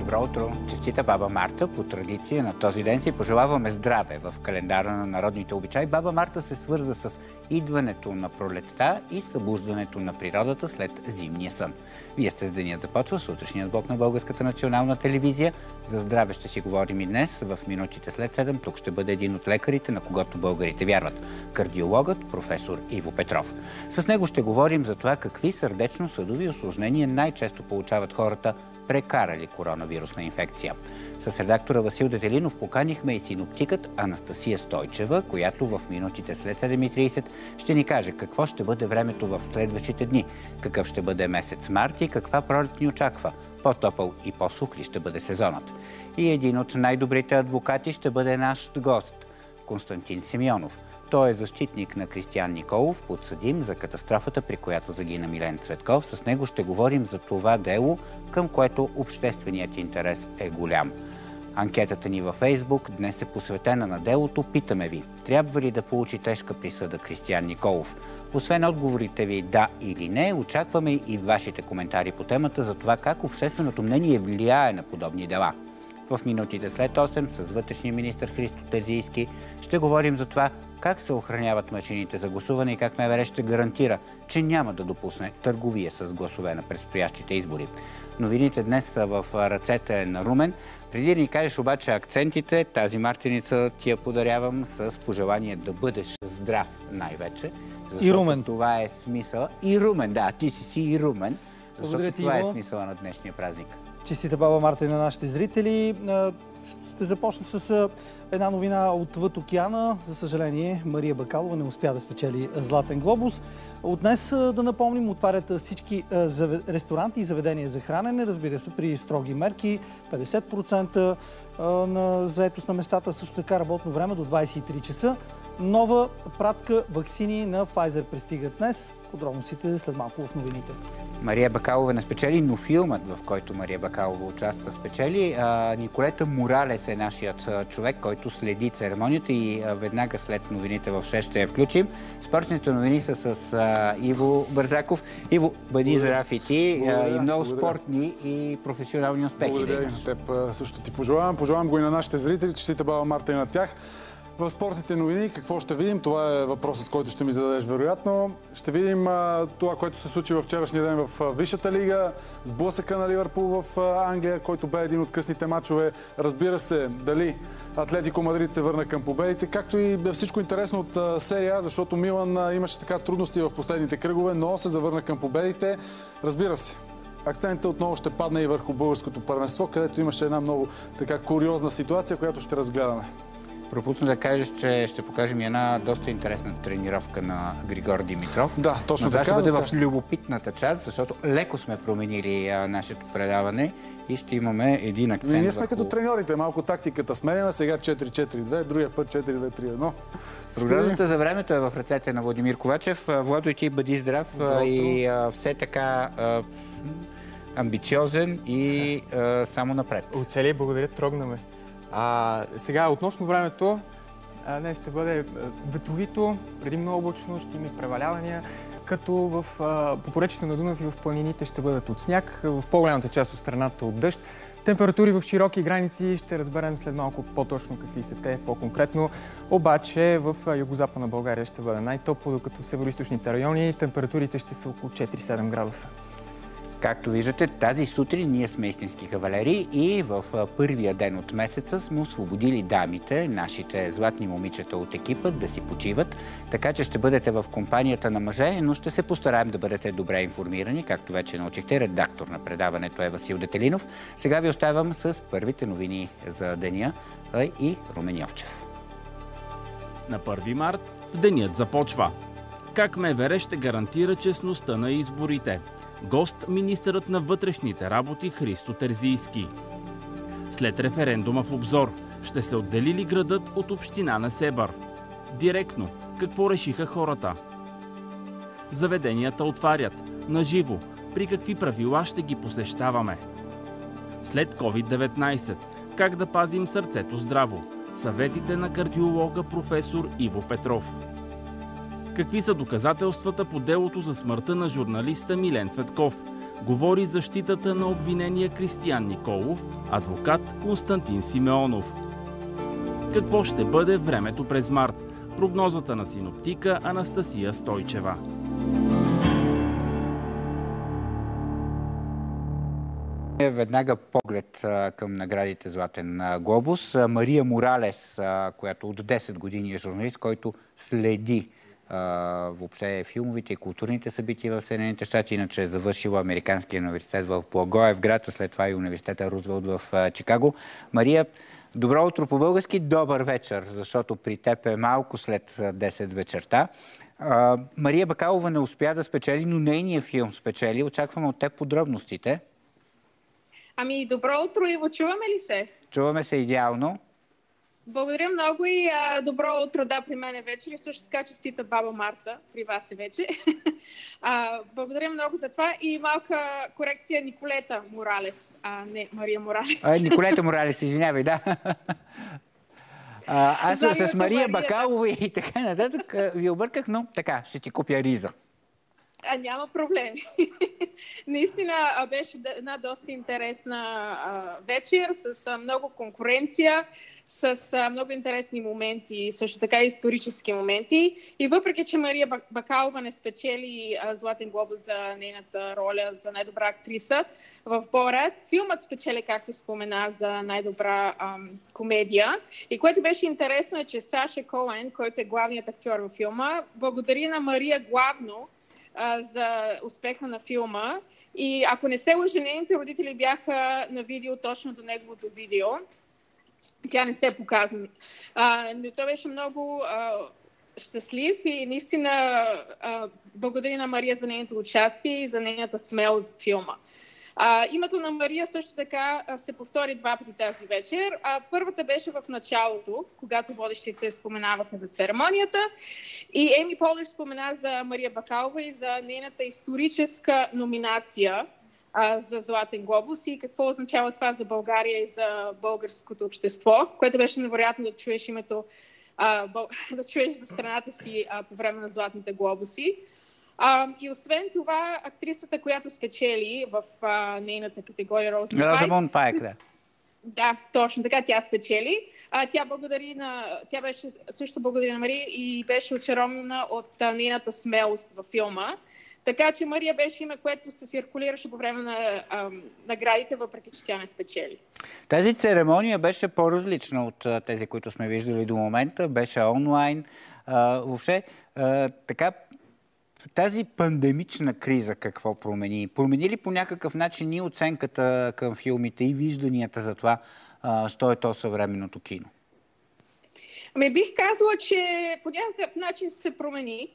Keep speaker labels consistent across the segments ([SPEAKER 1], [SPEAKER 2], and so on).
[SPEAKER 1] Добро утро! Честита Баба Марта! По традиция на този ден си пожелаваме здраве в календара на народните обичаи. Баба Марта се свърза с идването на пролетта и събуждането на природата след зимния сън. Вие сте с Денят започва, сутрешният блок на Българската национална телевизия. За здраве ще си говорим и днес. В минутите след 7 тук ще бъде един от лекарите, на когото българите вярват. Кардиологът професор Иво Петров. С него ще говорим за това какви сърдечно-съдови усложнения най-често получават хората, прекарали коронавирусна инфекция. С редактора Васил Детелинов поканихме и синоптикът Анастасия Стойчева, която в минутите след 7:30 ще ни каже какво ще бъде времето в следващите дни, какъв ще бъде месец март и каква пролет ни очаква. По-топъл и по-сух ли ще бъде сезонът. И един от най-добрите адвокати ще бъде наш гост – Константин Симеонов. Той е защитник на Кристиян Николов, подсъдим за катастрофата, при която загина Милен Цветков. С него ще говорим за това дело, към което общественият интерес е голям. Анкетата ни във Фейсбук днес е посветена на делото. Питаме ви, трябва ли да получи тежка присъда Кристиян Николов? Освен отговорите ви да или не, очакваме и вашите коментари по темата за това как общественото мнение влияе на подобни дела. В минутите след 8 с вътрешния министър Христо Терзийски ще говорим за това как се охраняват машините за гласуване и как МВР ще гарантира, че няма да допусне търговия с гласове на предстоящите избори. Новините днес са в ръцете на Румен. Преди да ни кажеш обаче акцентите, тази мартеница ти я подарявам с пожелание да бъдеш здрав най-вече.
[SPEAKER 2] И Румен.
[SPEAKER 1] Това е смисъл. И Румен, да, ти си и Румен. Защото това е смисъла на днешния празник.
[SPEAKER 2] Честита Баба Марта и на нашите зрители. Ще започна с една новина отвъд океана. За съжаление, Мария Бакалова не успя да спечели Златен глобус. От днес, да напомним, отварят всички ресторанти и заведения за хранене. Разбира се, при строги мерки, 50% на заетост на местата, също така работно време до 23 часа. Нова пратка ваксини на Pfizer пристигат днес. Подробностите след малко в новините.
[SPEAKER 1] Мария Бакалова не спечели, но филмът, в който Мария Бакалова участва, спечели. Николета Моралес е нашият човек, който следи церемонията и веднага след новините в 6 ще я включим. Спортните новини са с Иво Бързаков. Иво, бъди здрав и ти. И много спортни и професионални успехи.
[SPEAKER 3] Благодаря и на теб. Също ти пожелавам. Пожелавам го и на нашите зрители. Честита Баба Марта и на тях. В спортните новини какво ще видим? Това е въпросът, който ще ми зададеш вероятно. Ще видим това, което се случи във вчерашния ден в Висшата лига, сблъсъка на Ливърпул в Англия, който бе един от късните мачове. Разбира се, дали Атлетико Мадрид се върна към победите, както и всичко интересно от серия А, защото Милан имаше така трудности в последните кръгове, но се завърна към победите. Разбира се, акцентът отново ще падне и върху българското първенство, където имаше една много така куриозна ситуация, която ще разгледаме.
[SPEAKER 1] Пропусна да кажеш, че ще покажем една доста интересна тренировка на Григор Димитров.
[SPEAKER 3] Да, точно така.
[SPEAKER 1] Това ще бъде в любопитната част, защото леко сме променили нашето предаване и ще имаме един акцент.
[SPEAKER 3] Ние сме като треньорите, малко тактиката сменена, сега 4-4-2, другия път 4-2-3-1.
[SPEAKER 1] Прогнозата за времето е в ръцете на Владимир Ковачев. Владо, и ти бъди здрав и все така амбициозен и само напред.
[SPEAKER 4] Оцели, благодаря, трогнаме. Сега, относно времето, днес ще бъде ветровито, предимно облачно, ще има превалявания, като по поречието на Дунав и в планините ще бъдат от сняг, в по-голямата част от страната от дъжд. Температури в широки граници ще разберем след малко по-точно какви са те, по-конкретно. Обаче в югозападна България ще бъде най-топло, докато в североизточните райони температурите ще са около 4-7 градуса.
[SPEAKER 1] Както виждате, тази сутрин ние сме истински кавалери и в първия ден от месеца сме освободили дамите, нашите златни момичета от екипа, да си почиват. Така че ще бъдете в компанията на мъже, но ще се постараем да бъдете добре информирани. Както вече научихте, редактор на предаването е Васил Детелинов. Сега ви оставям с първите новини за деня и Румен Йовчев.
[SPEAKER 5] На 1 март денят започва. Как МВР ще гарантира честността на изборите? Гост министърът на вътрешните работи Христо Терзийски. След референдума в обзор, ще се отдели ли градът от община Несебър? Директно, какво решиха хората? Заведенията отварят. Наживо, при какви правила ще ги посещаваме? След COVID-19, как да пазим сърцето здраво? Съветите на кардиолога професор Иво Петров. Какви са доказателствата по делото за смъртта на журналиста Милен Цветков? говори защитата на обвинения Кристиян Николов, адвокат Константин Симеонов. Какво ще бъде времето през март? Прогнозата на синоптика Анастасия Стойчева.
[SPEAKER 1] Веднага поглед към наградите Златен глобус. Мария Моралес, която от 10 години е журналист, който следи въобще филмовите и културните събития в Съединените щати, иначе е завършила Американския университет в Благоевград, а след това и университета Рузвелт в Чикаго. Мария, добро утро по български, добър вечер, защото при теб е малко след 10 вечерта. Мария Бакалова не успя да спечели, но нейният филм спечели. Очакваме от теб подробностите.
[SPEAKER 6] Ами, добро утро, Иво. Чуваме ли се?
[SPEAKER 1] Чуваме се идеално.
[SPEAKER 6] Благодаря много и добро утро, да, при мен е вечер и също така честита баба Марта, при вас е вече. Благодаря много за това и малка корекция Николета Моралес, а не Мария Моралес.
[SPEAKER 1] Николета Моралес, извинявай, да. Аз с Мария Бакалова и така нататък ви обърках, но така, ще ти купя риза.
[SPEAKER 6] Няма проблеми. Наистина беше една доста интересна вечер с много конкуренция, с много интересни моменти, също така исторически моменти. И въпреки, че Мария Бакалова не спечели Златен глобус за нейната роля за най-добра актриса в Борат, филмът спечели, както спомена, за най-добра комедия. И което беше интересно е, че Саша Коен, който е главният актьор във филма, благодари на Мария главно за успеха на филма. И ако не се лъжа, нейните родители бяха на видео точно до неговото видео. Тя не се показва. Но той беше много щастлив и наистина благодаря на Мария за нейното участие и за нейната смелост в филма. Името на Мария също така се повтори два пъти тази вечер. Първата беше в началото, когато водещите споменаваха за церемонията. И Еми Полър спомена за Мария Бакалова и за нейната историческа номинация за Златен глобус и какво означава това за България и за българското общество, което беше невероятно да чуеш името, да чуеш за страната си по време на Златните глобуси. И освен това, актрисата, която спечели в нейната категория
[SPEAKER 1] Розамунд Пайк, да.
[SPEAKER 6] Да, точно така, тя спечели. Тя беше също благодари на Мария и беше очарована от нейната смелост във филма. Така че Мария беше име, което се циркулираше по време на наградите, въпреки че тя не спечели.
[SPEAKER 1] Тази церемония беше по-различна от тези, които сме виждали до момента. Беше онлайн. Въобще, така, тази пандемична криза какво промени? Промени ли по някакъв начин и оценката към филмите и вижданията за това, що е то съвременното кино?
[SPEAKER 6] Ами бих казала, че по някакъв начин се промени.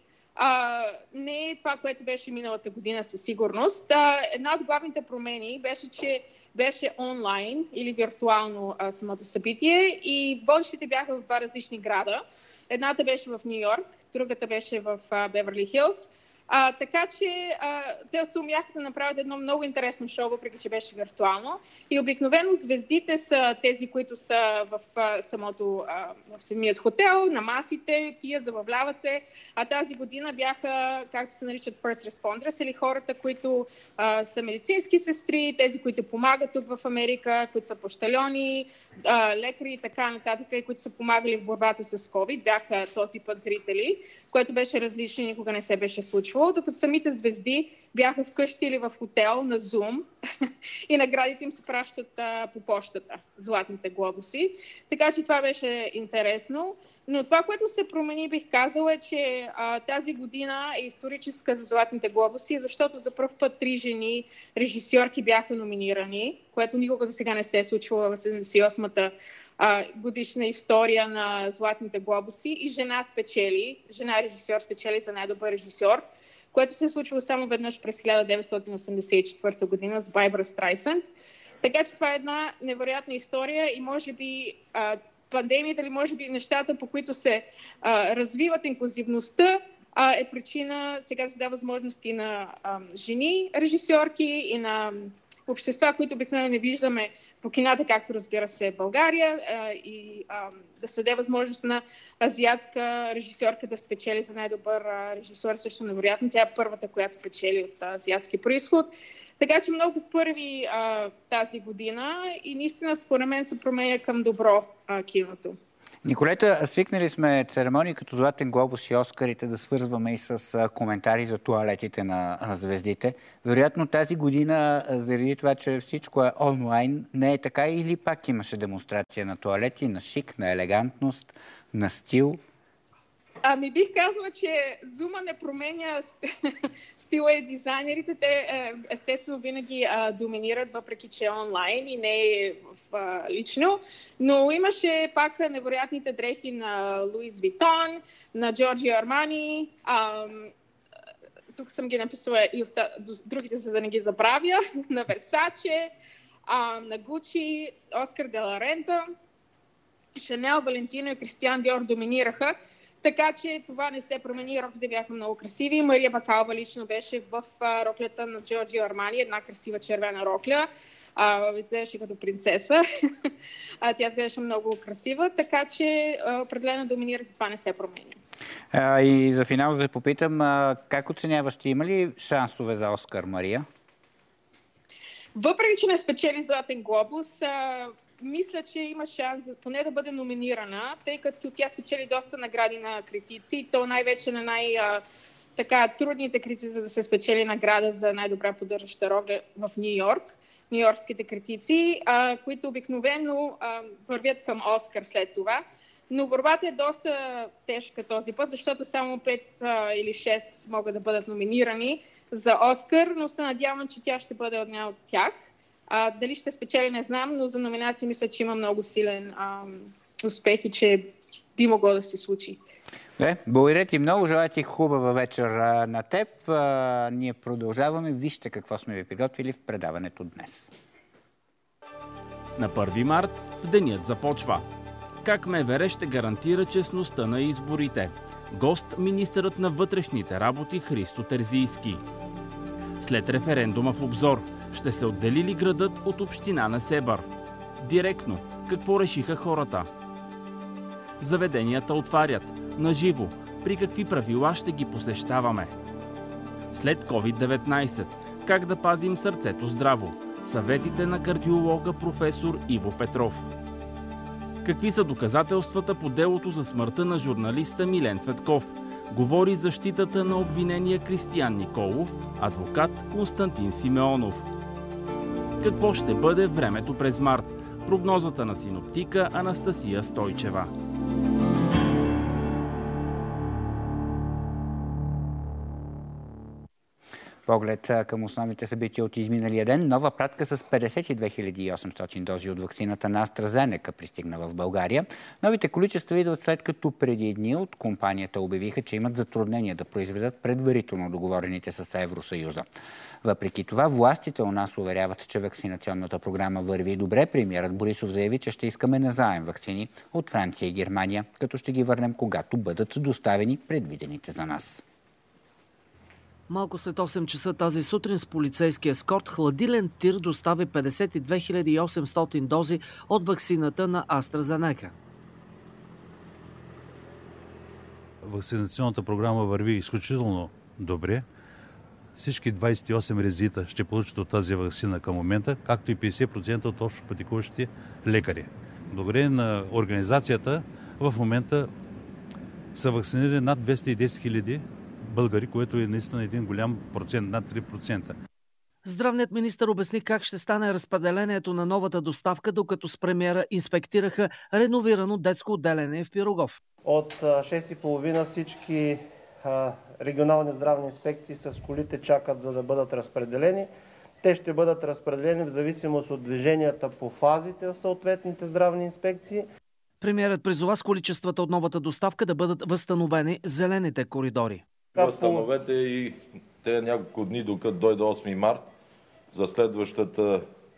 [SPEAKER 6] Не е това, което беше миналата година със сигурност. Една от главните промени беше, че беше онлайн или виртуално самото събитие и водещите бяха в два различни града. Едната беше в Ню Йорк, другата беше в Беверли Хилс. Така че те се умяха да направят едно много интересно шоу, въпреки че беше виртуално. И обикновено звездите са тези, които са в самият хотел, на масите, пият, забавляват се. А тази година бяха, както се наричат first responders, или хората, които са медицински сестри, тези, които помагат тук в Америка, които са пощальони, лекари и така нататък, и които са помагали в борбата с COVID. Бяха този път зрители, което беше различно, никога не се беше случвало. Докато самите звезди бяха вкъщи или в хотел на Zoom и наградите им се пращат по почтата, Златните глобуси. Така че това беше интересно. Но това, което се промени, бих казала, е, че тази година е историческа за Златните глобуси, защото за пръв път 3 жени режисьорки бяха номинирани, което никога сега не се е случвало в 78-та годишна история на Златните глобуси и жена режисьор спечели за най-добър режисьор, което се е случило само веднъж през 1984 година с Байбара Страйсънд. Така че това е една невероятна история и може би пандемията или може би нещата, по които се развиват инклюзивността, е причина сега да се дава възможности на жени режисьорки и на общества, които обикновено не виждаме по кината, както разбира се в България, и да се даде възможност на азиатска режисьорка да спечели за най-добър режисьор, също невероятно. Тя е първата, която печели от азиатски произход. Така че много първи тази година и наистина според мен се променя към добро киното.
[SPEAKER 1] Николета, свикнали сме церемонии като Златен глобус и Оскарите да свързваме и с коментари за туалетите на звездите. Вероятно тази година, заради това, че всичко е онлайн, не е така или пак имаше демонстрация на туалети, на шик, на елегантност, на стил?
[SPEAKER 6] Ами бих казала, че Зума не променя стила и дизайнерите. Те естествено винаги доминират, въпреки че е онлайн и не е лично. Но имаше пак невероятните дрехи на Луис Витон, на Джорджио Армани. Тук съм ги написала и другите, за да не ги забравя. На Версаче, на Гучи, Оскар де ла Рента, Шанел, Валентино и Кристиан Диор доминираха. Така че това не се промени, роклите бяха много красиви. Мария Бакалова лично беше в роклята на Джорджио Армани, една красива червена рокля. Изглеждаше като принцеса. Тя изглеждаше много красива, така че определено доминирах и това не се променя.
[SPEAKER 1] И за финал да те попитам, как оценяваш, ще има ли шансове за Оскар, Мария?
[SPEAKER 6] Въпреки че не спечели Златен глобус, мисля, че има шанс поне да бъде номинирана, тъй като тя спечели доста награди на критици и то най-вече на трудните критици, за да се спечели награда за най-добра поддържаща роля в Нью-Йорк. Нью-Йоркските критици, които обикновено вървят към Оскар след това. Но борбата е доста тежка този път, защото само 5 или 6 могат да бъдат номинирани за Оскар, но се надявам, че тя ще бъде една от тях. Дали ще спечели, не знам, но за номинация мисля, че има много силен успех и че би могло да се случи.
[SPEAKER 1] Благодаря ти много, желая ти хубава вечер на теб. Ние продължаваме. Вижте какво сме ви приготвили в предаването днес.
[SPEAKER 5] На 1 март в денят започва. Как МВР ще гарантира честността на изборите? Гост министърът на вътрешните работи Христо Терзийски. След референдума в обзор, ще се отдели ли градът от община Несебър? Директно, какво решиха хората? Заведенията отварят. Наживо, при какви правила ще ги посещаваме? След COVID-19, как да пазим сърцето здраво? Съветите на кардиолога професор Иво Петров. Какви са доказателствата по делото за смъртта на журналиста Милен Цветков? Говори защитата на обвинения Кристиян Николов, адвокат Константин Симеонов. Какво ще бъде времето през март? Прогнозата на синоптика Анастасия Стойчева.
[SPEAKER 1] Поглед към основните събития от изминалия ден. Нова пратка с 52 800 дози от ваксината на AstraZeneca пристигна в България. Новите количества идват след като преди дни от компанията обявиха, че имат затруднения да произведат предварително договорените с Евросъюза. Въпреки това, властите у нас уверяват, че вакцинационната програма върви добре. Премиерът Борисов заяви, че ще искаме назаем вакцини от Франция и Германия, като ще ги върнем, когато бъдат доставени предвидените за нас.
[SPEAKER 7] Малко след 8 часа тази сутрин с полицейски ескорт хладилен тир достави 52 800 дози от ваксината на AstraZeneca.
[SPEAKER 8] Вакцинационната програма върви изключително добре. Всички 28 резита ще получат от тази вакцина към момента, както и 50% от общо пътекуващите лекари. Благодарение на организацията в момента са вакцинирани над 210 хиляди българи, което е наистина един голям процент, над 3%.
[SPEAKER 7] Здравният министър обясни как ще стане разпределението на новата доставка, докато с премиера инспектираха реновирано детско отделение в Пирогов.
[SPEAKER 9] От 6:30 всички регионални здравни инспекции с колите чакат, за да бъдат разпределени. Те ще бъдат разпределени в зависимост от движенията по фазите в съответните здравни инспекции.
[SPEAKER 7] Премиерът призова с количествата от новата доставка да бъдат възстановени зелените коридори.
[SPEAKER 10] Възстановете и те няколко дни, докато дойде 8 март, за следващата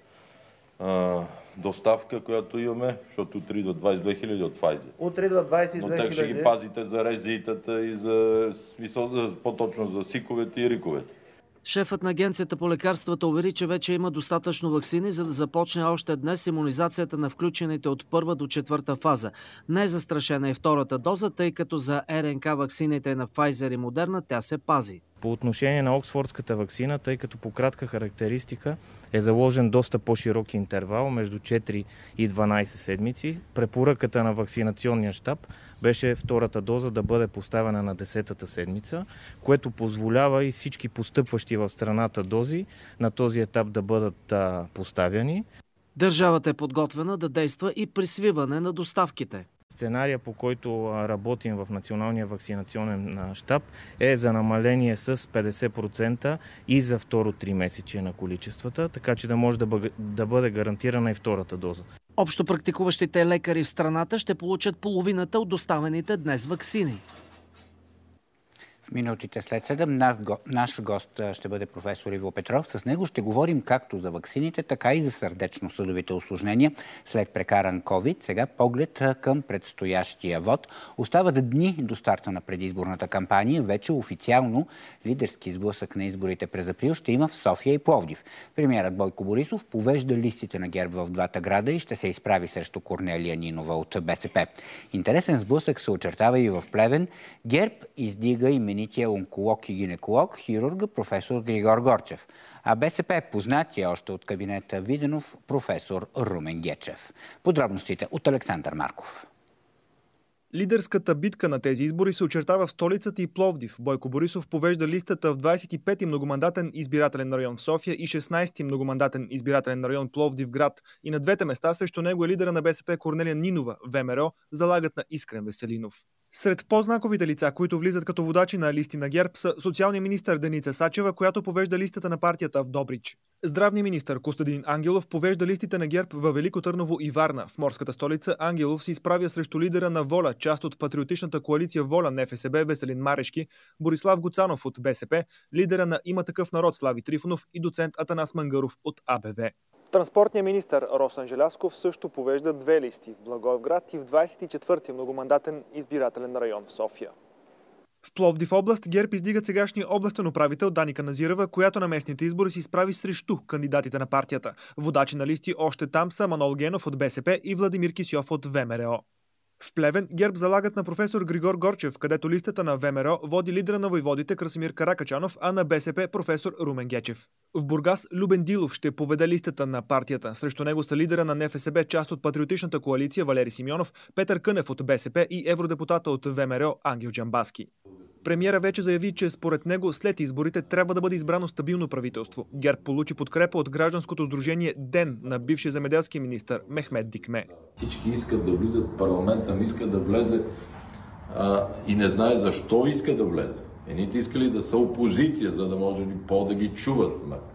[SPEAKER 10] доставка, която имаме, защото утре до 22 хиляди от Pfizer.
[SPEAKER 9] Утре до 22 хиляди.
[SPEAKER 10] Но те ще ги пазите за резитата и за по-точно за сиковете и риковете.
[SPEAKER 7] Шефът на Агенцията по лекарствата увери, че вече има достатъчно ваксини, за да започне още днес имунизацията на включените от 1 до 4 фаза. Не е застрашена и втората доза, тъй като за РНК ваксините на Pfizer и Moderna тя се пази.
[SPEAKER 11] По отношение на оксфордската ваксина, тъй като по кратка характеристика е заложен доста по-широк интервал между 4 и 12 седмици, препоръката на вакцинационния щаб беше втората доза да бъде поставена на 10-та седмица, което позволява и всички постъпващи в страната дози на този етап да бъдат поставяни.
[SPEAKER 7] Държавата е подготвена да действа и при свиване на доставките.
[SPEAKER 11] Сценария, по който работим в Националния вакцинационен щаб, е за намаление с 50% и за второ 3 месече на количествата, така че да може да бъде гарантирана и втората доза.
[SPEAKER 7] Общо практикуващите лекари в страната ще получат половината от доставените днес ваксини.
[SPEAKER 1] В минутите след 7 наш гост ще бъде професор Иво Петров. С него ще говорим както за ваксините, така и за сърдечно-съдовите усложнения след прекаран COVID. Сега поглед към предстоящия вод. Остават дни до старта на предизборната кампания. Вече официално лидерски сблъсък на изборите през април ще има в София и Пловдив. Премиерът Бойко Борисов повежда листите на ГЕРБ в двата града и ще се изправи срещу Корнелия Нинова от БСП. Интересен сблъсък се очертава и в Плевен. ГЕРБ издига именития онколог и гинеколог, хирурга професор Григор Горчев. А БСП познатия още от кабинета Виденов професор Румен Гечев. Подробностите от Александър Марков.
[SPEAKER 12] Лидерската битка на тези избори се очертава в столицата и Пловдив. Бойко Борисов повежда листата в 25-ти многомандатен избирателен район в София и 16-ти многомандатен избирателен район Пловдив град. И на двете места срещу него е лидера на БСП Корнелия Нинова, ВМРО, залагат на Искрен Веселинов. Сред по-знаковите лица, които влизат като водачи на листи на ГЕРБ, са социалният министър Деница Сачева, която повежда листата на партията в Добрич. Здравният министър Костадин Ангелов повежда листите на ГЕРБ във Велико Търново и Варна. В морската столица Ангелов се изправя срещу лидера на ВОЛА, част от патриотичната коалиция ВОЛА НФСБ Веселин Марешки, Борислав Гоцанов от БСП, лидера на Има такъв народ Слави Трифонов и доцент Атанас Мангаров от АБВ. Транспортният министър Росен Желязков също повежда две листи в Благоевград и в 24-ти многомандатен избирателен район в София. В Пловдив област ГЕРБ издигат сегашния областен управител Дани Каназирева, която на местните избори се изправи срещу кандидатите на партията. Водачи на листи още там са Манол Генов от БСП и Владимир Кисьов от ВМРО. В Плевен ГЕРБ залагат на професор Григор Горчев, където листата на ВМРО води лидера на войводите Красимир Каракачанов, а на БСП професор Румен Гечев. В Бургас Любен Дилов ще поведе листата на партията. Срещу него са лидера на НФСБ, част от патриотичната коалиция Валери Симеонов, Петър Кънев от БСП и евродепутата от ВМРО Ангел Джамбаски. Премиера вече заяви, че според него след изборите трябва да бъде избрано стабилно правителство. ГЕРБ получи подкрепа от гражданското сдружение ДЕН на бившия земеделски министър Мехмед Дикме.
[SPEAKER 10] Всички искат да влизат, парламента не иска да влезе и не знае защо иска да влезе. Едните искали да са опозиция, за да може ли да ги чуват.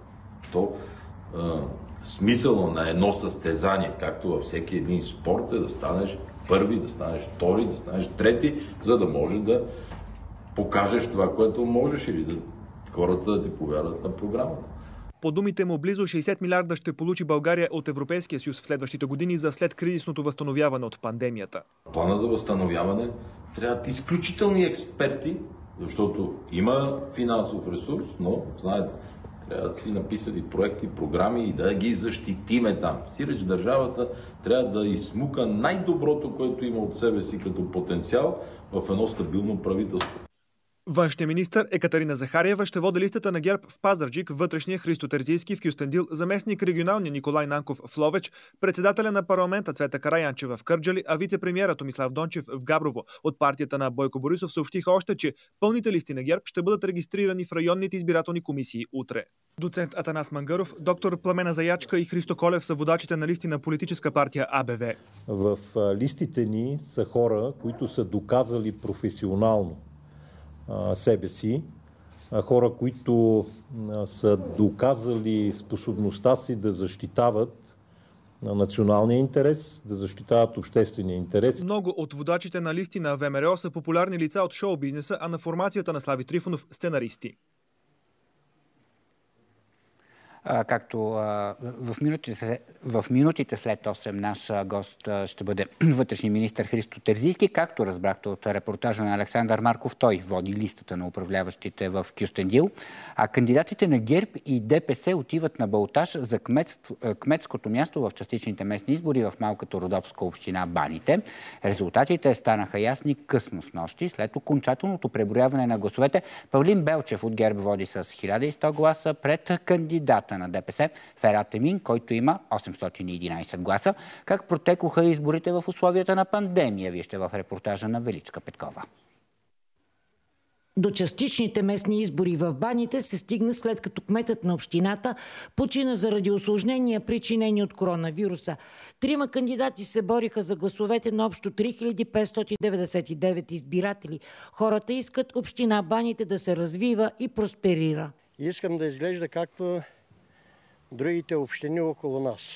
[SPEAKER 10] Смисъл на едно състезание, както във всеки един спорт, е да станеш първи, да станеш втори, да станеш трети, за да може да покажеш това, което можеш или да хората да ти повярват на програмата.
[SPEAKER 12] По думите му, близо 60 милиарда ще получи България от Европейския съюз в следващите години за след кризисното възстановяване от пандемията.
[SPEAKER 10] Плана за възстановяване трябват изключителни експерти, защото има финансов ресурс, но, знаете, трябва да си написали проекти, програми и да ги защитиме там. Сиреч държавата трябва да изсмука най-доброто, което има от себе си като потенциал в едно стабилно правителство.
[SPEAKER 12] Външният министър Екатерина Захариева ще води листата на ГЕРБ в Пазарджик, вътрешния Христо Терзийски в Кюстендил, заместник регионалния Николай Нанков в Ловеч, председателя на парламента Цвета Караянчева в Кърджали, а вице-премиера Томислав Дончев в Габрово. От партията на Бойко Борисов съобщиха още, че пълните листи на ГЕРБ ще бъдат регистрирани в районните избирателни комисии утре. Доцент Атанас Мангаров, доктор Пламена Заячка и Христо Колев са водачите на листи на политическа партия АБВ.
[SPEAKER 13] В листите ни са хора, които са доказали професионално себе си, хора, които са доказали способността си да защитават националния интерес, да защитават обществения интерес.
[SPEAKER 12] Много от водачите на листи на ВМРО са популярни лица от шоу-бизнеса, а на формацията на Слави Трифонов – сценаристи.
[SPEAKER 1] както в минутите след 8 наш гост ще бъде вътрешния министър Христо Терзийски. Както разбрахте от репортажа на Александър Марков, той води листата на управляващите в Кюстендил, а кандидатите на ГЕРБ и ДПС отиват на балотаж за кметското място в частичните местни избори в малката родопска община Баните. Резултатите станаха ясни късно снощи. След окончателното преброяване на гласовете, Павлин Белчев от ГЕРБ води с 1100 гласа пред кандидата на ДПС Ферат Емин, който има 811 гласа. Как протекоха изборите в условията на пандемия? Вижте в репортажа на Величка Петкова.
[SPEAKER 14] До частичните местни избори в Баните се стигна след като кметът на общината почина заради усложнения, причинени от коронавируса. 3 кандидати се бориха за гласовете на общо 3599 избиратели. Хората искат община Баните да се развива и просперира.
[SPEAKER 15] Искам да изглежда както другите общини около нас.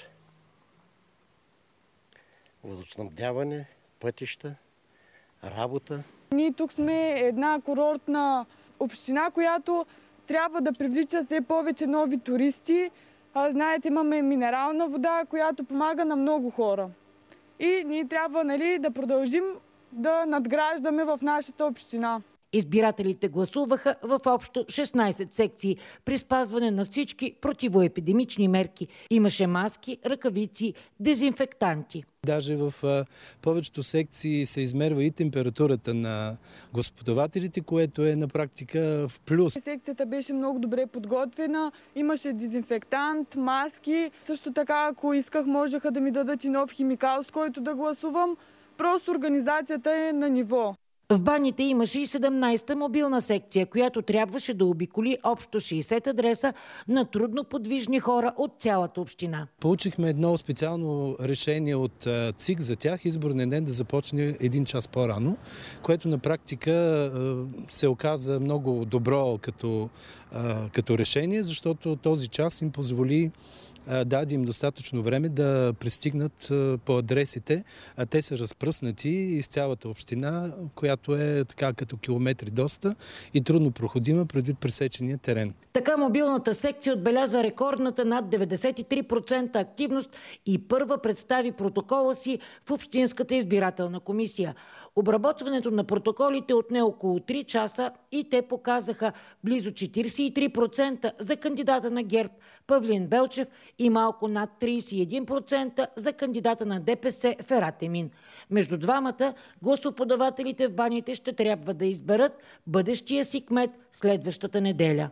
[SPEAKER 15] Водоснабдяване, пътища, работа.
[SPEAKER 16] Ние тук сме една курортна община, която трябва да привлича все повече нови туристи. Знаете, имаме минерална вода, която помага на много хора. И ние трябва, да продължим да надграждаме в нашата община.
[SPEAKER 14] Избирателите гласуваха в общо 16 секции при спазване на всички противоепидемични мерки. Имаше маски, ръкавици, дезинфектанти.
[SPEAKER 17] Даже в повечето секции се измерва и температурата на гласоподавателите, което е на практика в плюс.
[SPEAKER 16] Секцията беше много добре подготвена, имаше дезинфектант, маски. Също така, ако исках, можеха да ми дадат и нов химикал, с който да гласувам. Просто организацията е на ниво.
[SPEAKER 14] В Баните имаше и 17-та мобилна секция, която трябваше да обиколи общо 60 адреса на трудно подвижни хора от цялата община.
[SPEAKER 17] Получихме едно специално решение от ЦИК за тях, изборният ден да започне 1 час по-рано, което на практика се оказа много добро като решение, защото този час им позволи даде им достатъчно време да пристигнат по адресите, а те са разпръснати из цялата община, която е така като километри доста и трудно проходима предвид пресечения терен.
[SPEAKER 14] Така мобилната секция отбеляза рекордната над 93% активност и първа представи протокола си в Общинската избирателна комисия. Обработването на протоколите отне около 3 часа и те показаха близо 43% за кандидата на ГЕРБ Павлин Белчев и малко над 31% за кандидата на ДПС Ферат Емин. Между двамата гласоподавателите в Баните ще трябва да изберат бъдещия си кмет следващата неделя.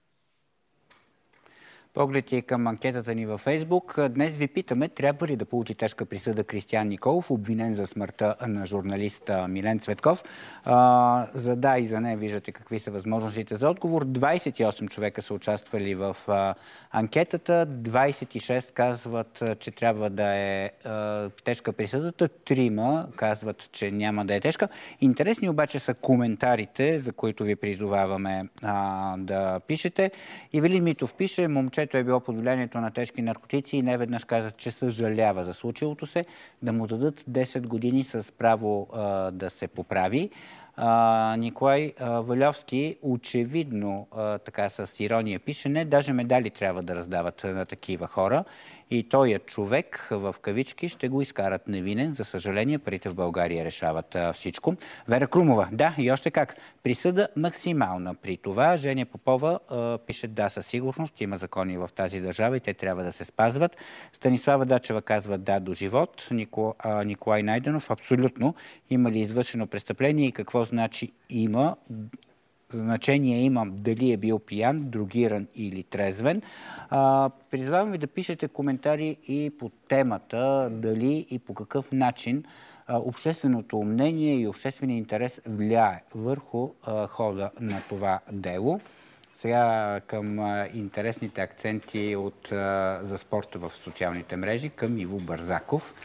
[SPEAKER 1] Поглед и към анкетата ни във Фейсбук. Днес ви питаме, трябва ли да получи тежка присъда Кристиян Николов, обвинен за смъртта на журналиста Милен Цветков. За да и за не виждате какви са възможностите за отговор. 28 човека са участвали в анкетата. 26 казват, че трябва да е тежка присъдата. 3 казват, че няма да е тежка. Интересни обаче са коментарите, за които ви призоваваме да пишете. Ивелин Митов пише: момчето е било под влиянието на тежки наркотици и неведнъж каза, че съжалява за случилото се, да му дадат 10 години с право да се поправи. Николай Валевски очевидно така с ирония пише: не, даже медали трябва да раздават на такива хора. И той човек, в кавички, ще го изкарат невинен. За съжаление, парите в България решават всичко. Вера Крумова: да, и още как. Присъда максимална при това. Женя Попова пише: да, със сигурност. Има закони в тази държава и те трябва да се спазват. Станислава Дачева казва: да, до живот. Николай Найденов: абсолютно. Има ли извършено престъпление и какво значи има? Значение има дали е бил пиян, дрогиран или трезвен. Призвавам ви да пишете коментари и по темата, дали и по какъв начин общественото мнение и обществения интерес влияе върху хода на това дело. Сега към интересните акценти за спорта в социалните мрежи, към Иво Бързаков.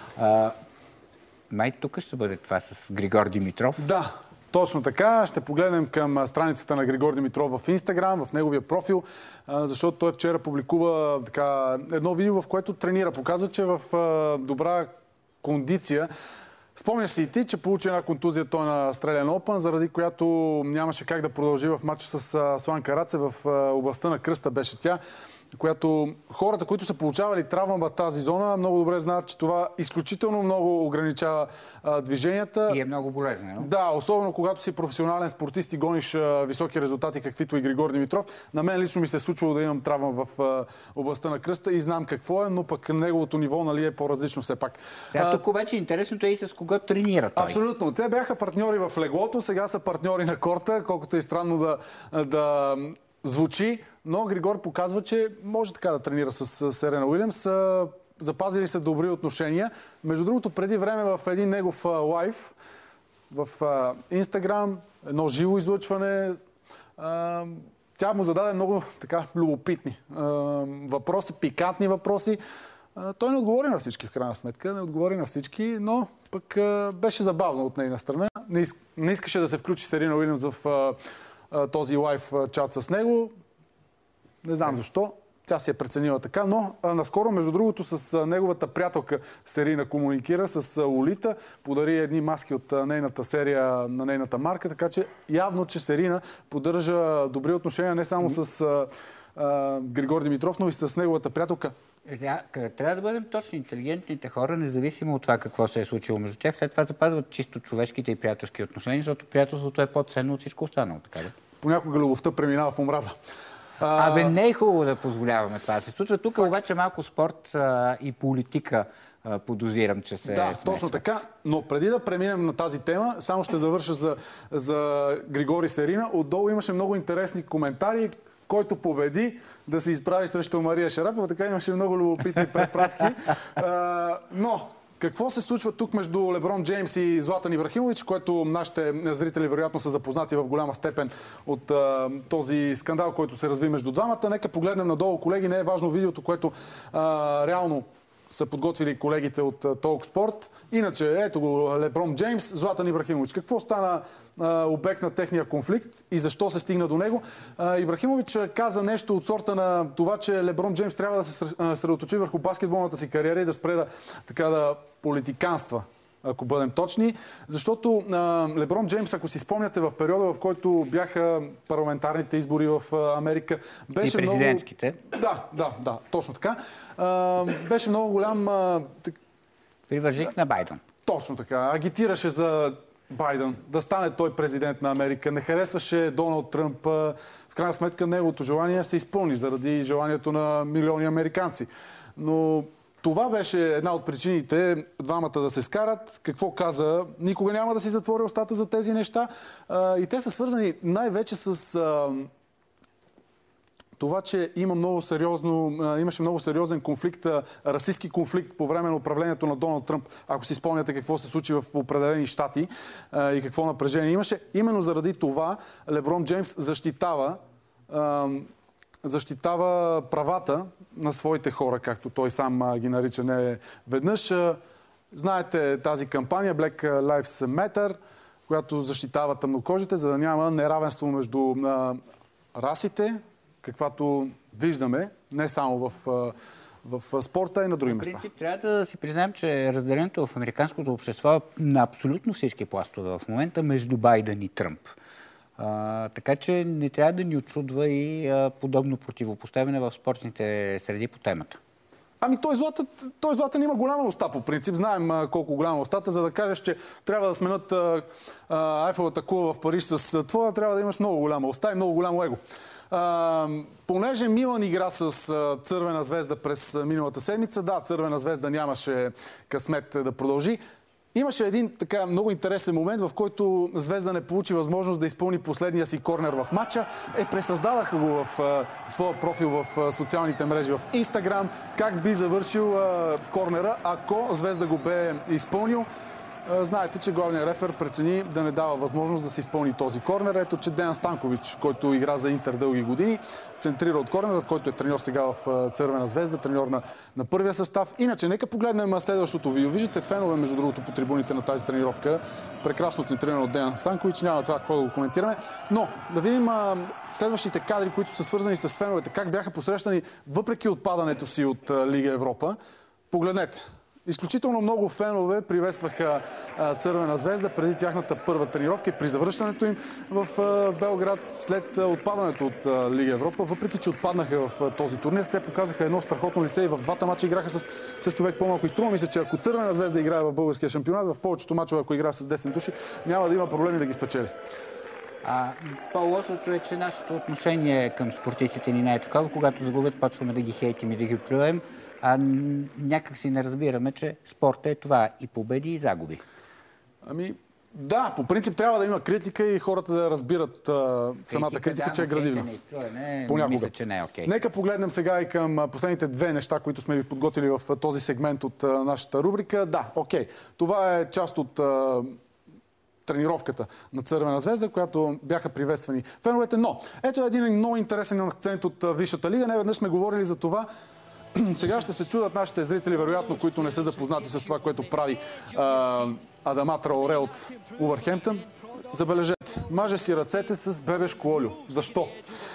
[SPEAKER 1] Май тук ще бъде това с Григор Димитров.
[SPEAKER 3] Да. Точно така. Ще погледнем към страницата на Григор Димитров в Инстаграм, в неговия профил, защото той вчера публикува едно видео, в което тренира. Показва, че е в добра кондиция. Спомняш си и ти, че получи една контузия той на Australian Open, заради която нямаше как да продължи в матча с Сланка Раце в областта на кръста беше тя. която хората, които са получавали травма в тази зона, много добре знаят, че това изключително много ограничава движенията.
[SPEAKER 1] И е много болезнено.
[SPEAKER 3] Да, особено когато си професионален спортист и гониш високи резултати, каквито и Григор Димитров. На мен лично ми се е случвало да имам травма в областта на кръста и знам какво е, но пък неговото ниво, нали, е по-различно все пак.
[SPEAKER 1] Сега тук обаче интересното е и с кого тренира той.
[SPEAKER 3] Абсолютно. Те бяха партньори в леглото, сега са партньори на корта, колкото е странно да звучи, но Григор показва, че може така да тренира с Серена Уилямс. Запазили се добри отношения. Между другото, преди време в един негов лайв в Инстаграм, едно живо излъчване, тя му зададе много така любопитни въпроси, пикантни въпроси. Той не отговори на всички, в крайна сметка. Не отговори на всички, но пък беше забавно от нейна страна. Не искаше да се включи Серена Уилямс в този лайв чат с него. Не знам защо. Тя си е преценила така, но наскоро, между другото, с неговата приятелка Серина комуникира с Лолита, подари едни маски от нейната серия на нейната марка, така че явно, че Серина поддържа добри отношения не само с Григор Димитров, но и с неговата приятелка.
[SPEAKER 1] Трябва да бъдем точно интелигентните хора, независимо от това какво се е случило между тях. След това запазват чисто човешките и приятелски отношения, защото приятелството е по-ценно от всичко останало. Така да?
[SPEAKER 3] Понякога любовта преминава в омраза.
[SPEAKER 1] Не е хубаво да позволяваме това да се случва. Тук обаче малко спорт и политика подозирам, че се смесват.
[SPEAKER 3] Точно така. Но преди да преминем на тази тема, само ще завърша за Григори Серина. Отдолу имаше много интересни коментари. Който победи да се изправи срещу Мария Шарапова. Така имаше много любопитни препратки. Но какво се случва тук между Леброн Джеймс и Златан Ибрахимович, което нашите зрители вероятно са запознати в голяма степен от този скандал, който се разви между двамата. Нека погледнем надолу, колеги. Не е важно видеото, което реално са подготвили колегите от Talk Sport. Иначе, ето го Леброн Джеймс, Златан Ибрахимович. Какво стана обект на техния конфликт и защо се стигна до него? Ибрахимович каза нещо от сорта на това, че Леброн Джеймс трябва да се съсредоточи върху баскетболната си кариера и да спре да политиканства, ако бъдем точни. Защото Леброн Джеймс, ако си спомняте, в периода, в който бяха парламентарните избори в Америка, беше
[SPEAKER 1] и президентските.
[SPEAKER 3] Да, точно така. Беше много голям
[SPEAKER 1] привърженик на Байден.
[SPEAKER 3] Точно така. Агитираше за Байден да стане той президент на Америка. Не харесваше Доналд Тръмп. В крайна сметка неговото желание се изпълни заради желанието на милиони американци. Но това беше една от причините двамата да се скарат. Какво каза? Никога няма да си затвори устата за тези неща. И те са свързани най-вече с това, че имаше много сериозен конфликт, расистски конфликт по време на управлението на Доналд Тръмп. Ако си спомняте какво се случи в определени щати и какво напрежение имаше. Именно заради това Леброн Джеймс защитава правата на своите хора, както той сам ги нарича не веднъж. Знаете тази кампания Black Lives Matter, която защитава тъмнокожите, за да няма неравенство между расите, каквато виждаме не само в спорта и на други места.
[SPEAKER 1] В принцип, трябва да си признаем, че разделението в американското общество на абсолютно всички пластове в момента между Байден и Тръмп. Така че не трябва да ни очудва и подобно противопоставяне в спортните среди по темата.
[SPEAKER 3] Той Златан има голяма уста по принцип. Знаем колко голяма устата, за да кажеш, че трябва да сменят Айфелата кула в Париж с твоя, трябва да имаш много голяма уста и много голямо его. Понеже Милан игра с Цървена звезда през миналата седмица, да, Цървена звезда нямаше късмет да продължи. Имаше един така много интересен момент, в който Звезда не получи възможност да изпълни последния си корнер в матча. Пресъздадаха го в своя профил в социалните мрежи в Инстаграм. Как би завършил корнера, ако Звезда го бе изпълнил. Знаете, че главният рефер прецени да не дава възможност да се изпълни този корнер. Ето, че Деян Станкович, който игра за Интер дълги години, центрира от корнера, който е треньор сега в Цървена звезда, треньор на първия състав. Иначе, нека погледнем следващото видео. Виждате фенове, между другото, по трибуните на тази тренировка. Прекрасно центрирано от Деян Станкович. Няма това какво да го коментираме. Но да видим следващите кадри, които са свързани с феновете. Как бяха посрещани въпреки отпадането си от Лига Европа. Погледнете. Изключително много фенове приветстваха Цървена звезда преди тяхната първа тренировка и при завръщането им в Белград след отпадането от Лига Европа. Въпреки че отпаднаха в този турнир, те показаха едно страхотно лице и в двата мача играха с човек по-малко. И струва ми се, че ако Цървена звезда играе в българския шампионат, в повечето мачове, ако играе с 10 души, няма да има проблеми да ги спечели.
[SPEAKER 1] По-лошото е, че нашето отношение към спортистите ни не е такова. Когато загубят, почваме да ги хейтим и да ги плюем. Някак си не разбираме, че спорта е това и победи, и загуби.
[SPEAKER 3] Да, по принцип трябва да има критика и хората да разбират самата критика, че е градивна. Понякога.
[SPEAKER 1] Мисля, че не е окей.
[SPEAKER 3] Нека погледнем сега и към последните две неща, които сме ви подготвили в този сегмент от нашата рубрика. Да, окей. Това е част от тренировката на Цървена звезда, която бяха приветствани феновете. Но ето един много интересен акцент от Висшата лига. Не веднъж сме говорили за това. Сега ще се чудат нашите зрители, вероятно, които не са запознати с това, което прави Адама Траоре от Увърхемптън. Забележете, маже си ръцете с бебешко олио. Защо?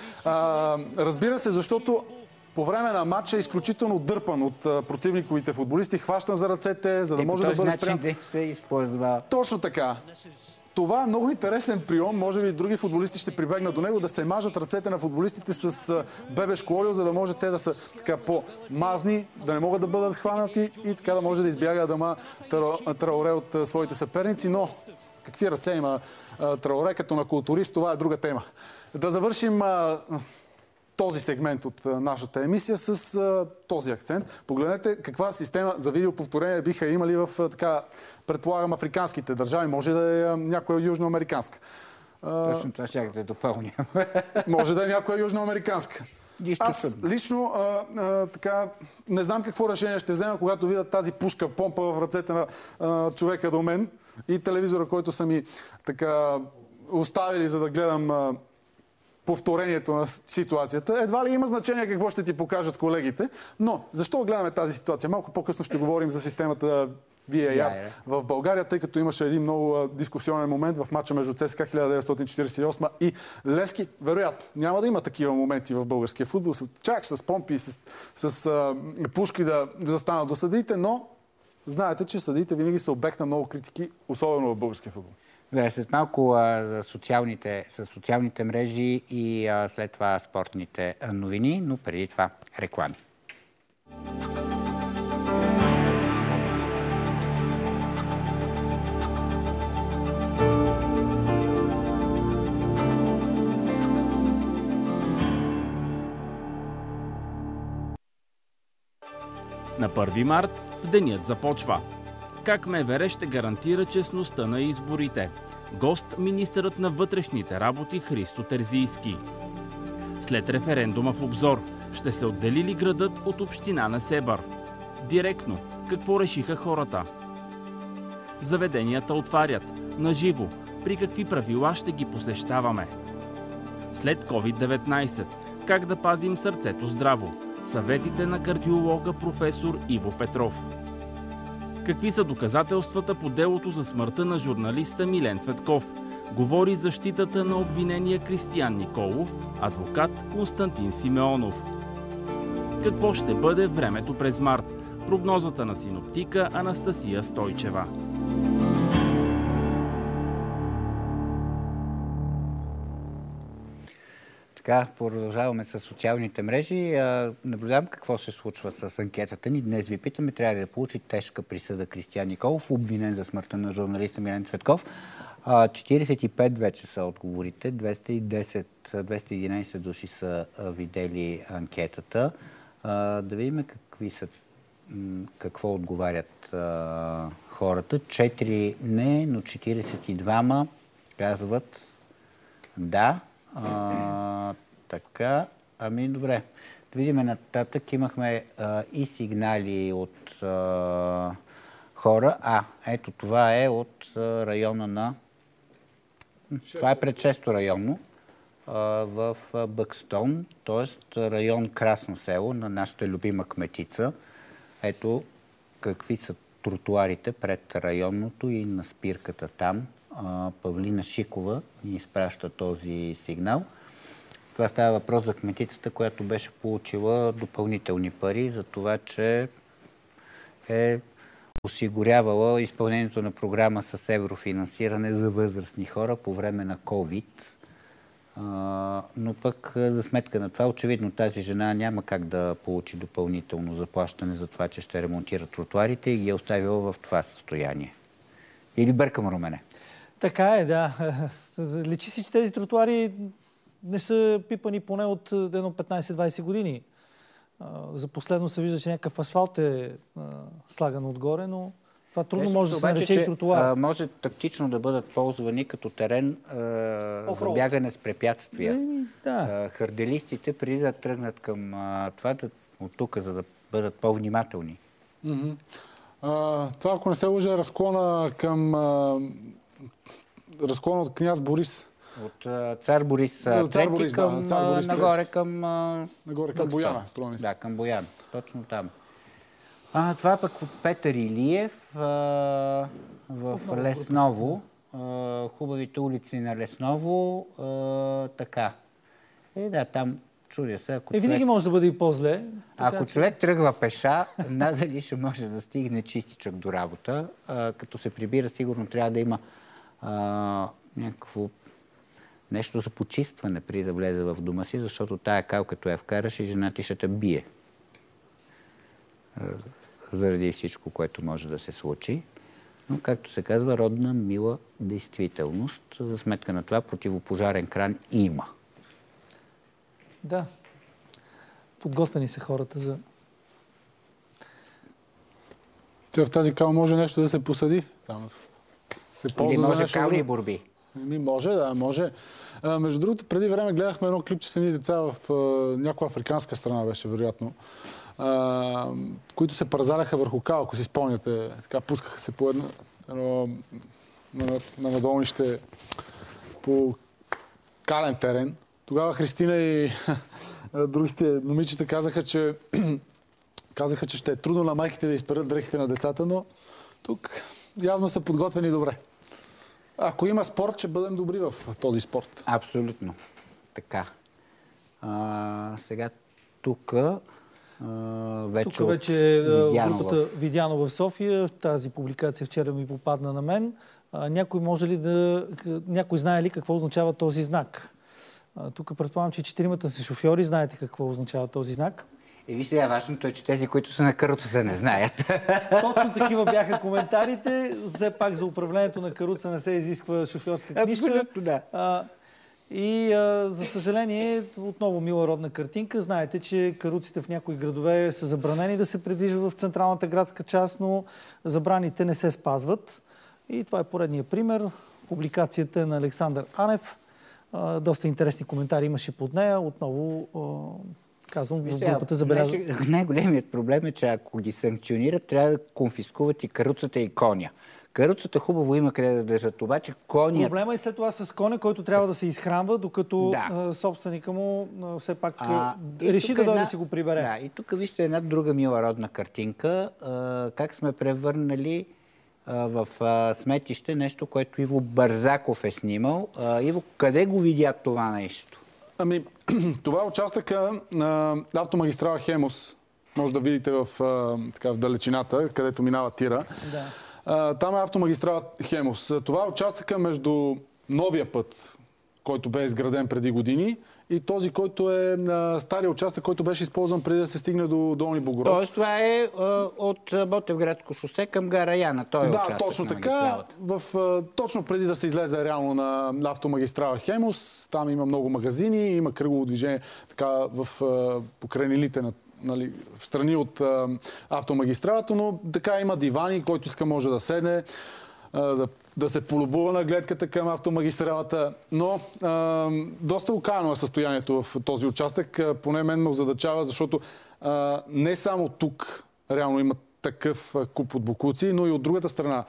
[SPEAKER 3] Разбира се, защото по време на матча е изключително дърпан от противниковите футболисти, хващан за ръцете, за да може да бъде спрян.
[SPEAKER 1] Да се използва.
[SPEAKER 3] Точно така. Това е много интересен прием. Може би други футболисти ще прибегнат до него, да се мажат ръцете на футболистите с бебешко олио, за да може те да са така по-мазни, да не могат да бъдат хванати и така да може да избяга Адама Траоре от своите съперници. Но какви ръце има Траоре като на културист, това е друга тема. Да завършим този сегмент от нашата емисия с този акцент. Погледнете каква система за видеоповторение биха имали в, така, предполагам, африканските държави. Може да е някоя южноамериканска.
[SPEAKER 1] Точно това ще да допълня.
[SPEAKER 3] Може да е някоя южноамериканска. Аз лично така не знам какво решение ще взема, когато видя тази пушка помпа в ръцете на човека до мен и телевизора, който са ми така оставили, за да гледам повторението на ситуацията. Едва ли има значение какво ще ти покажат колегите, но защо гледаме тази ситуация? Малко по-късно ще говорим за системата VAR в България, тъй като имаше един много дискусионен момент в матча между ЦСКА 1948 и Левски. Вероятно, няма да има такива моменти в българския футбол, чак с помпи, с пушки да застанат до съдиите, но знаете, че съдиите винаги са обект на много критики, особено в българския футбол.
[SPEAKER 1] След малко за социалните мрежи и след това спортните новини, но преди това реклами.
[SPEAKER 5] На 1 март в денят започва. Как МВР ще гарантира честността на изборите? Гост министърът на вътрешните работи Христо Терзийски. След референдума в обзор, ще се отдели ли градът от община Несебър? Директно, какво решиха хората? Заведенията отварят. Наживо, при какви правила ще ги посещаваме? След COVID-19, как да пазим сърцето здраво? Съветите на кардиолога професор Иво Петров. Какви са доказателствата по делото за смъртта на журналиста Милен Цветков? Говори защитата на обвинения Кристиян Николов, адвокат Константин Симеонов. Какво ще бъде времето през март? Прогнозата на синоптика Анастасия Стойчева.
[SPEAKER 1] Така, продължаваме с социалните мрежи. Наблюдавам какво се случва с анкетата ни. Днес ви питаме, трябва ли да получи тежка присъда Кристиян Николов, обвинен за смъртта на журналиста Милен Цветков. 45 вече са отговорите, 211 души са видели анкетата. Да видим какво отговарят хората. 4 не, но 42 казват да. Така, добре. Да видим нататък. Имахме и сигнали от хора. Ето това е от района на... Това е пред 6-то районно в Бъкстон, т.е. район Красно село на нашата любима кметица. Ето какви са тротуарите пред районното и на спирката там. Павлина Шикова ни изпраща този сигнал. Това става въпрос за кметицата, която беше получила допълнителни пари за това, че е осигурявала изпълнението на програма с еврофинансиране за възрастни хора по време на COVID. Но пък за сметка на това, очевидно тази жена няма как да получи допълнително заплащане за това, че ще ремонтира тротуарите и ги е оставила в това състояние. Или бъркам, Румене?
[SPEAKER 2] Така е, да. Личи си, че тези тротуари не са пипани поне от едно 15-20 години. За последно се вижда, че някакъв асфалт е слаган отгоре, но това трудно може да се нарече и тротуар.
[SPEAKER 1] Може тактично да бъдат ползвани като терен за бягане с препятствия. Харделистите, преди да тръгнат към това, от тук, за да бъдат по-внимателни.
[SPEAKER 3] Това, ако не се лъжа, е разклона към разклона от княз Борис.
[SPEAKER 1] От цар Борис III към нагоре към
[SPEAKER 3] Бояна, струва ми се.
[SPEAKER 1] Да, към Бояна. Точно там. Това пък от Петър Илиев в Лесново. Хубавите улици на Лесново. Така. Да, там чудя се.
[SPEAKER 2] Винаги може да бъде и по-зле.
[SPEAKER 1] Ако човек тръгва пеша, надали ще може да стигне чистичък до работа. Като се прибира, сигурно трябва да има някакво нещо за почистване преди да влезе в дома си, защото тая кал, като я вкараш, и жена ти ще те бие. Заради всичко, което може да се случи. Но, както се казва, родна, мила действителност. За сметка на това, противопожарен кран има.
[SPEAKER 2] Да. Подготвени са хората за...
[SPEAKER 3] В тази кал може нещо да се посади. Там се ползва.
[SPEAKER 1] Или може кални борби.
[SPEAKER 3] Може, да, може. Между другото, преди време гледахме едно клипче с едни деца в някоя африканска страна, беше вероятно, които се паразаляха върху кал, ако си спомняте. Така пускаха се по едно на надолнище по кален терен. Тогава Христина и другите момичета казаха, че ще е трудно на майките да изперат дрехите на децата, но тук явно са подготвени добре. Ако има спорт, ще бъдем добри в този спорт.
[SPEAKER 1] Абсолютно. Така. Сега тук
[SPEAKER 2] вече групата Видяно в София. Тази публикация вчера ми попадна на мен. Някой знае ли какво означава този знак? Тук предполагам, че 4-мата си шофьори знаете какво означава този знак.
[SPEAKER 1] Вижте, важното е, че тези, които са на каруцата, не знаят.
[SPEAKER 2] Точно такива бяха коментарите. Все пак за управлението на каруца не се изисква шофьорска книжка.
[SPEAKER 1] Абсолютно, да.
[SPEAKER 2] За съжаление, отново мила родна картинка. Знаете, че каруците в някои градове са забранени да се придвижват в централната градска част, но забраните не се спазват. И това е поредният пример. Публикацията на Александър Анев. Доста интересни коментари имаше под нея. Отново казвам, в групата забелязва.
[SPEAKER 1] Най-големият проблем е, че ако ги санкционират, трябва да конфискуват и каруцата и коня. Каруцата хубаво има къде да държат, обаче коня...
[SPEAKER 2] Проблема е след това с коня, който трябва да се изхранва, докато собственика му все пак реши да дойде да си го прибере.
[SPEAKER 1] Да, и тук вижте една друга мила родна картинка. Как сме превърнали в сметище нещо, което Иво Бързаков е снимал. Иво, къде го видя това нещо?
[SPEAKER 3] Това е участъка на автомагистрала Хемус. Може да видите в далечината, където минава тира. Да. Там е автомагистрала Хемус. Това е участъка между новия път, който бе изграден преди години, и този, който е стария участък, който беше използван преди да се стигне до Долни Богород.
[SPEAKER 1] Тоест това е от Ботевградско шосе към гара Яна. Той е участък
[SPEAKER 3] точно
[SPEAKER 1] на
[SPEAKER 3] така. Точно преди да се излезе реално на автомагистрала Хемус, там има много магазини, има кръгово движение в покрайнилите в страни от автомагистралата, но така има дивани, който иска може да седне, да се полюбува на гледката към автомагистралата. Но доста окаяно е състоянието в този участък. Поне мен ме озадачава, защото не само тук реално има такъв куп от боклуци, но и от другата страна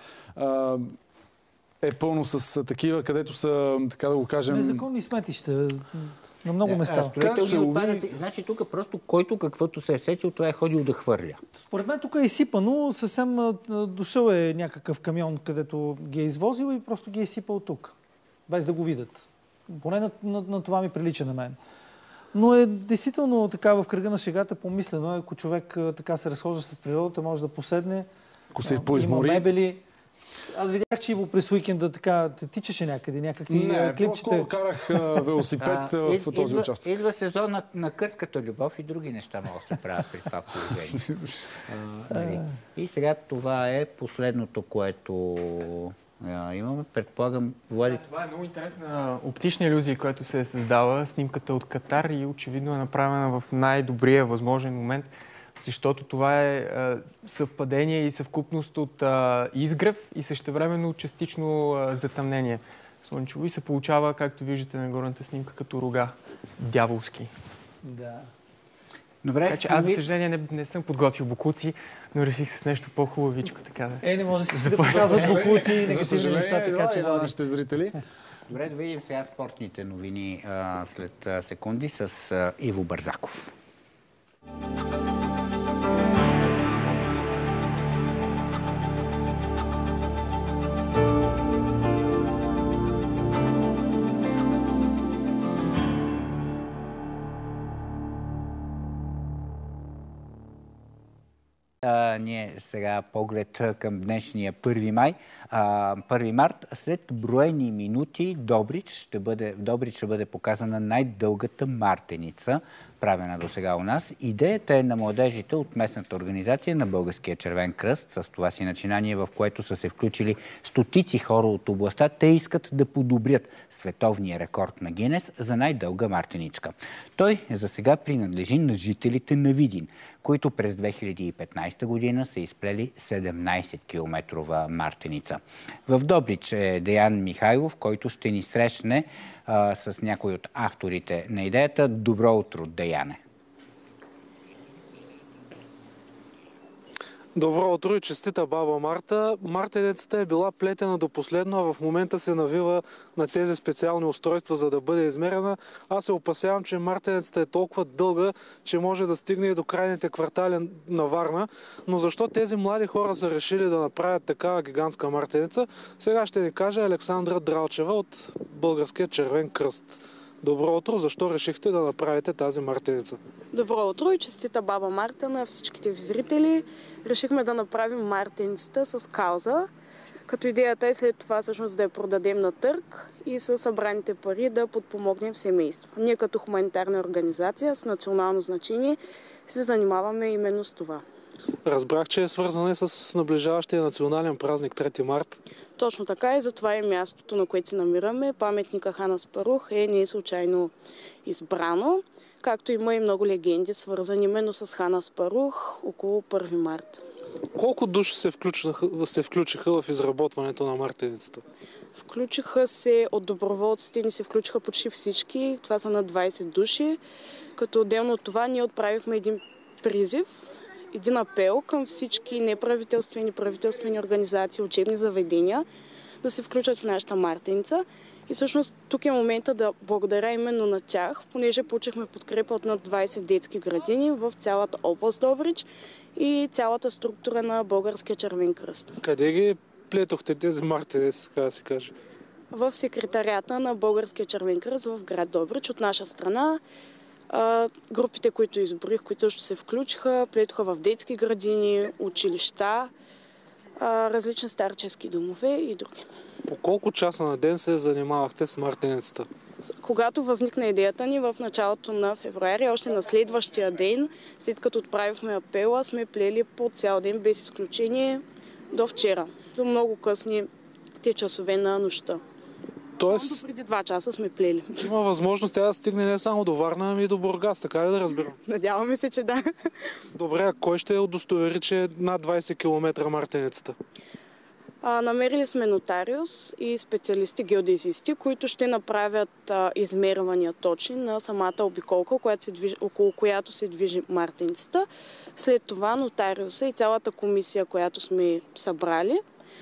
[SPEAKER 3] е пълно с такива, където са, така да го кажем...
[SPEAKER 2] Незаконни сметища на много места.
[SPEAKER 1] Значи тук просто който каквото се е сетил, това е ходил да хвърля.
[SPEAKER 2] Според мен тук е изсипано, съвсем дошъл е някакъв камион, където ги е извозил и просто ги е изсипал тук, без да го видят. Поне на това ми прилича на мен. Но е действително така в кръга на шегата помислено. Ако човек така се разхожда с природата, може да поседне.
[SPEAKER 3] Ако се
[SPEAKER 2] Има
[SPEAKER 3] поизмори...
[SPEAKER 2] мебели. Аз видях, че Иво през уикенда така тичаше някъде, някакви клипчета.
[SPEAKER 3] Не, карах велосипед в този участък.
[SPEAKER 1] Идва сезон на къртката любов и други неща могат да се правят при това положение. И сега това е последното, което имаме. Предполагам, Влади...
[SPEAKER 4] Това е много интересна оптична илюзия, която се е създала. Снимката от Катар и очевидно е направена в най-добрия възможен момент, защото това е съвпадение и съвкупност от изгрев и същевременно частично затъмнение слънчево и се получава, както виждате на горната снимка, като рога дяволски.
[SPEAKER 2] Да.
[SPEAKER 1] Добре,
[SPEAKER 4] така че аз, за съжаление, не съм подготвил бокуци, но реших с нещо по-хубавичко, така да...
[SPEAKER 2] Не може да показват бокуци и негативни неща, така че
[SPEAKER 3] на нашите зрители.
[SPEAKER 1] Добре, да видим сега спортните новини след секунди с Иво Бързаков. Ние сега поглед към днешния 1 май. 1 март, след броени минути, в Добрич ще бъде показана най-дългата мартеница, правена до сега у нас. Идеята е на младежите от местната организация на Българския червен кръст, с това си начинание, в което са се включили стотици хора от областта. Те искат да подобрят световния рекорд на Гинес за най-дълга мартеничка. Той за сега принадлежи на жителите на Видин, които през 2015 година са изплели 17-километрова мартеница. В Добрич е Деян Михайлов, който ще ни срещне с някой от авторите на идеята. Добро утро, Деяне!
[SPEAKER 18] Добро утро и честита баба Марта. Мартеницата е била плетена до последно, а в момента се навива на тези специални устройства, за да бъде измерена. Аз се опасявам, че мартеницата е толкова дълга, че може да стигне и до крайните квартали на Варна. Но защо тези млади хора са решили да направят такава гигантска мартеница, сега ще ни каже Александра Дралчева от Българския червен кръст. Добро утро! Защо решихте да направите тази мартеница?
[SPEAKER 19] Добро утро и честита баба Марта на всичките ви зрители. Решихме да направим мартеницата с кауза, като идеята е след това всъщност да я продадем на търг и с събраните пари да подпомогнем семейство. Ние като хуманитарна организация с национално значение се занимаваме именно с това.
[SPEAKER 18] Разбрах, че е свързана с наближаващия национален празник 3 март.
[SPEAKER 19] Точно така и затова е мястото, на което се намираме. Паметника Хан Аспарух не е случайно избрано, както има и много легенди, свързани именно с Хан Аспарух около 1 март.
[SPEAKER 18] Колко души се включиха в изработването на мартеницата?
[SPEAKER 19] Включиха се от доброволците, ни се включиха почти всички. Това са на 20 души. Като отделно от това ние отправихме един призив, един апел към всички неправителствени, правителствени организации, учебни заведения да се включат в нашата мартеница. И всъщност тук е момента да благодаря именно на тях, понеже получихме подкрепа от над 20 детски градини в цялата област Добрич и цялата структура на Българския червен кръст.
[SPEAKER 18] Къде ги плетохте тези мартеници, така да се каже?
[SPEAKER 19] В секретарията на Българския червен кръст в град Добрич от наша страна. Групите, които изброих, които също се включиха, плетоха в детски градини, училища, различни старчески домове и други.
[SPEAKER 18] По колко часа на ден се занимавахте с мартеницата?
[SPEAKER 19] Когато възникна идеята ни в началото на февруари, още на следващия ден, след като отправихме апела, сме плели по цял ден без изключение до вчера, до много късни часове на нощта.
[SPEAKER 18] Тоест,
[SPEAKER 19] преди 2 часа сме плели.
[SPEAKER 18] Има възможност тя да стигне не само до Варна, ами и до Бургас, така ли да разбирам?
[SPEAKER 19] Надяваме се, че да.
[SPEAKER 18] Добре, а кой ще удостовери, че е над 20 км мартеницата?
[SPEAKER 19] Намерили сме нотариус и специалисти геодезисти, които ще направят измервания точни на самата обиколка, около която се движи мартеницата. След това нотариуса и цялата комисия, която сме събрали,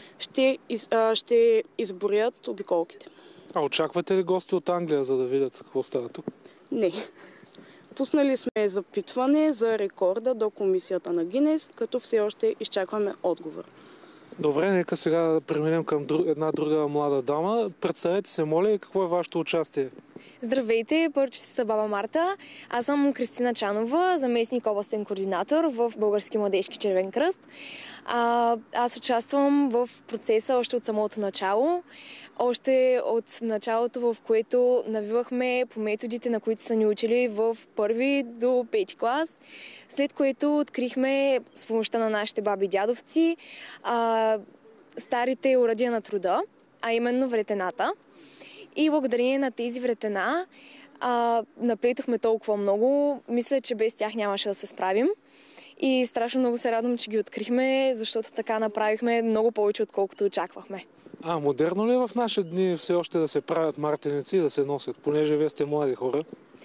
[SPEAKER 19] ще изброят обиколките.
[SPEAKER 18] А очаквате ли гости от Англия, за да видят какво става тук?
[SPEAKER 19] Не. Пуснали сме запитване за рекорда до комисията на Гинес, като все още изчакваме отговор.
[SPEAKER 18] Добре, нека сега да преминем към една друга млада дама. Представете се, моля, и какво е вашето участие?
[SPEAKER 20] Здравейте, първо честита баба Марта. Аз съм Кристина Чанова, заместник областен координатор в Български младежки червен кръст. Аз участвам в процеса още от самото начало. Още от началото, в което навивахме по методите, на които са ни учили в 1 до 5 клас. След което открихме с помощта на нашите баби и дядовци старите оръдия на труда, а именно вретената. И благодарение на тези вретена наплетохме толкова много. Мисля, че без тях нямаше да се справим. И страшно много се радвам, че ги открихме, защото така направихме много повече, отколкото очаквахме.
[SPEAKER 18] Модерно ли е в наши дни все още да се правят мартеници и да се носят, понеже вие сте млади хора?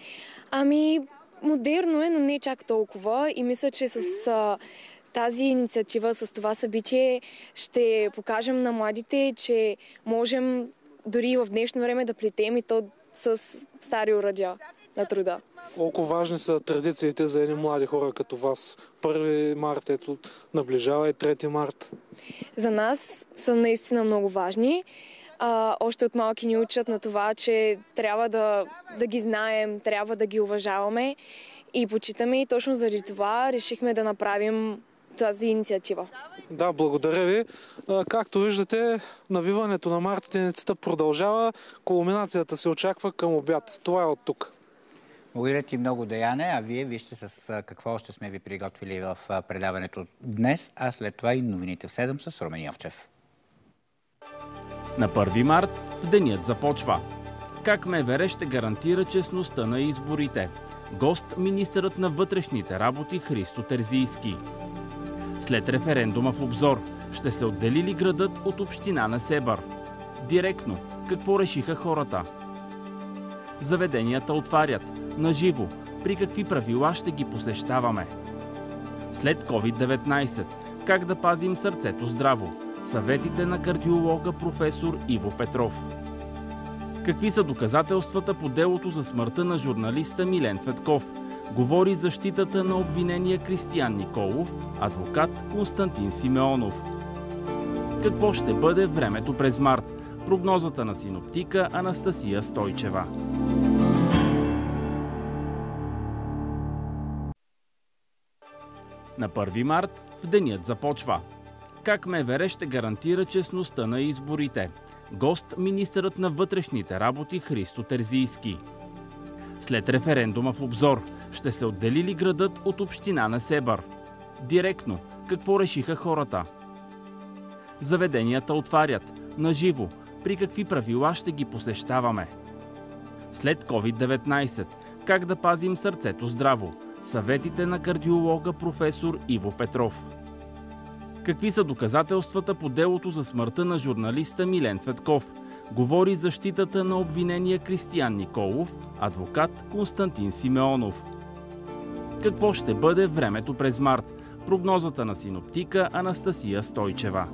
[SPEAKER 20] Модерно е, но не чак толкова. И мисля, че с тази инициатива, с това събитие ще покажем на младите, че можем дори в днешно време да плетем и то с стари оръдия на труда.
[SPEAKER 18] Колко важни са традициите за едни млади хора като вас? 1 март, ето, наближава и 3 март.
[SPEAKER 20] За нас са наистина много важни. Още от малки ни учат на това, че трябва да ги знаем, трябва да ги уважаваме и почитаме, и точно заради това решихме да направим тази инициатива.
[SPEAKER 18] Да, благодаря ви. Както виждате, навиването на мартеницата продължава. Кулминацията се очаква към обяд. Това е от тук.
[SPEAKER 1] Благодаря ти много, Даяне, а вие вижте с какво още сме ви приготвили в предаването днес, а след това и новините в 7 с Румен Йовчев.
[SPEAKER 5] На 1 март денят започва. Как МВР ще гарантира честността на изборите? Гост министърът на вътрешните работи Христо Терзийски. След референдума в Обзор ще се отдели ли градът от община Несебър? Директно, какво решиха хората? Заведенията отварят. Наживо, при какви правила ще ги посещаваме? След COVID-19, как да пазим сърцето здраво? Съветите на кардиолога професор Иво Петров. Какви са доказателствата по делото за смъртта на журналиста Милен Цветков? Говори защитата на обвинения Кристиян Николов, адвокат Константин Симеонов. Какво ще бъде времето през март? Прогнозата на синоптика Анастасия Стойчева. На 1 март в денят започва. Как МВР ще гарантира честността на изборите? Гост министърът на вътрешните работи Христо Терзийски. След референдума в Обзор ще се отдели ли градът от община Несебър? Директно, какво решиха хората? Заведенията отварят. Наживо, при какви правила ще ги посещаваме? След COVID-19, как да пазим сърцето здраво? Съветите на кардиолога професор Иво Петров. Какви са доказателствата по делото за смъртта на журналиста Милен Цветков? Говори защитата на обвинения Кристиян Николов, адвокат Константин Симеонов. Какво ще бъде времето през март? Прогнозата на синоптика Анастасия Стойчева.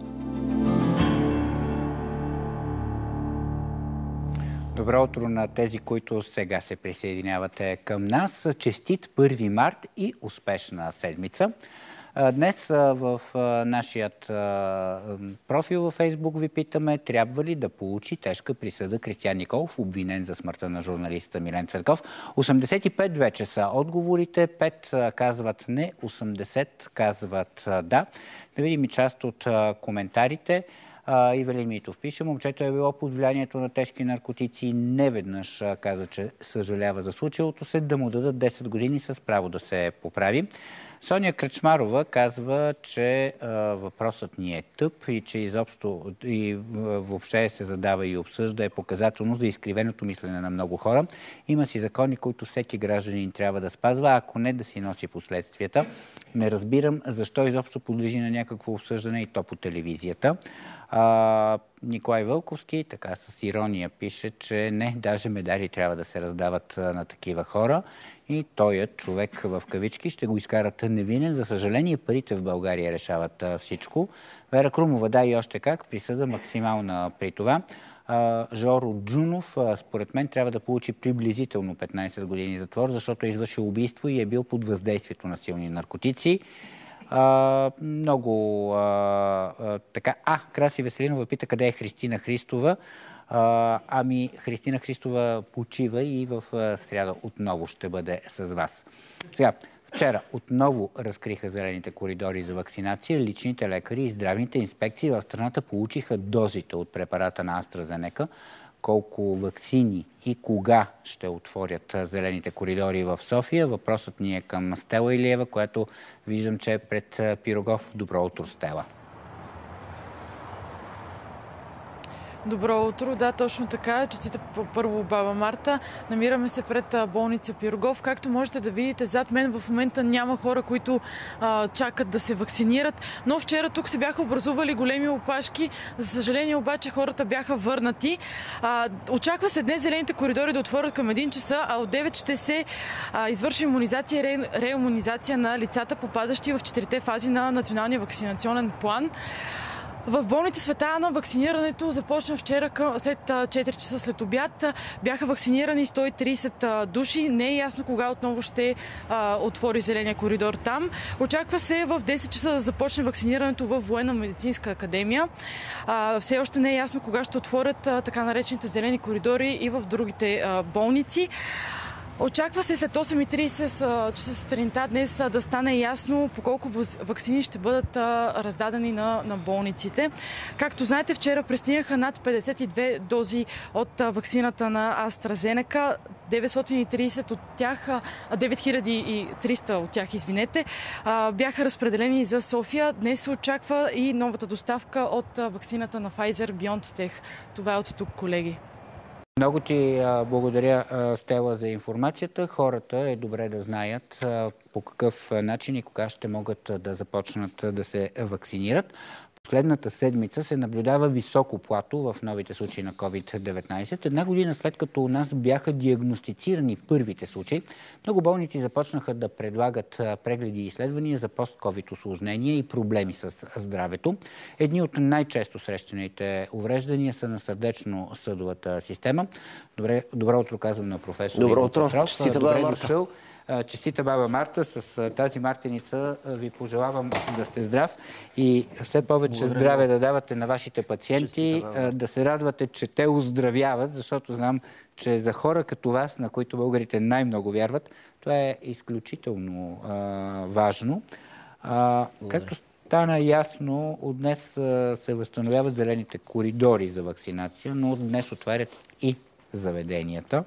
[SPEAKER 1] Добро утро на тези, които сега се присъединявате към нас. Честит 1 март и успешна седмица. Днес в нашият профил във Фейсбук ви питаме, трябва ли да получи тежка присъда Кристиян Николов, обвинен за смъртта на журналиста Милен Цветков. 85 вече са отговорите, 5 казват не, 80 казват да. Да видим и част от коментарите. Ивелин Митов пише, момчето е било под влиянието на тежки наркотици. Неведнъж каза, че съжалява за случилото се, да му дадат 10 години с право да се поправи. Соня Кръчмарова казва, че въпросът ни е тъп и че изобщо и въобще се задава и обсъжда е показателно за изкривеното мислене на много хора. Има си закони, които всеки гражданин трябва да спазва, ако не да си носи последствията. Не разбирам защо изобщо подлежи на някакво обсъждане и то по телевизията. Николай Вълковски така с ирония пише, че не, даже медали трябва да се раздават на такива хора. И тоят човек в кавички ще го изкарат невинен. За съжаление, парите в България решават всичко. Вера Крумова, да и още как, присъда максимална при това. Жоро Джунов, според мен, трябва да получи приблизително 15 години затвор, защото е извършил убийство и е бил под въздействието на силни наркотици. Много така. Краси Веселинова пита къде е Христина Христова. Христина Христова почива и в сряда отново ще бъде с вас. Сега, Вчера отново разкриха зелените коридори за вакцинация. Личните лекари и здравните инспекции в страната получиха дозите от препарата на AstraZeneca. Колко ваксини и кога ще отворят зелените коридори в София? Въпросът ни е към Стела Илиева, която виждам, че е пред Пирогов. Добро утро, Стела.
[SPEAKER 21] Добро утро, да, точно така. Честита първо баба Марта. Намираме се пред болница Пирогов. Както можете да видите, зад мен в момента няма хора, които чакат да се вакцинират, но вчера тук се бяха образували големи опашки. За съжаление обаче хората бяха върнати. Очаква се днес зелените коридори да отворят към 1 часа, а от 9 ще се извърши имунизация и реимунизация на лицата, попадащи в 4-те фази на националния вакцинационен план. В болница Света Ана вакцинирането започна вчера след 4 часа след обяд. Бяха вакцинирани 130 души. Не е ясно кога отново ще отвори зеления коридор там. Очаква се в 10 часа да започне вакцинирането в Военна медицинска академия. Все още не е ясно кога ще отворят така наречените зелени коридори и в другите болници. Очаква се след 8:30 часа сутринта днес да стане ясно по колко ваксини ще бъдат раздадени на болниците. Както знаете, вчера пристигнаха над 52 дози от ваксината на AstraZeneca. 930 от тях, 9300 от тях, бяха разпределени за София. Днес се очаква и новата доставка от ваксината на Pfizer-BioNTech. Това е от тук, колеги.
[SPEAKER 1] Много ти благодаря, Стела, за информацията. Хората е добре да знаят по какъв начин и кога ще могат да започнат да се вакцинират. Последната седмица се наблюдава високо плато в новите случаи на COVID-19. Една година след като у нас бяха диагностицирани първите случаи, много болници започнаха да предлагат прегледи и изследвания за пост-ковид усложнения и проблеми с здравето. Едни от най-често срещаните увреждания са на сърдечно-съдовата система. Добро утро, казвам на професор.
[SPEAKER 22] Добро утро. Честита баба Марта.
[SPEAKER 1] Честита баба Марта. С тази мартеница ви пожелавам да сте здрав и все повече здраве да давате на вашите пациенти, да се радвате, че те оздравяват, защото знам, че за хора като вас, на които българите най-много вярват, това е изключително важно. Както стана ясно, от днес се възстановяват зелените коридори за вакцинация, но от днес отварят и заведенията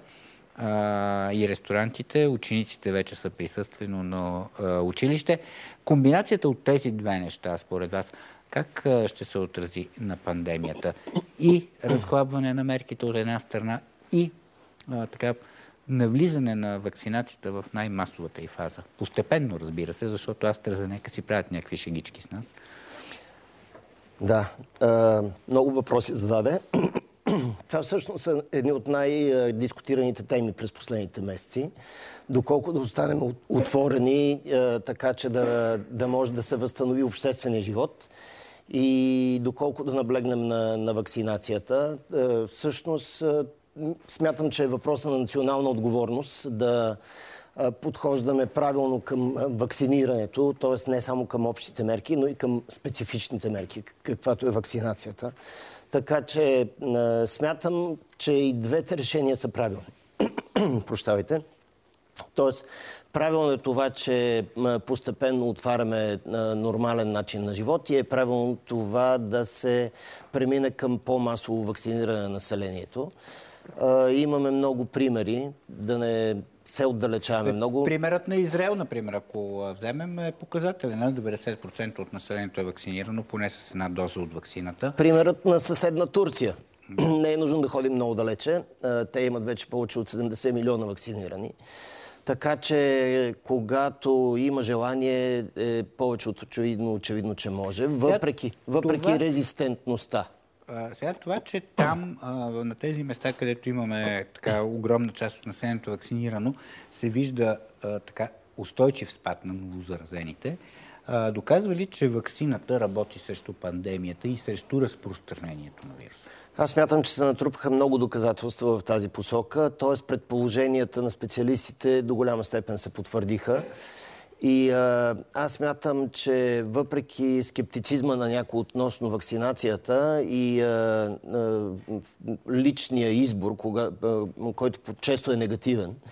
[SPEAKER 1] и ресторантите. Учениците вече са присъствено на училище. Комбинацията от тези две неща, според вас, как ще се отрази на пандемията? И разхлабване на мерките от една страна и така навлизане на вакцинацията в най-масовата й фаза. Постепенно, разбира се, защото AstraZeneca си правят някакви шегички с нас.
[SPEAKER 22] Да, много въпроси зададе. Това всъщност са едни от най-дискутираните теми през последните месеци. Доколко да останем отворени, така че да може да се възстанови обществения живот и доколко да наблегнем на вакцинацията. Всъщност, смятам, че е въпрос на национална отговорност да подхождаме правилно към вакцинирането, т.е. не само към общите мерки, но и към специфичните мерки, каквато е вакцинацията. Така че смятам, че и двете решения са правилни. Прощавайте. Тоест, правилно е това, че постепенно отваряме нормален начин на живот и е правилно това да се премине към по-масово вакциниране на населението. Имаме много примери, да не се отдалечаваме много.
[SPEAKER 1] Примерът на Израел, например, ако вземем, е показателен. 90% от населението е вакцинирано, поне с една доза от вакцината.
[SPEAKER 22] Примерът на съседна Турция. Не е нужно да ходим много далече. Те имат вече повече от 70 милиона вакцинирани. Така че, когато има желание, е повече от очевидно, че може, въпреки резистентността.
[SPEAKER 1] Сега това, че там, на тези места, където имаме така огромна част от населението вакцинирано, се вижда така устойчив спад на новозаразените, доказва ли, че ваксината работи срещу пандемията и срещу разпространението на вируса?
[SPEAKER 22] Аз смятам, че се натрупаха много доказателства в тази посока, т.е. предположенията на специалистите до голяма степен се потвърдиха. И аз смятам, че въпреки скептицизма на някой относно вакцинацията и личния избор, който често е негативен,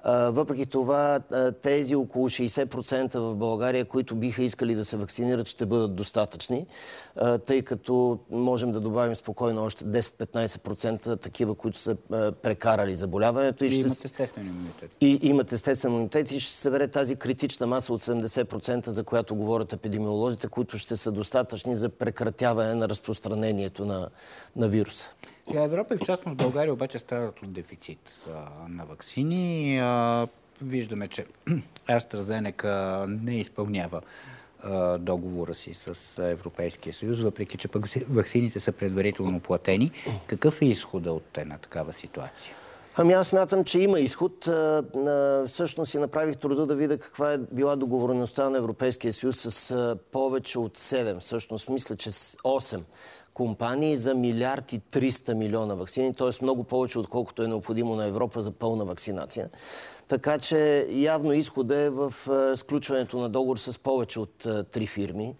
[SPEAKER 22] Въпреки това, тези около 60% в България, които биха искали да се вакцинират, ще бъдат достатъчни, тъй като можем да добавим спокойно още 10-15% такива, които са прекарали заболяването.
[SPEAKER 1] И имат естествен имунитет.
[SPEAKER 22] И имат естествен имунитет и ще се събере тази критична маса от 70%, за която говорят епидемиолозите, които ще са достатъчни за прекратяване на разпространението на вируса.
[SPEAKER 1] Сега Европа и в частност България обаче страдат от дефицит на ваксини. Виждаме, че AstraZeneca не изпълнява договора си с Европейския съюз, въпреки че пък ваксините са предварително платени. Какъв е изходът от една такава ситуация?
[SPEAKER 22] Аз смятам, че има изход. Всъщност си направих труда да видя каква е била договореността на Европейския съюз с повече от 7, всъщност мисля, че с 8 компании за 1 милиард и 300 милиона ваксини, т.е. много повече, отколкото е необходимо на Европа за пълна вакцинация. Така че явно изходът е в сключването на договор с повече от 3 фирми.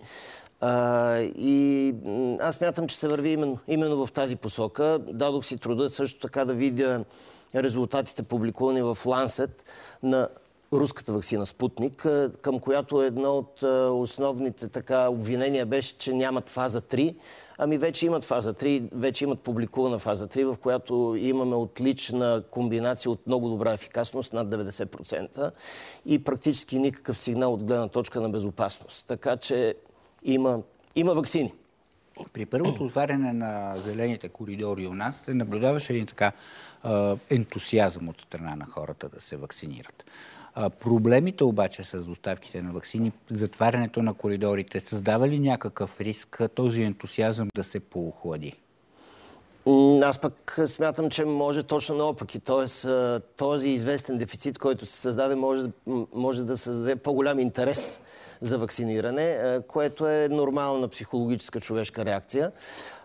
[SPEAKER 22] И аз смятам, че се върви именно в тази посока. Дадох си труда също така да видя резултатите, публикувани в Lancet на руската ваксина Спутник, към която едно от основните обвинения беше, че нямат фаза 3. Ами вече имат фаза 3, вече имат публикувана фаза 3, в която имаме отлична комбинация от много добра ефикасност, над 90%, и практически никакъв сигнал от гледна точка на безопасност. Така че има ваксини.
[SPEAKER 1] При първото отваряне на зелените коридори у нас се наблюдаваше един така ентусиазъм от страна на хората да се вакцинират. Проблемите обаче с доставките на ваксини, затварянето на коридорите, създава ли някакъв риск този ентусиазъм да се поохлади?
[SPEAKER 22] Аз пък смятам, че може точно наопаки. Тоест, този известен дефицит, който се създаде, може да създаде по-голям интерес за вакциниране, което е нормална психологическа човешка реакция.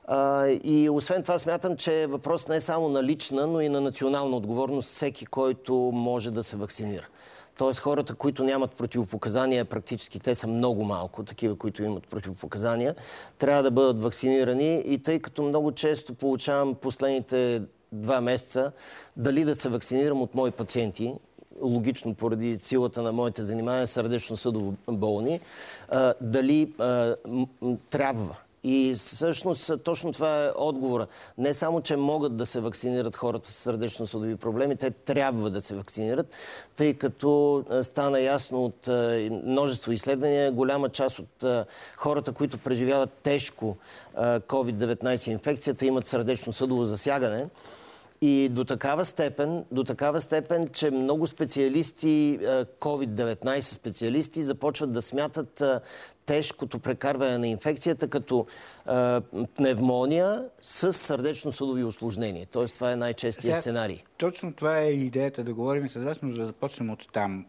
[SPEAKER 22] И освен това смятам, че въпрос не е само на лична, но и на национална отговорност всеки, който може да се вакцинира. Тоест хората, които нямат противопоказания, практически те са много малко, такива, които имат противопоказания, трябва да бъдат вакцинирани. И тъй като много често получавам последните 2 месеца дали да се вакцинирам от мои пациенти, логично поради силата на моите занимания сърдечно-съдово болни, дали трябва. И всъщност точно това е отговора. Не само, че могат да се вакцинират хората с сърдечно-съдови проблеми, те трябва да се вакцинират, тъй като стана ясно от множество изследвания, голяма част от хората, които преживяват тежко COVID-19 инфекцията, имат сърдечно-съдово засягане. И до такава степен, че много специалисти, COVID-19 специалисти, започват да смятат тежкото прекарване на инфекцията като пневмония с сърдечно-съдови усложнения. Тоест, това е най-честият сценарий.
[SPEAKER 1] Точно това е идеята да говорим с вас, но да започнем от там.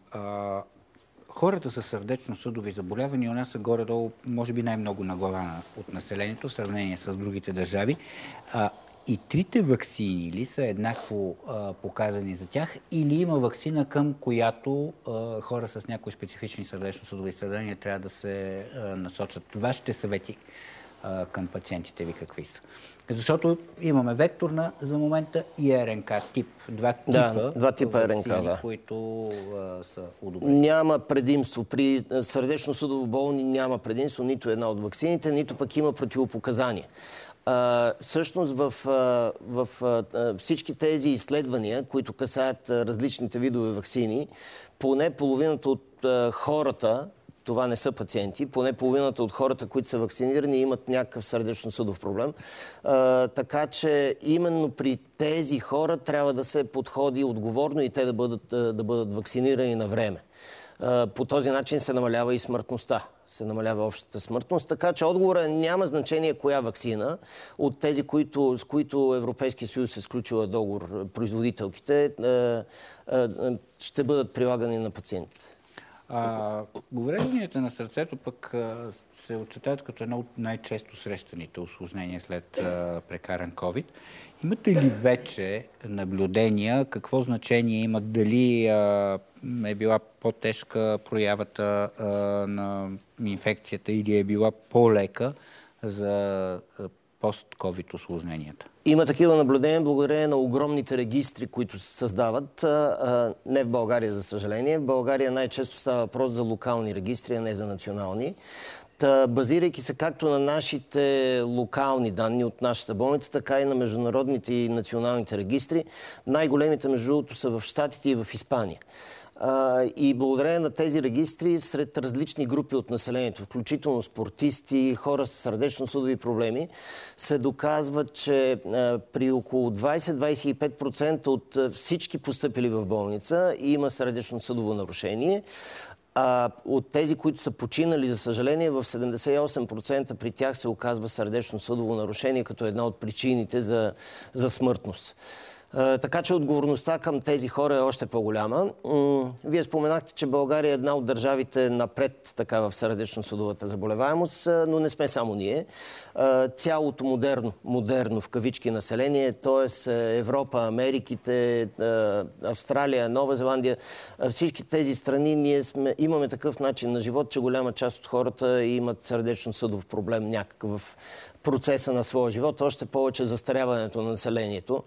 [SPEAKER 1] Хората с сърдечно-съдови заболявания у нас са горе-долу, може би най-много на глава от населението, в сравнение с другите държави. И трите ваксини ли са еднакво показани за тях или има ваксина, към която хора с някои специфични сърдечно-съдови страдания трябва да се насочат? Вашите съвети към пациентите ви какви са? Защото имаме векторна за момента и РНК тип. Два типа
[SPEAKER 22] РНК, да,
[SPEAKER 1] които са одобрени.
[SPEAKER 22] Няма предимство. При сърдечно-съдово болни няма предимство нито една от ваксините, нито пък има противопоказания. Всъщност в всички тези изследвания, които касаят различните видове ваксини, поне половината от хората, това не са пациенти, поне половината от хората, които са вакцинирани, имат някакъв сърдечно-съдов проблем. Така че именно при тези хора трябва да се подходи отговорно и те да бъдат вакцинирани на време. По този начин се намалява и смъртността. Се намалява общата смъртност. Така че отговорът няма значение коя ваксина от тези, с които Европейския съюз е сключила договор, производителките, ще бъдат прилагани на пациентите.
[SPEAKER 1] Уврежданията на сърцето пък се отчитават като едно от най-често срещаните усложнения след прекаран COVID. Имате ли вече наблюдения? Какво значение имат? Дали е била по-тежка проявата на инфекцията или е била по-лека за пост-ковид усложненията?
[SPEAKER 22] Има такива наблюдения благодарение на огромните регистри, които се създават. Не в България, за съжаление. В България най-често става въпрос за локални регистри, а не за национални. Базирайки се както на нашите локални данни от нашата болница, така и на международните и националните регистри, най-големите, между другото, са в Щатите и в Испания. И благодарение на тези регистри, сред различни групи от населението, включително спортисти, хора с сърдечно-съдови проблеми, се доказва, че при около 20-25% от всички постъпили в болница има сърдечно-съдово нарушение. От тези, които са починали, за съжаление, в 78% при тях се оказва сърдечно-съдово нарушение като една от причините за смъртност. Така че отговорността към тези хора е още по-голяма. Вие споменахте, че България е една от държавите напред така в сърдечно-съдовата заболеваемост, но не сме само ние. Цялото модерно в кавички население, т.е. Европа, Америките, Австралия, Нова Зеландия, всички тези страни ние имаме такъв начин на живот, че голяма част от хората имат сърдечно-съдов проблем някакъв процеса на своя живот, още повече застаряването на населението.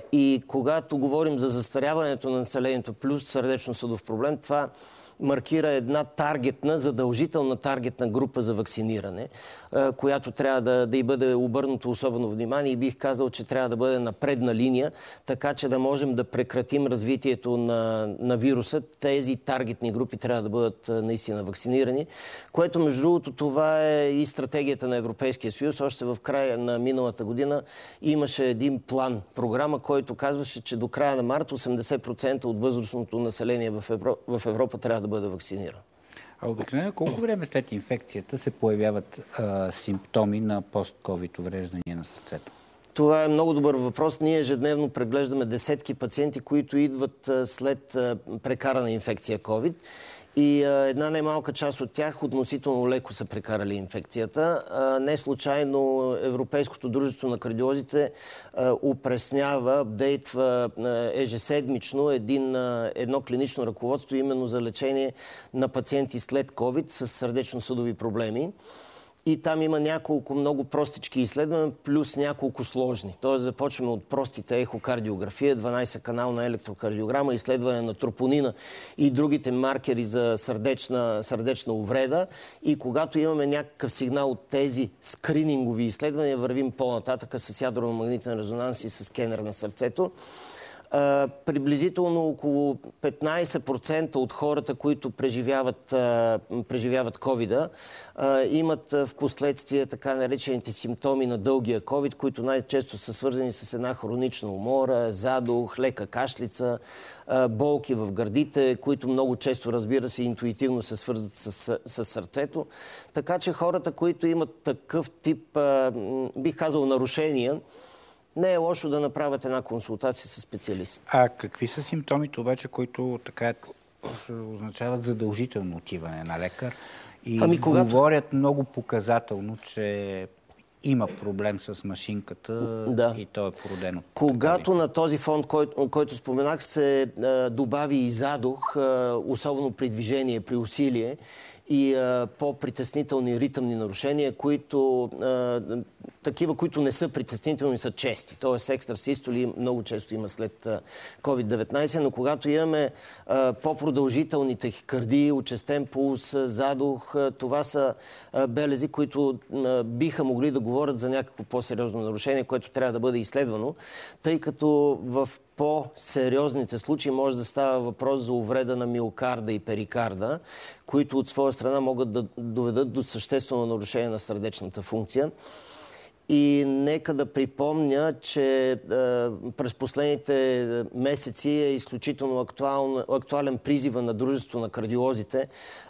[SPEAKER 22] И когато говорим за застаряването на населението плюс сърдечно-съдов проблем, това маркира една задължителна таргетна група за вакциниране, която трябва да й бъде обърнато особено внимание и бих казал, че трябва да бъде на предна линия, така че да можем да прекратим развитието на вируса. Тези таргетни групи трябва да бъдат наистина вакцинирани, което между другото това е и стратегията на Европейския съюз. Още в края на миналата година имаше един план, програма, който казваше, че до края на март 80% от възрастното население в Европа трябва да бъде вакциниран.
[SPEAKER 1] А обикновено колко време след инфекцията се появяват симптоми на пост-ковид увреждания на сърцето?
[SPEAKER 22] Това е много добър въпрос. Ние ежедневно преглеждаме десетки пациенти, които идват след прекарана инфекция COVID. И една немалка част от тях относително леко са прекарали инфекцията. Не случайно Европейското дружество на кардиолозите упреснява, апдейтва ежеседмично едно клинично ръководство именно за лечение на пациенти след COVID с сърдечно-съдови проблеми. И там има няколко много простички изследвания, плюс няколко сложни. Тоест започваме от простите ехокардиография, 12-канална електрокардиограма, изследване на тропонина и другите маркери за сърдечна увреда. И когато имаме някакъв сигнал от тези скринингови изследвания, вървим по-нататъка с ядрено-магнитен резонанс и с скенер на сърцето. Приблизително около 15% от хората, които преживяват COVID-а, имат в последствие така наречените симптоми на дългия COVID, които най-често са свързани с една хронична умора, задух, лека кашлица, болки в гърдите, които много често, разбира се, интуитивно се свързват с сърцето. Така че хората, които имат такъв тип, бих казал, нарушения, не е лошо да направят една консултация с специалист.
[SPEAKER 1] А какви са симптомите обаче, които така означават задължително отиване на лекар и говорят много показателно, че има проблем с машинката и то е породено?
[SPEAKER 22] Когато на този фонд, който споменах, се добави и задух, особено при движение, при усилие, и по-притеснителни ритъмни нарушения, такива, които не са притеснителни, са чести. Тоест екстрасистоли много често има след COVID-19, но когато имаме по-продължителни тахикардии, учестен пулс, задух, това са белези, които биха могли да говорят за някакво по-сериозно нарушение, което трябва да бъде изследвано, тъй като в по-сериозните случаи може да става въпрос за увреда на миокарда и перикарда, които от своя страна могат да доведат до съществено нарушение на сърдечната функция. И нека да припомня, че през последните месеци е изключително актуален призива на Дружеството на кардиолозите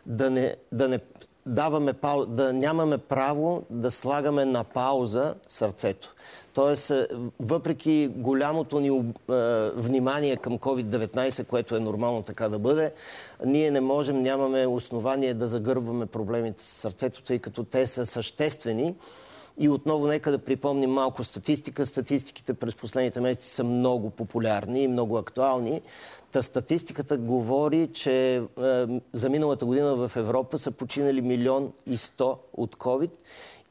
[SPEAKER 22] да нямаме право да слагаме на пауза сърцето. Тоест, въпреки голямото ни внимание към COVID-19, което е нормално така да бъде, ние нямаме основание да загърбваме проблемите с сърцето, тъй като те са съществени. И отново нека да припомним малко статистика. Статистиките през последните месеци са много популярни и много актуални. Статистиката говори, че за миналата година в Европа са починали 1 100 000 от COVID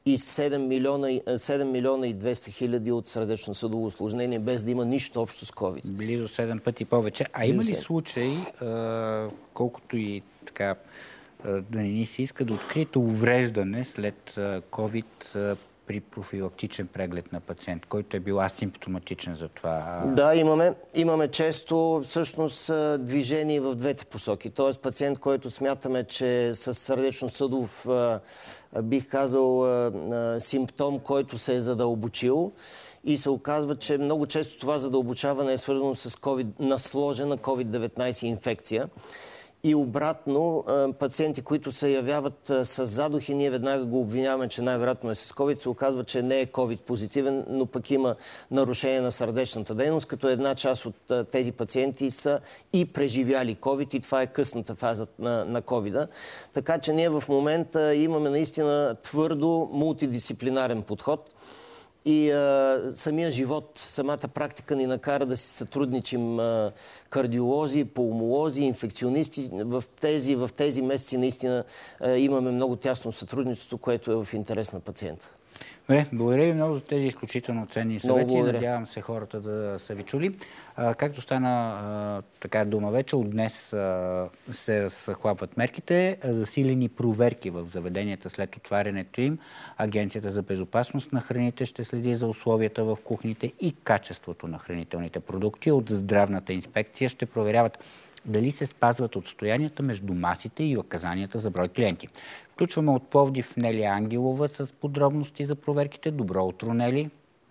[SPEAKER 22] и 7 милиона и 200 хиляди от сърдечно-съдово усложнение, без да има нищо общо с COVID.
[SPEAKER 1] Близо 7 пъти повече. А има ли случаи, колкото и така да не ни се иска, да откриете увреждане след COVID при профилактичен преглед на пациент, който е бил асимптоматичен за това?
[SPEAKER 22] Да, имаме често всъщност движение в двете посоки. Тоест пациент, който смятаме, че с сърдечно-съдов, бих казал, симптом, който се е задълбочил, и се оказва, че много често това задълбочаване е свързано с насложена COVID-19 инфекция. И обратно, пациенти, които се явяват с задухи, ние веднага го обвиняваме, че най-вероятно е с COVID, се оказва, че не е COVID-позитивен, но пък има нарушение на сърдечната дейност, като една част от тези пациенти са и преживяли COVID, и това е късната фаза на COVID-а. Така че ние в момента имаме наистина твърдо мултидисциплинарен подход. И самия живот, самата практика ни накара да си сътрудничим кардиолози, пулмолози, инфекционисти. В тези месеци наистина имаме много тясно сътрудничество, което е в интерес на пациента.
[SPEAKER 1] Добре, благодаря ви много за тези изключително ценни съвети. Надявам се хората да са ви чули. Както стана така дума вече, от днес се разхлапват мерките. Засилени проверки в заведенията след отварянето им. Агенцията за безопасност на храните ще следи за условията в кухните и качеството на хранителните продукти. От здравната инспекция ще проверяват дали се спазват отстоянията между масите и указанията за брой клиенти. Включваме от Пловдив Нели Ангелова с подробности за проверките. Добро утро, Нели!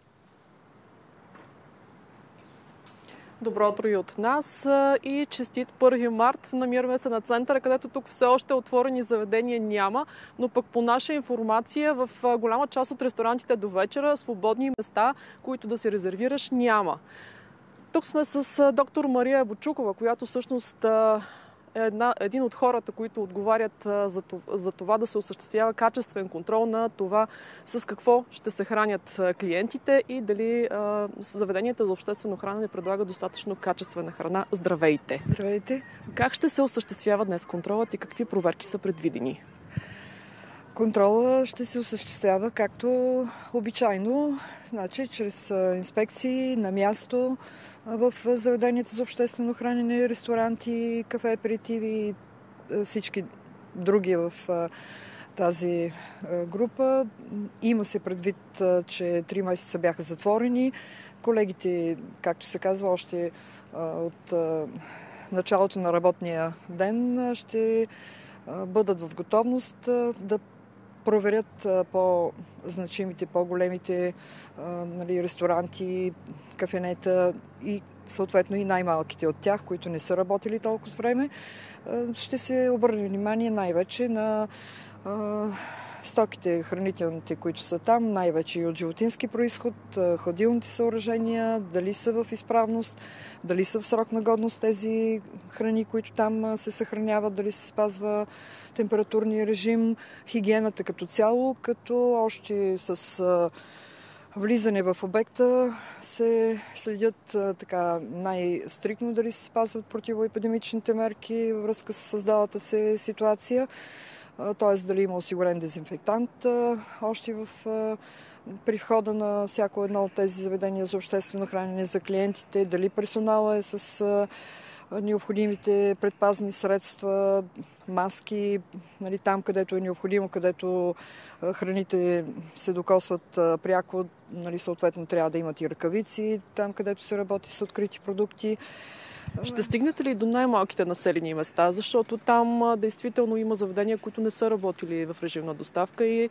[SPEAKER 6] Добро утро и от нас и честит 1 март. Намираме се на центъра, където тук все още отворени заведения няма, но пък по наша информация в голяма част от ресторантите до вечера свободни места, които да си резервираш, няма. Тук сме с доктор Мария Бочукова, която всъщност е един от хората, които отговарят за това да се осъществява качествен контрол на това с какво ще се хранят клиентите и дали заведенията за обществено хранене предлагат достатъчно качествена храна. Здравейте!
[SPEAKER 8] Здравейте!
[SPEAKER 6] Как ще се осъществява днес контролът и какви проверки са предвидени?
[SPEAKER 8] Контрола ще се осъществява както обичайно, значи чрез инспекции на място в заведенията за обществено хранене, ресторанти, кафе, аперитиви и всички други в тази група. Има се предвид, че 3 месеца бяха затворени. Колегите, както се казва, още от началото на работния ден ще бъдат в готовност да проверят по-значимите, по-големите ресторанти, кафенета и съответно и най-малките от тях, които не са работили толкова време. Ще се обърне внимание най-вече на стоките, хранителните, които са там, най-вече и от животински происход, хладилните съоръжения, дали са в изправност, дали са в срок на годност тези храни, които там се съхраняват, дали се спазва температурния режим, хигиената като цяло, като още с влизане в обекта се следят така най-стрикно дали се спазват противоепидемичните мерки във връзка с създалата се ситуация. Т.е. дали има осигурен дезинфектант още при входа на всяко едно от тези заведения за обществено хранене за клиентите, дали персонала е с необходимите предпазни средства, маски, там където е необходимо, където храните се докосват пряко, съответно трябва да имат и ръкавици, там където се работи с открити продукти.
[SPEAKER 6] Ще стигнете ли до най-малките населени места? Защото там действително има заведения, които не са работили в режим на доставка и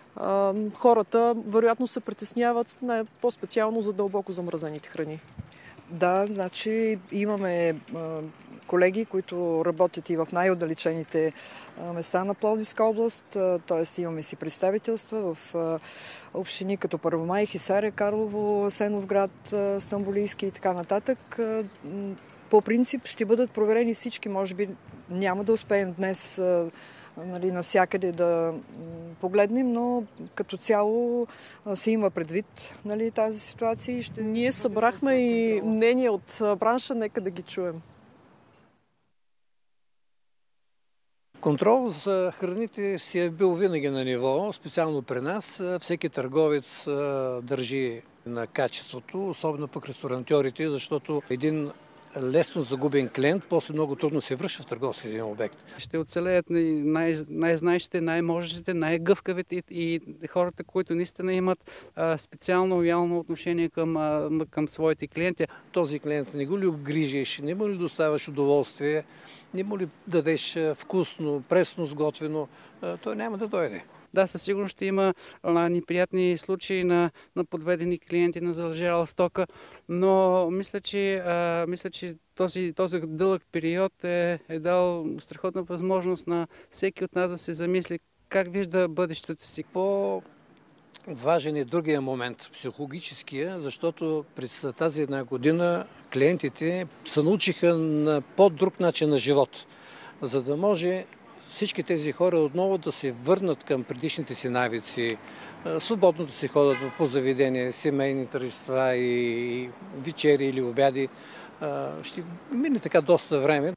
[SPEAKER 6] хората вероятно се притесняват по-специално за дълбоко замразените храни.
[SPEAKER 8] Да, значи имаме колеги, които работят и в най-отдалечените места на Пловдивска област, т.е. имаме си представителства в общини като Първомай, Хисаря, Карлово, Асеновград, Стамболийски и така нататък. По принцип ще бъдат проверени всички, може би няма да успеем днес навсякъде да погледнем, но като цяло се има предвид тази ситуация.
[SPEAKER 6] Ние събрахме и мнение от бранша, нека да ги чуем.
[SPEAKER 9] Контрол за храните си е бил винаги на ниво, специално при нас. Всеки търговец държи на качеството, особено пък ресторантьорите, защото един лесно загубен клиент после много трудно се връща в търговски един обект.
[SPEAKER 11] Ще оцелеят най-знаещите, най-можещите, най-гъвкавите и хората, които наистина имат специално лоялно отношение към своите клиенти.
[SPEAKER 9] Този клиент не го ли обгрижиш, не му ли доставяш удоволствие, не му ли дадеш вкусно, пресно сготвено, той няма да дойде.
[SPEAKER 11] Да, със сигурност ще има неприятни случаи на подведени клиенти, на залъжала стока, но мисля, че този дълъг период е дал страхотна възможност на всеки от нас да се замисли как вижда бъдещето си.
[SPEAKER 9] Важен е другия момент, психологическия, защото през тази една година клиентите се научиха на по-друг начин на живот, за да може всички тези хора отново да се върнат към предишните си навици, свободно да се ходят по заведения, семейни тържества и вечери или обяди. Ще мине така доста време.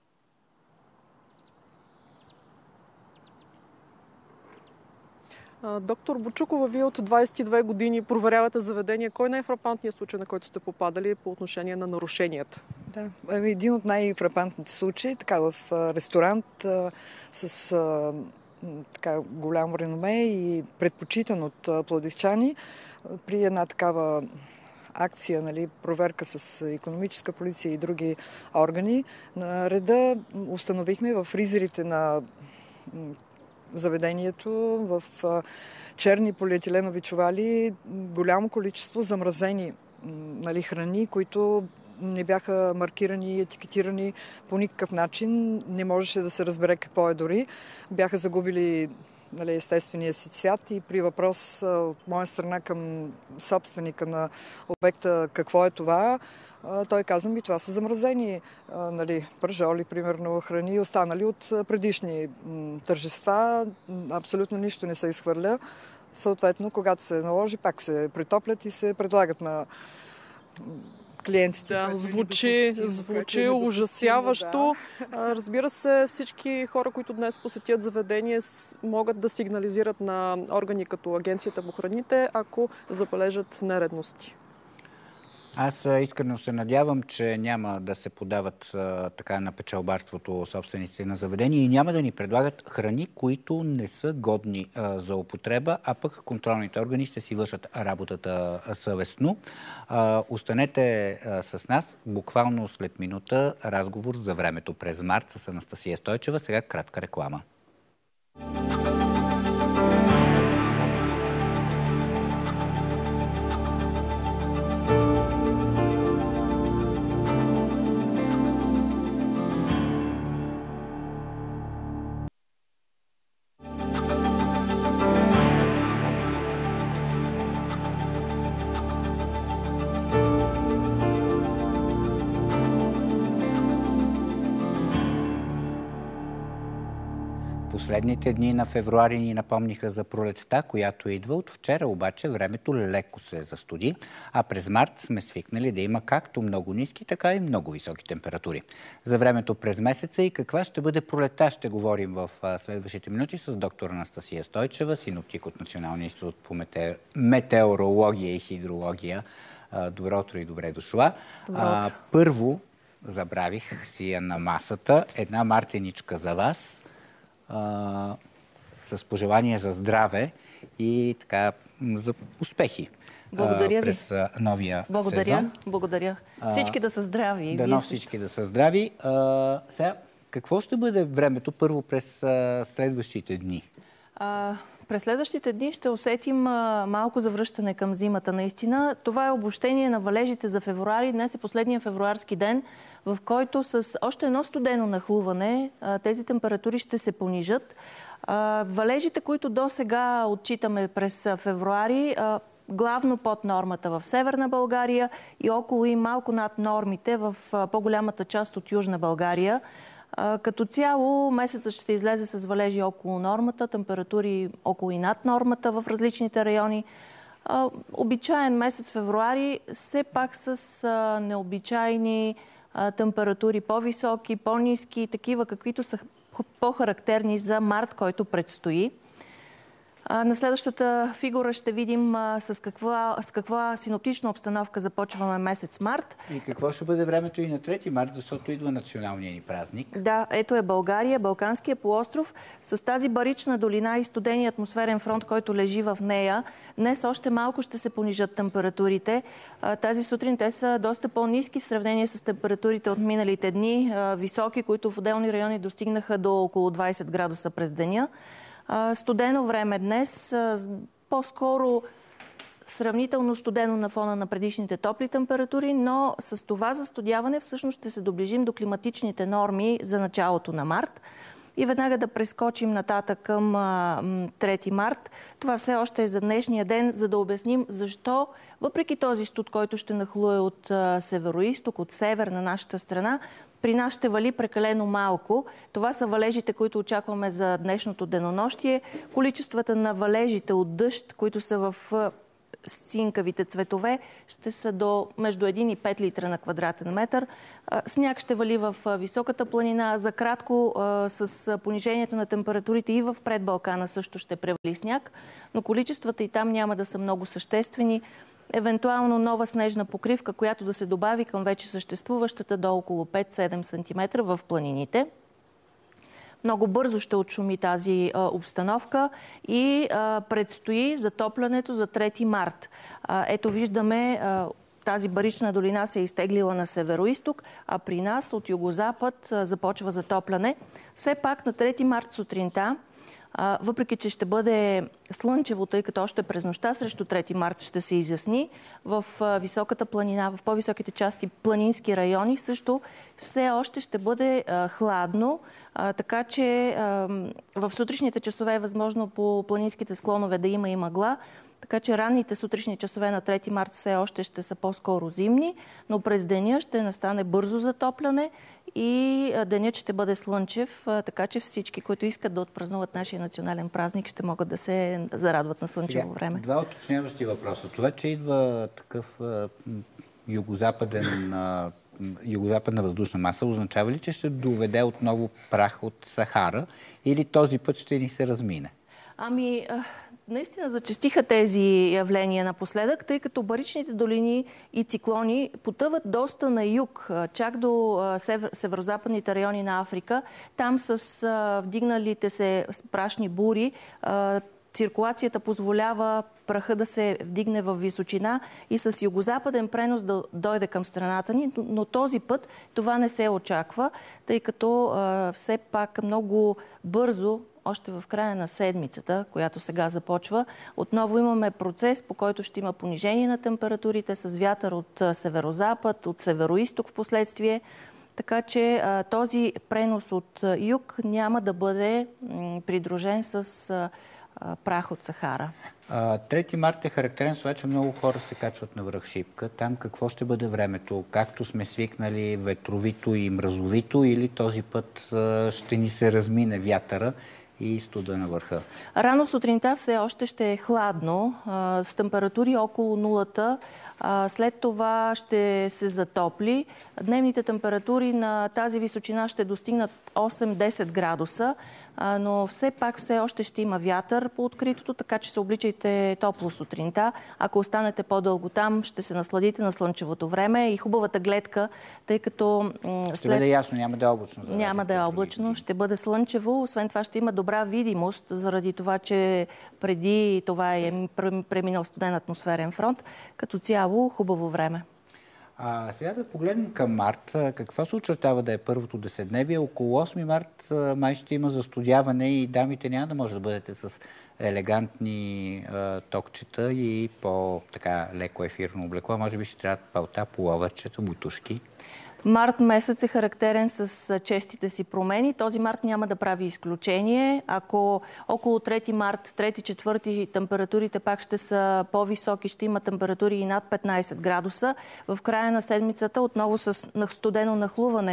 [SPEAKER 6] Доктор Бочукова, вие от 22 години проверявате заведения. Кой е най-фрапантният случай, на който сте попадали по отношение на нарушенията?
[SPEAKER 8] Да, един от най-фрапантните случаи, така в ресторант с така голямо реноме и предпочитан от пловдивчани, при една такава акция, нали, проверка с икономическа полиция и други органи на реда, установихме в фризерите на заведението, в черни полиетиленови чували, голямо количество замразени, нали, храни, които не бяха маркирани и етикетирани по никакъв начин. Не можеше да се разбере какво е дори. Бяха загубили, нали, естествения си цвят и при въпрос от моя страна към собственика на обекта какво е това, той каза ми, това са замразени, нали, пържоли, примерно, храни, останали от предишни тържества. Абсолютно нищо не се изхвърля. Съответно, когато се наложи, пак се притоплят и се предлагат на клиентите.
[SPEAKER 6] Да, звучи ужасяващо. Да. Разбира се, всички хора, които днес посетят заведение, могат да сигнализират на органи като Агенцията по храните, ако забележат нередности.
[SPEAKER 1] Аз искрено се надявам, че няма да се подават така на печалбарството собствениците на заведения и няма да ни предлагат храни, които не са годни за употреба, а пък контролните органи ще си вършат работата съвестно. Останете с нас. Буквално след минута разговор за времето през март с Анастасия Стойчева. Сега кратка реклама. Последните дни на февруари ни напомниха за пролетта, която идва. От вчера обаче времето леко се застуди, а през март сме свикнали да има както много ниски, така и много високи температури. За времето през месеца и каква ще бъде пролетта, ще говорим в следващите минути с доктор Анастасия Стойчева, синоптик от Националния институт по метеорология и хидрология. Добро утро и добре дошла. Първо, забравих си я на масата, една мартеничка за вас. С пожелания за здраве и така за успехи.
[SPEAKER 23] Благодаря ви.
[SPEAKER 1] През новия сезон.
[SPEAKER 23] Благодаря. Всички да са здрави.
[SPEAKER 1] Дано всички да са здрави. Сега, какво ще бъде времето първо през следващите дни?
[SPEAKER 23] През следващите дни ще усетим малко завръщане към зимата наистина. Това е обобщение на валежите за февруари. Днес е последния февруарски ден, в който с още едно студено нахлуване тези температури ще се понижат. Валежите, които до сега отчитаме през февруари, главно под нормата в Северна България и около и малко над нормите в по-голямата част от Южна България. Като цяло месецът ще излезе с валежи около нормата, температури около и над нормата в различните райони. Обичаен месец февруари, все пак с необичайни температури по-високи, по-ниски, такива каквито са по-характерни за март, който предстои. На следващата фигура ще видим с каква синоптична обстановка започваме месец март.
[SPEAKER 1] И какво ще бъде времето и на 3 март, защото идва националния ни празник.
[SPEAKER 23] Да, ето е България, Балканския полуостров. С тази барична долина и студения атмосферен фронт, който лежи в нея, днес още малко ще се понижат температурите. Тази сутрин те са доста по-ниски в сравнение с температурите от миналите дни. Високи, които в отделни райони достигнаха до около 20 градуса през деня. Студено време днес, по-скоро сравнително студено на фона на предишните топли температури, но с това застудяване всъщност ще се доближим до климатичните норми за началото на март. И веднага да прескочим нататък към 3 март. Това все още е за днешния ден, за да обясним защо, въпреки този студ, който ще нахлуе от североизток, от север на нашата страна, при нас ще вали прекалено малко. Това са валежите, които очакваме за днешното денонощие. Количествата на валежите от дъжд, които са в синкавите цветове, ще са до между 1 и 5 литра на квадратен метър. Сняг ще вали в високата планина. За кратко с понижението на температурите и в предбалкана също ще превали сняг, но количествата и там няма да са много съществени. Евентуално нова снежна покривка, която да се добави към вече съществуващата до около 5-7 см в планините. Много бързо ще отшуми тази обстановка и предстои затоплянето за 3 март. Ето виждаме, тази барична долина се е изтеглила на североизток, а при нас от югозапад започва затопляне. Все пак на 3 март сутринта, въпреки че ще бъде слънчево, тъй като още през нощта срещу 3 март ще се изясни, в високата планина, в по-високите части планински райони също все още ще бъде хладно, така че в сутрешните часове е възможно по планинските склонове да има и мъгла. Така че ранните сутрешни часове на 3 март все още ще са по-скоро зимни, но през деня ще настане бързо затопляне и денят ще бъде слънчев, така че всички, които искат да отпразнуват нашия национален празник, ще могат да се зарадват на слънчево време.
[SPEAKER 1] Два уточняващи въпроса. Това, че идва такъв югозападна въздушна маса, означава ли, че ще доведе отново прах от Сахара или този път ще ни се размине?
[SPEAKER 23] Наистина зачестиха тези явления напоследък, тъй като баричните долини и циклони потъват доста на юг, чак до северозападните райони на Африка. Там с вдигналите се прашни бури циркулацията позволява праха да се вдигне в височина и с югозападен пренос да дойде към страната ни, но този път това не се очаква, тъй като все пак много бързо, още в края на седмицата, която сега започва, отново имаме процес, по който ще има понижение на температурите с вятър от северозапад, от североизток в последствие. Така че този пренос от юг няма да бъде придружен с прах от Сахара.
[SPEAKER 1] 3 март е характерен с това, че много хора се качват на връх Шипка. Там какво ще бъде времето? Както сме свикнали, ветровито и мразовито, или този път ще ни се размине вятъра и студа на върха?
[SPEAKER 23] Рано сутринта все още ще е хладно, с температури около нулата. След това ще се затопли. Дневните температури на тази височина ще достигнат 8-10 градуса, но все пак все още ще има вятър по откритото, така че се обличайте топло сутринта. Ако останете по-дълго там, ще се насладите на слънчевото време и хубавата гледка, тъй като
[SPEAKER 1] ще бъде ясно, няма да е облачно.
[SPEAKER 23] Няма да е облачно, ще бъде слънчево. Освен това ще има добра видимост, заради това, че преди това е преминал студен атмосферен фронт. Като цяло хубаво време.
[SPEAKER 1] Сега да погледнем към март. Какво се очертава да е първото десетдневие? Около 8 март май ще има застудяване и дамите няма да може да бъдете с елегантни токчета и по-така леко ефирно облекло. Може би ще трябва палта, пуловерчета, бутушки.
[SPEAKER 23] Март месец е характерен с честите си промени. Този март няма да прави изключение. Ако около 3 март, 3-4 температурите пак ще са по-високи, ще има температури и над 15 градуса. В края на седмицата отново с студено нахлуване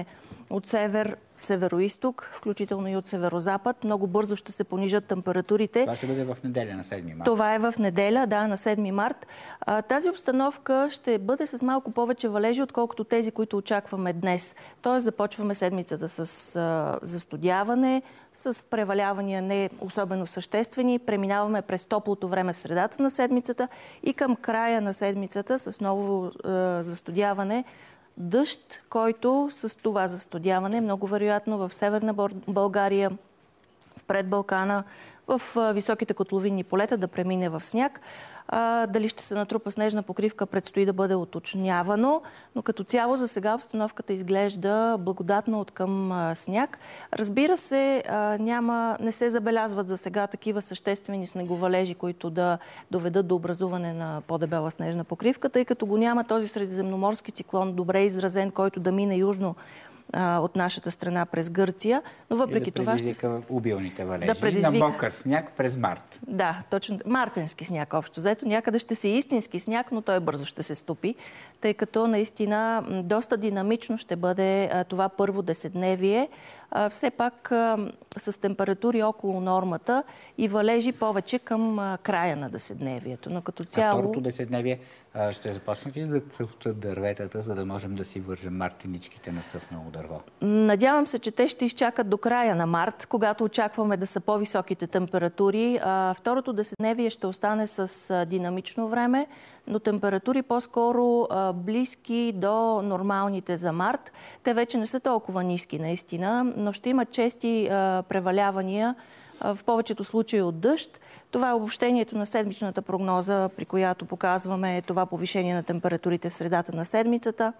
[SPEAKER 23] от север, северо-исток, включително и от северо-запад. Много бързо ще се понижат температурите.
[SPEAKER 1] Това ще бъде в неделя на 7 март.
[SPEAKER 23] Това е в неделя, да, на 7 март. Тази обстановка ще бъде с малко повече валежи, отколкото тези, които очакваме днес. Тоест започваме седмицата с застудяване, с превалявания не особено съществени. Преминаваме през топлото време в средата на седмицата и към края на седмицата с ново застудяване. Дъжд, който с това застудяване, много вероятно в Северна България, в предбалкана, в високите котловинни полета да премине в сняг. Дали ще се натрупа снежна покривка, предстои да бъде уточнявано, но като цяло за сега обстановката изглежда благодатно от към сняг. Разбира се, не се забелязват за сега такива съществени снеговалежи, които да доведат до образуване на по-дебела снежна покривка, тъй като го няма този средиземноморски циклон, добре изразен, който да мине южно от нашата страна през Гърция, но въпреки това ще
[SPEAKER 1] убилните валежи на мокър сняг през март.
[SPEAKER 23] Да, точно. Мартенски сняг общо взето. Някъде ще се истински сняг, но той бързо ще се стопи, тъй като наистина доста динамично ще бъде това първо десетдневие. Все пак с температури около нормата и валежи повече към края на десетдневието. Но като цяло...
[SPEAKER 1] второто десетдневие ще започнат ли да цъфтат дърветата, за да можем да си вържем мартеничките на цъфнало дърво?
[SPEAKER 23] Надявам се, че те ще изчакат до края на март, когато очакваме да са по-високите температури. Второто десетдневие ще остане с динамично време, но температури по-скоро близки до нормалните за март. Те вече не са толкова ниски наистина, но ще има чести превалявания, в повечето случаи от дъжд. Това е обобщението на седмичната прогноза, при която показваме това повишение на температурите в средата на седмицата.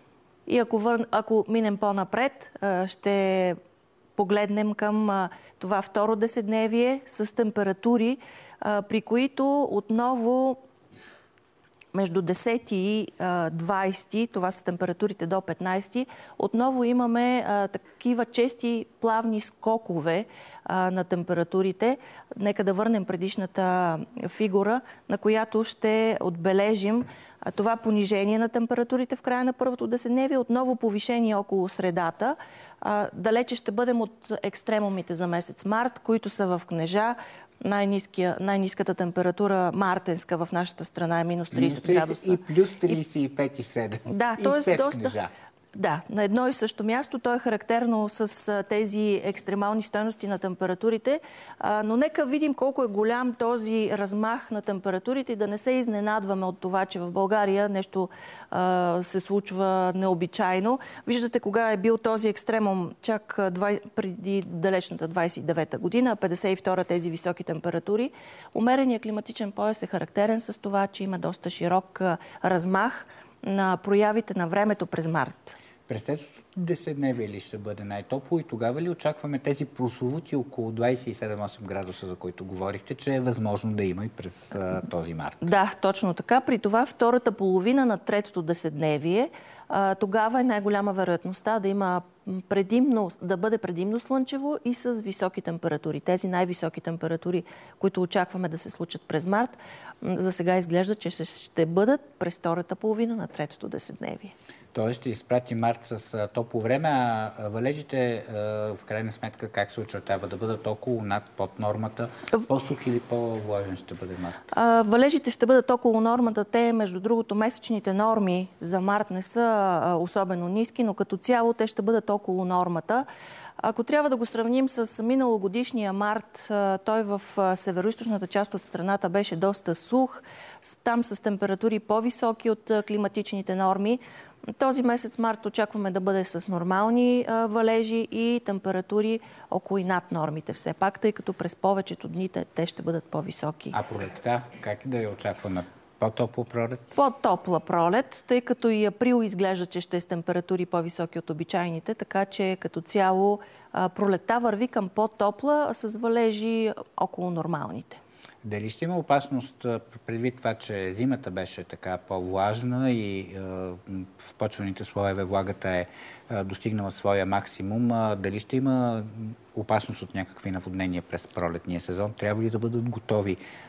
[SPEAKER 23] И ако минем по-напред, ще погледнем към това второ десетдневие с температури, при които отново между 10 и 20, това са температурите до 15, отново имаме такива чести плавни скокове на температурите. Нека да върнем предишната фигура, на която ще отбележим това понижение на температурите в края на първото десетдневие, отново повишение около средата. Далече ще бъдем от екстремумите за месец март, които са в Кнежа. Най-ниската температура мартенска в нашата страна е минус 30 градуса.
[SPEAKER 1] И плюс 35,7.
[SPEAKER 23] Да, т.е. доста... Да, на едно и също място. То е характерно с тези екстремални стойности на температурите. Но нека видим колко е голям този размах на температурите и да не се изненадваме от това, че в България нещо се случва необичайно. Виждате кога е бил този екстремум чак преди далечната 29-та година, 52-та тези високи температури. Умереният климатичен пояс е характерен с това, че има доста широк размах на проявите на времето през март.
[SPEAKER 1] През следващото десетдневие ли ще бъде най-топло и тогава ли очакваме тези прословути около 27-8 градуса, за които говорихте, че е възможно да има и през този март?
[SPEAKER 23] Да, точно така. При това втората половина на третото десетдневие, тогава е най-голяма вероятността да има да бъде предимно слънчево и с високи температури. Тези най-високи температури, които очакваме да се случат през март, за сега изглежда, че ще бъдат през втората половина на третото десетдневие.
[SPEAKER 1] Тоест ще изпрати март с топло време, а валежите в крайна сметка как се очертава? Да бъдат около, над, под нормата? По-сух или по-влажен ще бъде март?
[SPEAKER 23] Валежите ще бъдат около нормата. Те, между другото, месечните норми за март не са особено ниски, но като цяло те ще бъдат около нормата. Ако трябва да го сравним с миналогодишния март, той в североизточната част от страната беше доста сух, там с температури по-високи от климатичните норми. Този месец март очакваме да бъде с нормални валежи и температури около и над нормите все пак, тъй като през повечето дните те ще бъдат по-високи.
[SPEAKER 1] А пролетта, как да я очакваме? По-топла пролет?
[SPEAKER 23] По-топла пролет, тъй като и април изглежда, че ще е с температури по-високи от обичайните, така че като цяло пролетта върви към по-топла с валежи около нормалните.
[SPEAKER 1] Дали ще има опасност, предвид това, че зимата беше така по-влажна и в почвените слоеве влагата е достигнала своя максимум, дали ще има опасност от някакви наводнения през пролетния сезон? Трябва ли да бъдат готови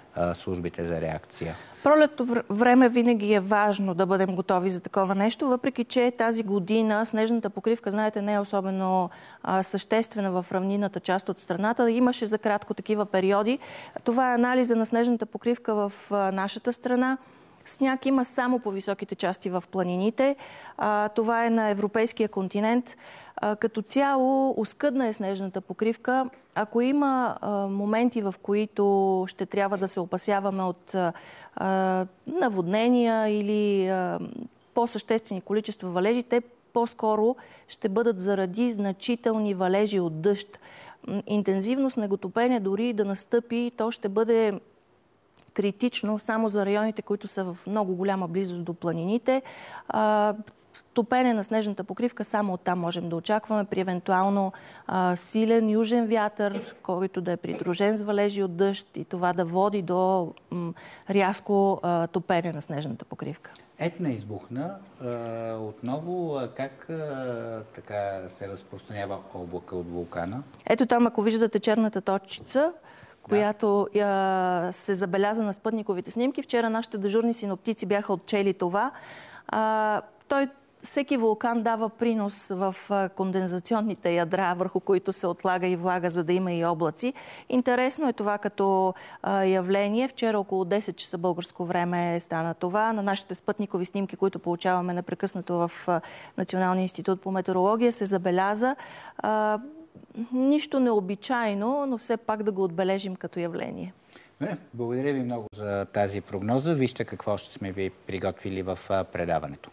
[SPEAKER 1] службите за реакция?
[SPEAKER 23] Пролетното време винаги е важно да бъдем готови за такова нещо, въпреки че тази година снежната покривка, знаете, не е особено съществена в равнинната част от страната. Имаше за кратко такива периоди. Това е анализа на снежната покривка в нашата страна. Сняг има само по високите части в планините. Това е на европейския континент. Като цяло оскъдна е снежната покривка. Ако има моменти, в които ще трябва да се опасяваме от наводнения или по-съществени количества валежи, те по-скоро ще бъдат заради значителни валежи от дъжд. Интензивно снеготопене дори да настъпи, то ще бъде критично само за районите, които са в много голяма близост до планините. Топене на снежната покривка само оттам можем да очакваме при евентуално силен южен вятър, който да е придружен с валежи от дъжд и това да води до рязко топене на снежната покривка.
[SPEAKER 1] Етна избухна. Отново как така се разпространява облака от вулкана?
[SPEAKER 23] Ето там, ако виждате черната точица, която се забеляза на спътниковите снимки. Вчера нашите дежурни синоптици бяха отчели това. Всеки вулкан дава принос в кондензационните ядра, върху които се отлага и влага, за да има и облаци. Интересно е това като явление. Вчера около 10 часа българско време стана това. На нашите спътникови снимки, които получаваме непрекъснато в Националния институт по метеорология, се забеляза. Нищо необичайно, но все пак да го отбележим като явление.
[SPEAKER 1] Благодаря ви много за тази прогноза. Вижте какво ще сме ви приготвили в предаването.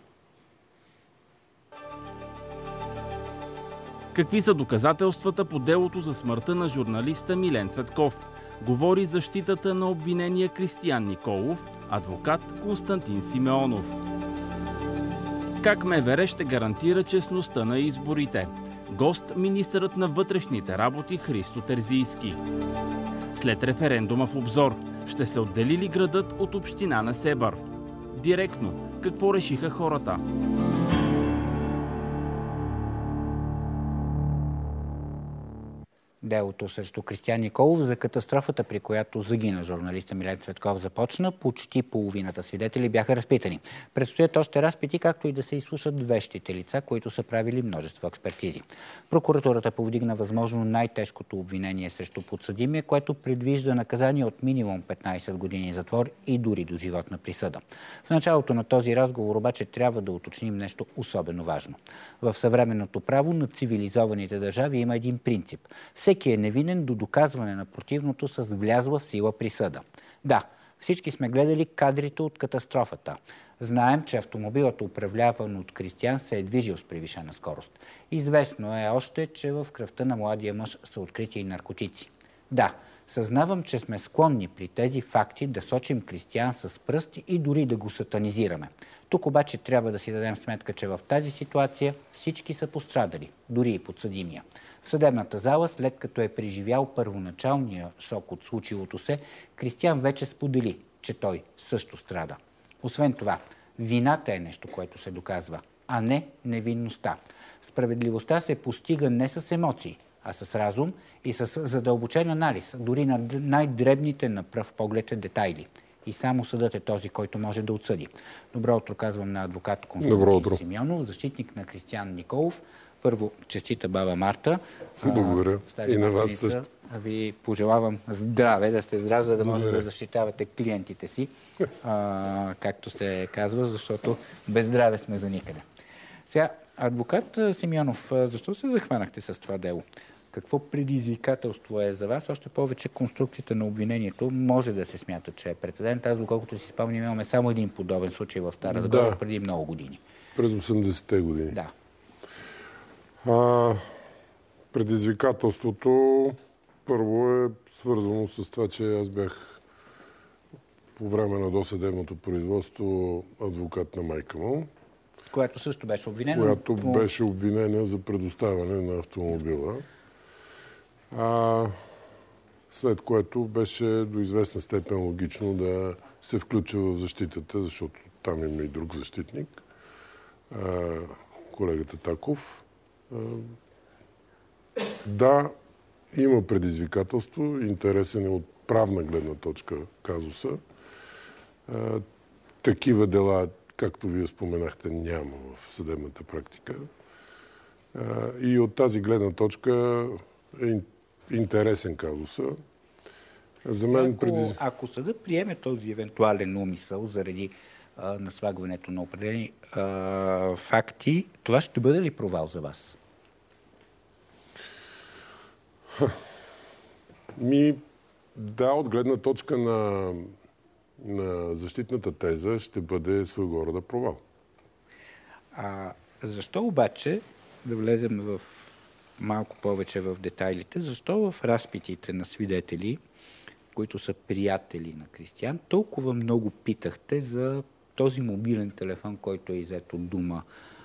[SPEAKER 5] Какви са доказателствата по делото за смъртта на журналиста Милен Цветков? Говори защитата на обвинения Кристиян Николов, адвокат Константин Симеонов. Как МВР ще гарантира честността на изборите? Гост министърът на вътрешните работи Христо Терзийски. След референдума в Обзор, ще се отдели ли градът от община Несебър? Директно, какво решиха хората?
[SPEAKER 1] Делото срещу Кристиян Николов за катастрофата, при която загина журналиста Милен Цветков, започна. Почти половината свидетели бяха разпитани. Предстоят още разпити, както и да се изслушат вещите лица, които са правили множество експертизи. Прокуратурата повдигна възможно най-тежкото обвинение срещу подсъдимия, което предвижда наказание от минимум 15 години затвор и дори до животна присъда. В началото на този разговор обаче трябва да уточним нещо особено важно. В съвременното право на цивилизованите държави има един принцип. Всеки е невинен до доказване на противното с влязла в сила присъда. Да, всички сме гледали кадрите от катастрофата. Знаем, че автомобилът, управляван от Кристиян, се е движил с превишена скорост. Известно е още, че в кръвта на младия мъж са открити и наркотици. Да, съзнавам, че сме склонни при тези факти да сочим Кристиян с пръст и дори да го сатанизираме. Тук обаче трябва да си дадем сметка, че в тази ситуация всички са пострадали, дори и подсъдимия. В съдебната зала, след като е преживял първоначалния шок от случилото се, Кристиян вече сподели, че той също страда. Освен това, вината е нещо, което се доказва, а не невинността. Справедливостта се постига не с емоции, а с разум и с задълбочен анализ, дори на най-дребните на пръв поглед детайли. И само съдът е този, който може да отсъди. Добро утро, казвам на адвокат Константин Симеонов, защитник на Кристиян Николов. Първо, честита баба Марта.
[SPEAKER 7] Благодаря. И на вас също.
[SPEAKER 1] Ви пожелавам здраве, да сте здрав, за да може да защитавате клиентите си, както се казва, защото без здраве сме за никъде. Сега, адвокат Симеонов, защо се захванахте с това дело? Какво предизвикателство е за вас? Още повече конструкцията на обвинението може да се смята, че е прецедент. Аз, доколкото си спомням, имаме само един подобен случай в Стара Загора преди много години.
[SPEAKER 7] През 80-те години.
[SPEAKER 1] Да.
[SPEAKER 7] Предизвикателството първо е свързано с това, че аз бях по време на досъдебното производство адвокат на майка му.
[SPEAKER 1] Която също беше обвинена.
[SPEAKER 7] Която беше обвинена за предоставяне на автомобила. След което беше до известна степен логично да се включа в защитата, защото там има и друг защитник, колегата Таков. Да, има предизвикателство. Интересен е от правна гледна точка казуса. Такива дела, както вие споменахте, няма в съдебната практика. И от тази гледна точка е интересен казуса. За мен
[SPEAKER 1] ако съдът приеме този евентуален умисъл заради наслагването на определени факти, това ще бъде ли провал за вас?
[SPEAKER 7] Да, от гледна точка на защитната теза ще бъде своего рода провал.
[SPEAKER 1] Защо обаче, да влезем малко повече в детайлите, защо в разпитите на свидетели, които са приятели на Кристиян, толкова много питахте за този мобилен телефон, който е иззет от дома?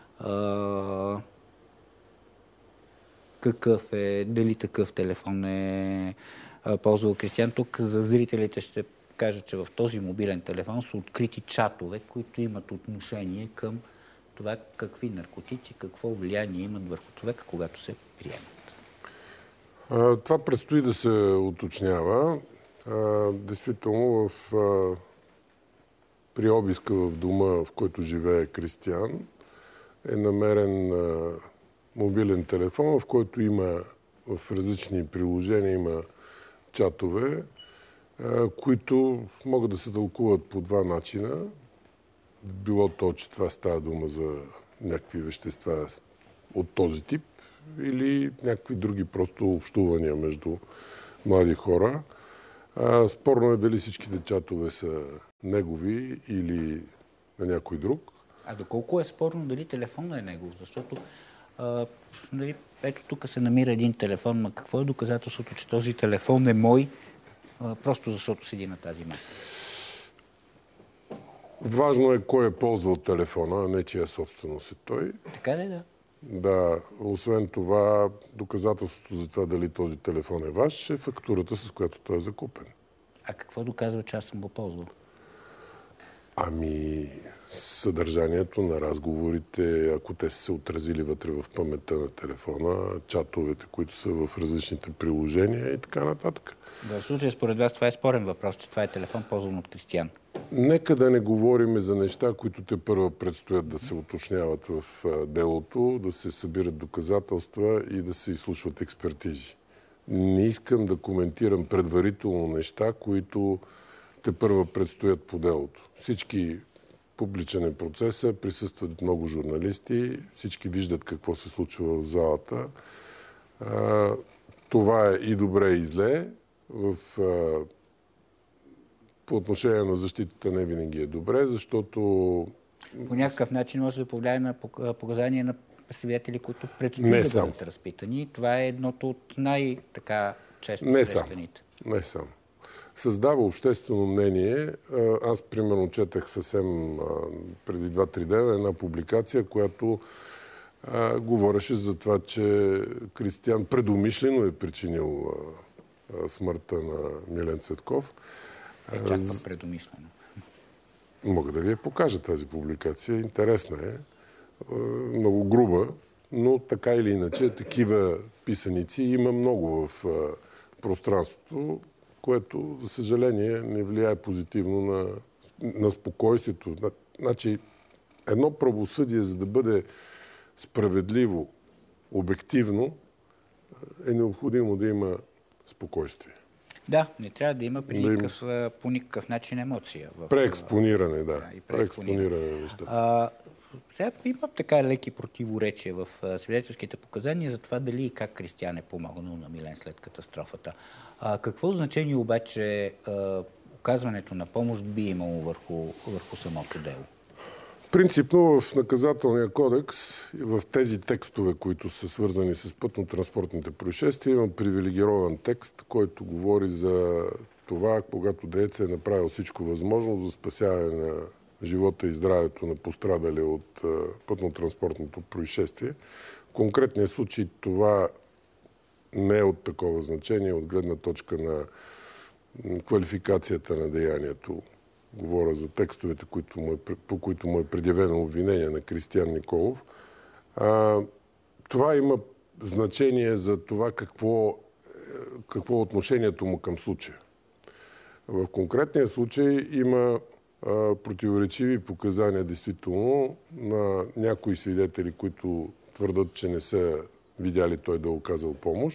[SPEAKER 1] Какъв е, дали такъв телефон е ползвал Кристиян? Тук за зрителите ще кажа, че в този мобилен телефон са открити чатове, които имат отношение към това какви наркотици, какво влияние имат върху човека, когато се приемат.
[SPEAKER 7] Това предстои да се уточнява. Действително, при обиска в дома, в който живее Кристиян, е намерен мобилен телефон, в който има в различни приложения има чатове, които могат да се тълкуват по два начина. Било то, че това става дума за някакви вещества от този тип или някакви други просто общувания между млади хора. Спорно е дали всичките чатове са негови или на някой друг.
[SPEAKER 1] Доколко е спорно дали телефонът е негов? Защото ето тук се намира един телефон, но какво е доказателството, че този телефон е мой, просто защото седи на тази маса?
[SPEAKER 7] Важно е кой е ползвал телефона, а не чия собственост е той.
[SPEAKER 1] Така ли да?
[SPEAKER 7] Да, освен това, доказателството за това дали този телефон е ваш е фактурата, с която той е закупен.
[SPEAKER 1] Какво доказва, че аз съм го ползвал?
[SPEAKER 7] Съдържанието на разговорите, ако те са се отразили вътре в паметта на телефона, чатовете, които са в различните приложения и така нататък.
[SPEAKER 1] В случая, според вас, това е спорен въпрос, че това е телефон, ползван от Кристиян.
[SPEAKER 7] Нека да не говорим за неща, които те първа предстоят да се уточняват в делото, да се събират доказателства и да се изслушват експертизи. Не искам да коментирам предварително неща, които те първа предстоят по делото. Всички публичен е процеса, присъстват много журналисти, всички виждат какво се случва в залата. Това е и добре, и зле. По отношение на защитата не винаги е добре, защото...
[SPEAKER 1] По някакъв начин може да повлияе на показания на свидетели, които предстои да бъдат разпитани. Това е едното от най-често срещаните.
[SPEAKER 7] Не само. Създава обществено мнение. Аз, примерно, четах съвсем преди 2-3 дена една публикация, която говореше за това, че Кристиян предумишлено е причинил смъртта на Милен Цветков.
[SPEAKER 1] Чакам предумишлено.
[SPEAKER 7] Мога да ви я покажа тази публикация. Интересна е. Много груба, но така или иначе такива писаници има много в пространството, което, за съжаление, не влияе позитивно на спокойствието. Значи, едно правосъдие, за да бъде справедливо, обективно, е необходимо да има спокойствие.
[SPEAKER 1] Да, не трябва да има по никакъв начин емоция.
[SPEAKER 7] Преекспониране, да. Преекспониране на нещата.
[SPEAKER 1] Сега има така леки противоречия в свидетелските показания за това дали и как Кристиян е помогнал на Милен след катастрофата. Какво значение обаче оказването на помощ би имало върху самото дело?
[SPEAKER 7] Принципно в наказателния кодекс и в тези текстове, които са свързани с пътно-транспортните происшествия, има привилегирован текст, който говори за това, когато деец е направил всичко възможно за спасяване на живота и здравето на пострадали от пътно-транспортното происшествие. В конкретния случай това не е от такова значение, от гледна точка на квалификацията на деянието. Говоря за текстовете, по които му е предявено обвинение на Кристиян Николов. Това има значение за това какво е отношението му към случая. В конкретния случай има противоречиви показания, действително, на някои свидетели, които твърдат, че не са видяли той да е оказал помощ.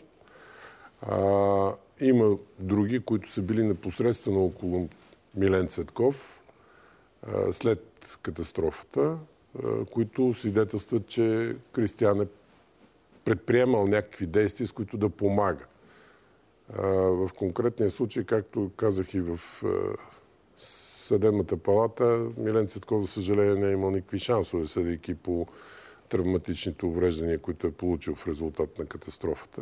[SPEAKER 7] Има други, които са били непосредствено около Милен Цветков след катастрофата, които свидетелстват, че Кристиян е предприемал някакви действия, с които да помага. В конкретния случай, както казах и в съдебната палата, Милен Цветков, за съжаление, не е имал никакви шансове, съдейки по травматичните увреждания, които е получил в резултат на катастрофата.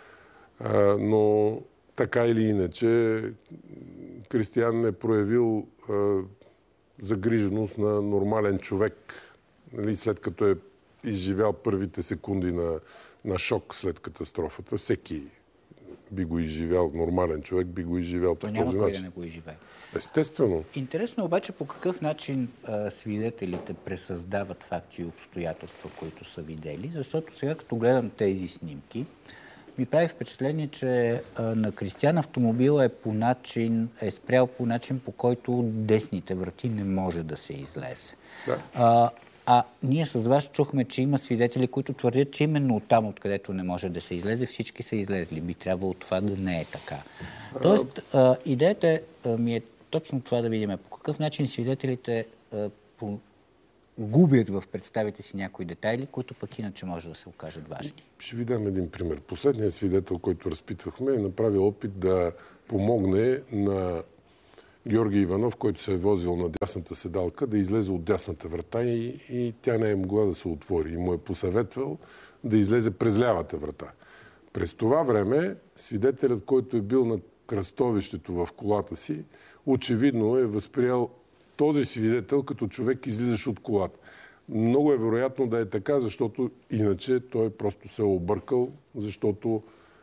[SPEAKER 7] Но така или иначе, Кристиян е проявил загриженост на нормален човек, нали, след като е изживял първите секунди на шок след катастрофата. Всеки би го изживял, нормален човек би го изживял по този начин.
[SPEAKER 1] Няма кой да не го изживее.
[SPEAKER 7] Естествено.
[SPEAKER 1] Интересно е обаче по какъв начин свидетелите пресъздават факти и обстоятелства, които са видели, защото сега като гледам тези снимки, ми прави впечатление, че на Кристиян автомобила е спрял по начин, по който десните врати не може да се излезе. Да. Ние с вас чухме, че има свидетели, които твърдят, че именно оттам, откъдето не може да се излезе, всички са излезли. Би трябвало това да не е така. Тоест, идеята ми е точно това да видим. По какъв начин свидетелите губят в представите си някои детайли, които пък иначе може да се окажат важни.
[SPEAKER 7] Ще ви дам един пример. Последният свидетел, който разпитвахме, е направил опит да помогне на Георги Иванов, който се е возил на дясната седалка, да излезе от дясната врата и тя не е могла да се отвори. И му е посъветвал да излезе през лявата врата. През това време свидетелят, който е бил на кръстовището в колата си, очевидно е възприял този свидетел като човек, излизаш от колата. Много е вероятно да е така, защото иначе той просто се е объркал, защото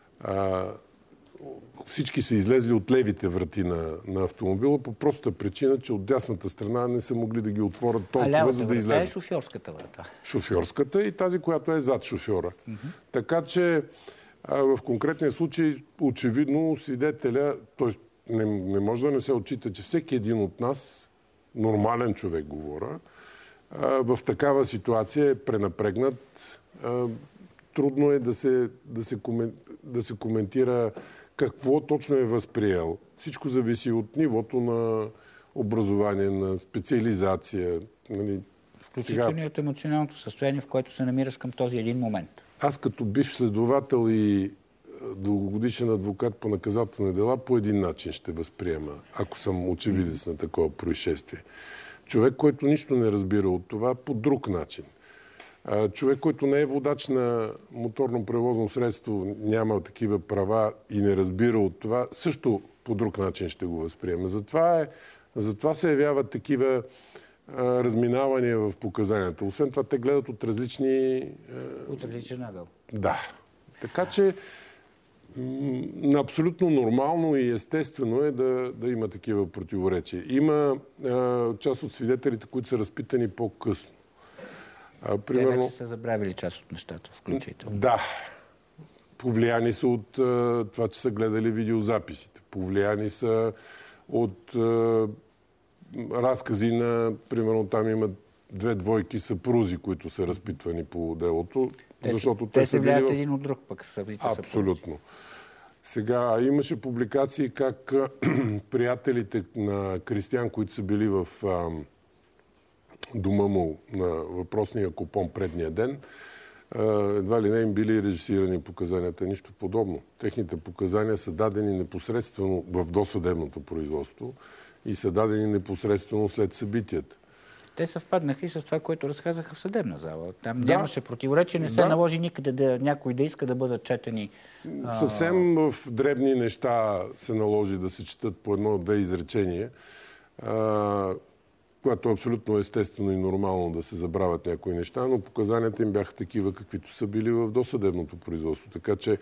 [SPEAKER 7] всички са излезли от левите врати на автомобила по простата причина, че от дясната страна не са могли да ги отворят толкова, за да излезат.
[SPEAKER 1] А лявата врата е шофьорската врата.
[SPEAKER 7] Шофьорската и тази, която е зад шофьора. Така че в конкретния случай очевидно свидетеля, т.е. не може да не се отчита, че всеки един от нас, нормален човек говоря, в такава ситуация е пренапрегнат. Трудно е да се коментира какво точно е възприел. Всичко зависи от нивото на образование, на специализация.
[SPEAKER 1] Включително и от емоционалното състояние, в което се намираш към този един момент.
[SPEAKER 7] Аз като бивш следовател и дългогодишен адвокат по наказателни дела по един начин ще възприема, ако съм очевидец на такова происшествие. Човек, който нищо не разбира от това, по друг начин. Човек, който не е водач на моторно превозно средство, няма такива права и не разбира от това, също по друг начин ще го възприема. Затова се явяват такива разминавания в показанията. Освен това, те гледат от различни...
[SPEAKER 1] От различен ъгъл.
[SPEAKER 7] Да. Така че абсолютно нормално и естествено е да има такива противоречия. Има част от свидетелите, които са разпитани по-късно.
[SPEAKER 1] Те вече са забравили част от нещата, включително.
[SPEAKER 7] Да. Повлияни са от това, че са гледали видеозаписите. Повлияни са от разкази на, примерно там има 2 двойки съпрузи, които са разпитвани по делото. Защото
[SPEAKER 1] те се влияят един от друг, пък събитите са
[SPEAKER 7] абсолютно. Сега имаше публикации как приятелите на Кристиян, които са били в дома му на въпросния купон предния ден, едва ли не им били режисирани показанията, нищо подобно. Техните показания са дадени непосредствено в досъдебното производство и са дадени непосредствено след събитията.
[SPEAKER 1] Те съвпаднаха и с това, което разказаха в съдебна зала. Там нямаше противоречие, не се наложи никъде някой да иска да бъдат четени.
[SPEAKER 7] Съвсем в дребни неща се наложи да се четат по 1-2 изречения, което е абсолютно естествено и нормално да се забравят някои неща, но показанията им бяха такива, каквито са били в досъдебното производство. Така че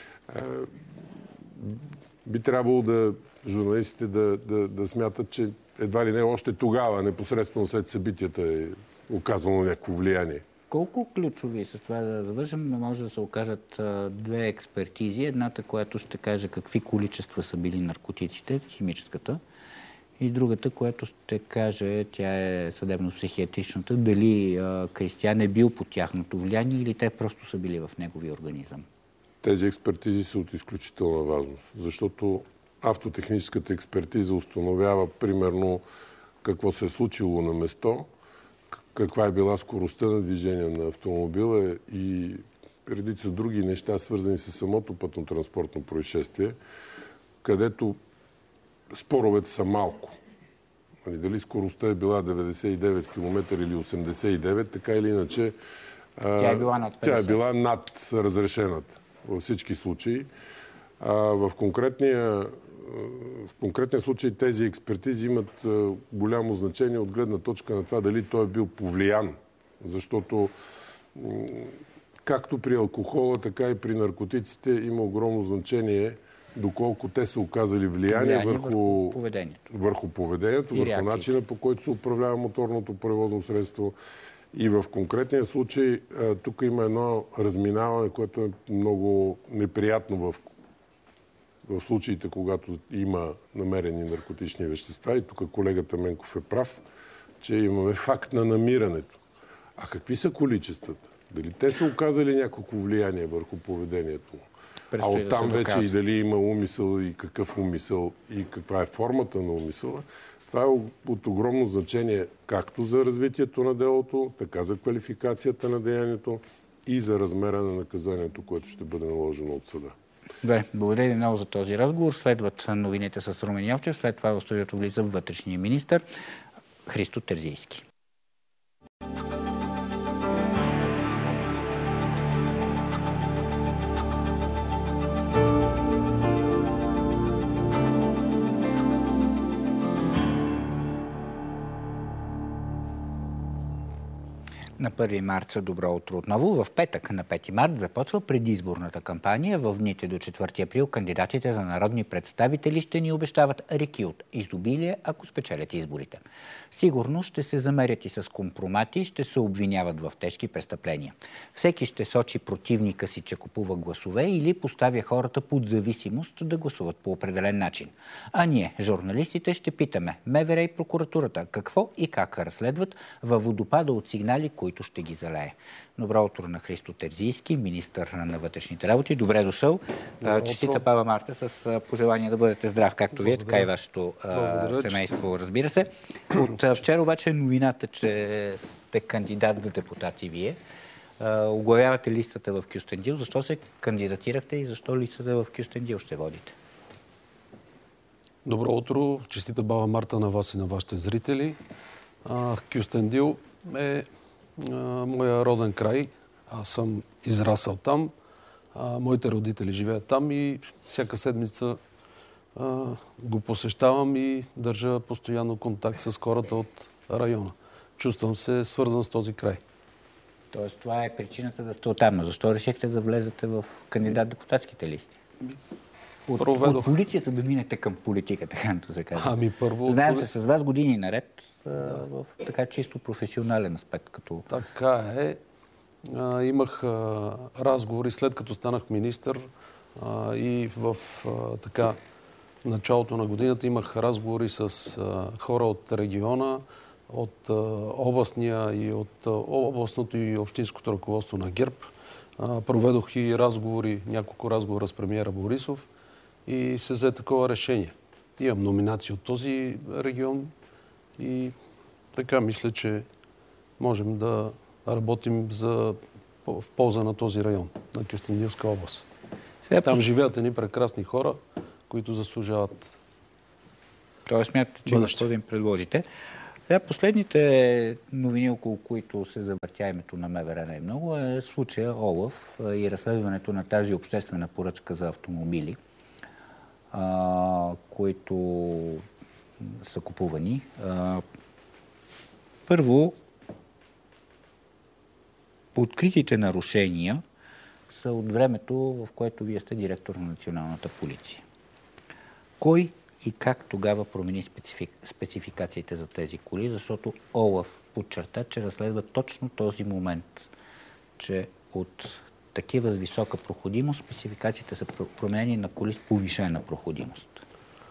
[SPEAKER 7] би трябвало журналистите да смятат, че едва ли не още тогава, непосредствено след събитията, е оказано някакво влияние.
[SPEAKER 1] Колко ключови, с това да завършим, може да се окажат 2 експертизи. Едната, която ще каже какви количества са били наркотиците, химическата, И другата, която ще каже, тя е съдебно-психиатричната, дали Кристиан е бил под тяхното влияние или те просто са били в неговия организъм.
[SPEAKER 7] Тези експертизи са от изключителна важност, защото автотехническата експертиза установява примерно какво се е случило на место, каква е била скоростта на движение на автомобила и редица други неща, свързани с самото пътно-транспортно происшествие, където споровете са малко. Дали скоростта е била 99 км или 89, така или иначе
[SPEAKER 1] тя е била над 50.
[SPEAKER 7] Тя е била над разрешената във всички случаи. В конкретния случай тези експертизи имат голямо значение от гледна точка на това дали той е бил повлиян. Защото както при алкохола, така и при наркотиците има огромно значение доколко те са оказали влияние върху поведението, върху начина, по който се управлява моторното превозно средство. И в конкретния случай тук има едно разминаване, което е много неприятно в случаите, когато има намерени наркотични вещества. И тук колегата Менков е прав, че имаме факт на намирането. А какви са количествата? Дали те са оказали някакво влияние върху поведението му? А оттам вече и дали има умисъл и какъв умисъл и каква е формата на умисъла, това е от огромно значение както за развитието на делото, така за квалификацията на деянието и за размера на наказанието, което ще бъде наложено от съда.
[SPEAKER 1] Добре, благодаря ви много за този разговор. Следват новините с Румен Йовчев. След това в студиото влиза вътрешния министър Христо Терзийски. На 1 март, добро утро отново. В петък на 5 март започва предизборната кампания. В дните до 4 април кандидатите за народни представители ще ни обещават реки от изобилие, ако спечелят изборите. Сигурно ще се замерят и с компромати, ще се обвиняват в тежки престъпления. Всеки ще сочи противника си, че купува гласове или поставя хората под зависимост да гласуват по определен начин. А ние, журналистите, ще питаме МВР и прокуратурата какво и как разследват във водопада от сигнали, които ще ги залее. Добро утро на Христо Терзийски, министър на вътрешните работи. Добре дошъл. Честита Баба Марта с пожелание да бъдете здрав, както вие, така и вашето семейство, разбира се. От вчера обаче е новината, че сте кандидат за депутати вие. Оглавявате листата в Кюстендил. Защо се кандидатирахте и защо листата в Кюстендил ще водите?
[SPEAKER 10] Добро утро. Честита Баба Марта на вас и на вашите зрители. Кюстендил е моя роден край. Аз съм израсъл там. Моите родители живеят там и всяка седмица го посещавам и държа постоянно контакт с хората от района. Чувствам се свързан с този край.
[SPEAKER 1] Тоест това е причината да сте оттам. Защо решихте да влезете в кандидат-депутатските листи? От полицията да минете към политика, така да се каже. Знаем се с вас години наред в така чисто професионален аспект.
[SPEAKER 10] Така е. Имах разговори след като станах министър и в началото на годината имах разговори с хора от региона, от областния и от областното и общинското ръководство на ГЕРБ. Проведох и няколко разговора с премиера Борисов и се взе такова решение. Имам номинации от този регион и така мисля, че можем да работим в полза на този район, на Кюстендилска област. Там живеят едни прекрасни хора, които заслужават.
[SPEAKER 1] Тоест смятате, че има що да им предложите. Последните новини, около които се завъртя името на МВР най-много, е случая Олаф и разследването на тази обществена поръчка за автомобили, които са купувани. Първо, откритите нарушения са от времето, в което вие сте директор на Националната полиция. Кой и как тогава промени спецификациите за тези коли? Защото Олаф подчерта, че разследва точно този момент, че от такива с висока проходимост спецификациите са променени на коли с повишена проходимост.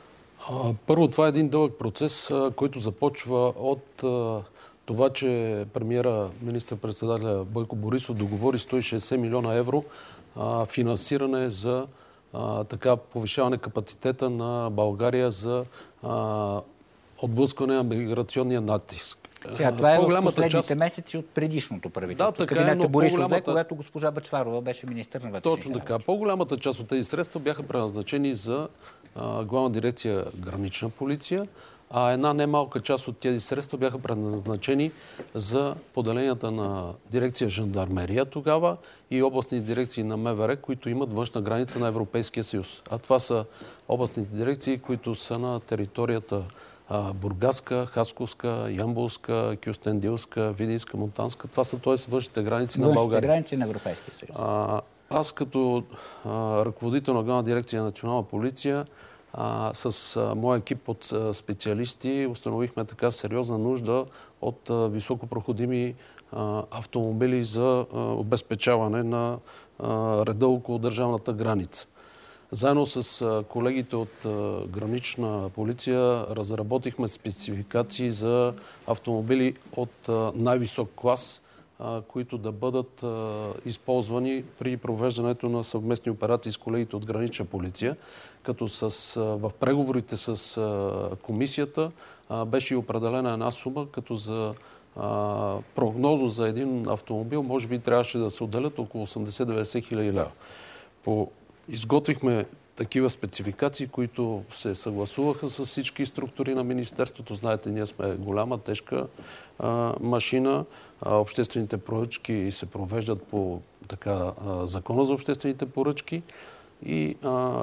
[SPEAKER 10] Първо, това е един дълъг процес, който започва от това, че премиера, министър-председателя Бойко Борисов договори 160 милиона евро финансиране за повишаване капацитета на България за отблъскване на миграционния натиск.
[SPEAKER 1] Сега, това е в последните месеци от предишното правителство.
[SPEAKER 10] Да,
[SPEAKER 1] кабинета Борисов 2, когато госпожа Бъчварова беше министър на вътрешните
[SPEAKER 10] Точно така. По-голямата част от тези средства бяха предназначени за Главна дирекция Гранична полиция, а една немалка част от тези средства бяха предназначени за поделенията на дирекция Жандармерия тогава и областни дирекции на МВР, които имат външна граница на Европейския съюз. А това са областните дирекции, които са на територията Бургаска, Хасковска, Ямболска, Кюстендилска, Видинска, Монтанска. Това са външните граници на България.
[SPEAKER 1] Външните граници на Европейския съюз.
[SPEAKER 10] Аз като ръководител на Главна дирекция Национална полиция с моя екип от специалисти установихме така сериозна нужда от високопроходими автомобили за обезпечаване на реда около държавната граница. Заедно с колегите от Гранична полиция разработихме спецификации за автомобили от най-висок клас, които да бъдат използвани при провеждането на съвместни операции с колегите от Гранична полиция, като в преговорите с комисията беше определена една сума, като за прогнозно за един автомобил може би трябваше да се отделят около 80-90 хиляди лева. Изготвихме такива спецификации, които се съгласуваха с всички структури на Министерството. Знаете, ние сме голяма, тежка машина. Обществените поръчки се провеждат по Закона за обществените поръчки и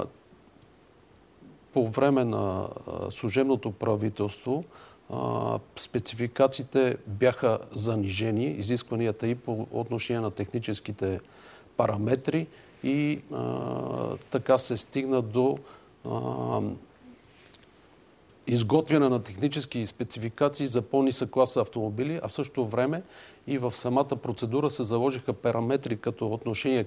[SPEAKER 10] по време на служебното правителство спецификациите бяха занижени, изискванията и по отношение на техническите параметри, и така се стигна до изготвяне на технически спецификации за по-нисък клас автомобили, а в същото време и в самата процедура се заложиха параметри като отношение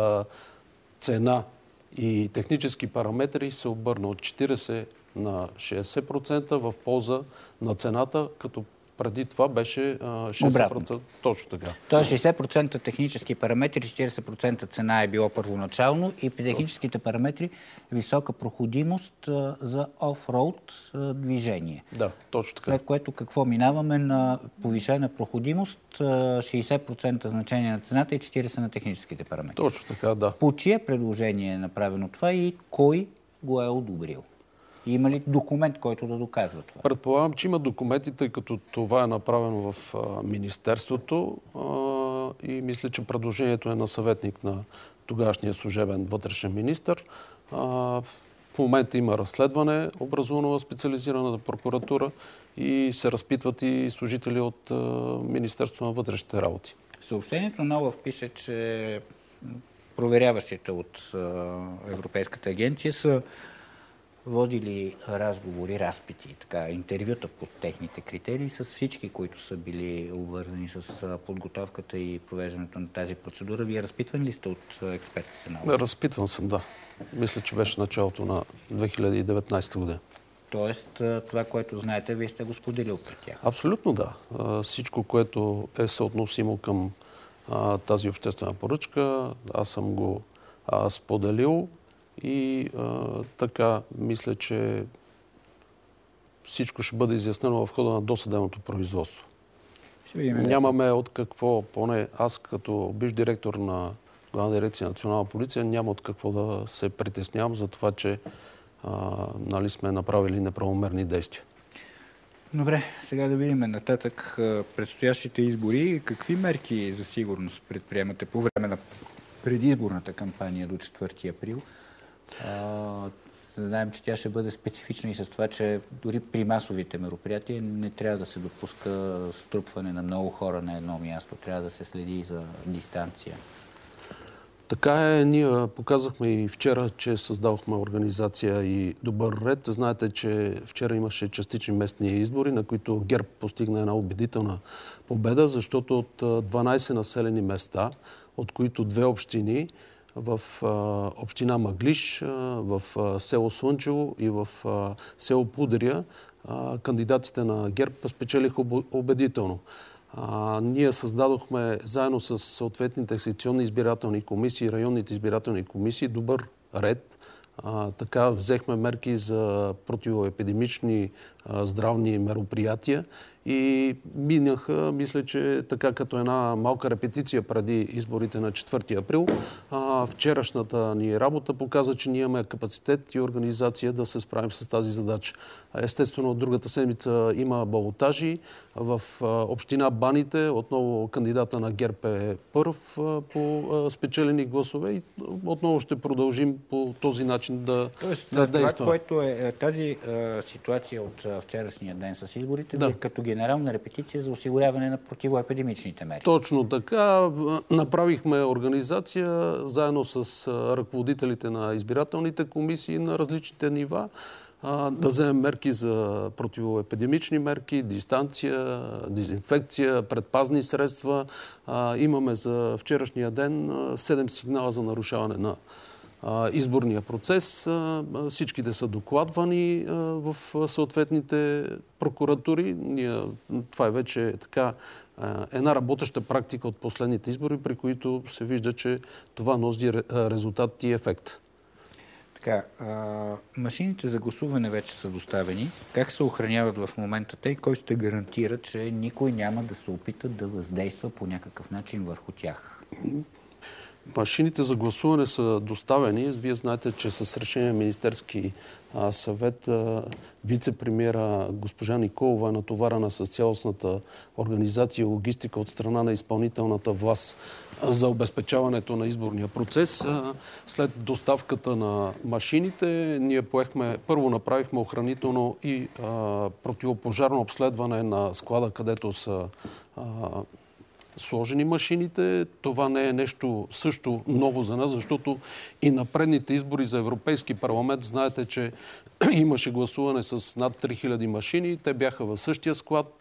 [SPEAKER 10] цена и технически параметри се обърна от 40 на 60% в полза на цената, като преди това беше 60%. Точно така.
[SPEAKER 1] Тоест 60% технически параметри, 40% цена е било първоначално и при техническите параметри висока проходимост за офроуд движение.
[SPEAKER 10] Да, точно така.
[SPEAKER 1] След което какво минаваме на повишена проходимост, 60% значение на цената и 40% на техническите параметри.
[SPEAKER 10] Точно така, да.
[SPEAKER 1] По чие предложение е направено това и кой го е одобрил? Има ли документ, който да доказва това?
[SPEAKER 10] Предполагам, че има документи, тъй като това е направено в Министерството и мисля, че предложението е на съветник на тогавашния служебен вътрешен министър. В момента има разследване, образувано в специализираната прокуратура и се разпитват и служители от Министерството на вътрешните работи.
[SPEAKER 1] В съобщението на ОЛАФ пише, че проверяващите от Европейската агенция са водили разговори, разпити, интервюта под техните критерии с всички, които са били обвързани с подготовката и провеждането на тази процедура. Вие разпитвани ли сте от експертите на ОЛАФ?
[SPEAKER 10] Разпитван съм, да. Мисля, че беше началото на 2019 година.
[SPEAKER 1] Тоест, това, което знаете, вие сте го споделил пред тях?
[SPEAKER 10] Абсолютно да. Всичко, което е съотносимо към тази обществена поръчка, аз съм го споделил. И така, мисля, че всичко ще бъде изяснено в хода на досъдебното производство. Нямаме от какво, поне аз като бивш директор на Главна дирекция Национална полиция, няма от какво да се притеснявам за това, че сме направили неправомерни действия.
[SPEAKER 1] Добре, сега да видим нататък предстоящите избори. Какви мерки за сигурност предприемате по време на предизборната кампания до 4 април? Знаем, че тя ще бъде специфична и с това, че дори при масовите мероприятия не трябва да се допуска струпване на много хора на едно място. Трябва да се следи за дистанция.
[SPEAKER 10] Така е. Ние показахме и вчера, че създадохме организация и добър ред. Знаете, че вчера имаше частични местни избори, на които ГЕРБ постигна една убедителна победа, защото от 12 населени места, от които 2 общини, в община Мъглиж, в село Слънчево и в село Пударя кандидатите на ГЕРБ спечелиха убедително. Ние създадохме заедно с съответните секционни избирателни комисии, районните избирателни комисии, добър ред. Така взехме мерки за противоепидемични здравни мероприятия и минаха, мисля, че така като една малка репетиция преди изборите на 4 април. Вчерашната ни работа показа, че ние имаме капацитет и организация да се справим с тази задача. Естествено, от другата седмица има балотажи. В община Баните отново кандидата на ГЕРБ е първ по спечелени гласове и отново ще продължим по този начин да действаме.
[SPEAKER 1] Това, което е тази ситуация от вчерашния ден с изборите, да. Като генерална репетиция за осигуряване на противоепидемичните мерки.
[SPEAKER 10] Точно така. Направихме организация заедно с ръководителите на избирателните комисии на различните нива, да вземем мерки за противоепидемични мерки, дистанция, дезинфекция, предпазни средства. Имаме за вчерашния ден 7 сигнала за нарушаване на изборния процес. Всичките са докладвани в съответните прокуратури. Това е вече така една работеща практика от последните избори, при които се вижда, че това носи резултат и ефект.
[SPEAKER 1] Така, машините за гласуване вече са доставени. Как се охраняват в момента те и кой ще гарантира, че никой няма да се опита да въздейства по някакъв начин върху тях?
[SPEAKER 10] Машините за гласуване са доставени. Вие знаете, че с решение на Министерски съвет вице-премиера госпожа Николова е натоварена с цялостната организация и логистика от страна на изпълнителната власт за обезпечаването на изборния процес. След доставката на машините, ние първо направихме охранително и противопожарно обследване на склада, където са сложени машините. Това не е нещо също ново за нас, защото и на предните избори за Европейски парламент знаете, че имаше гласуване с над 3000 машини. Те бяха в същия склад.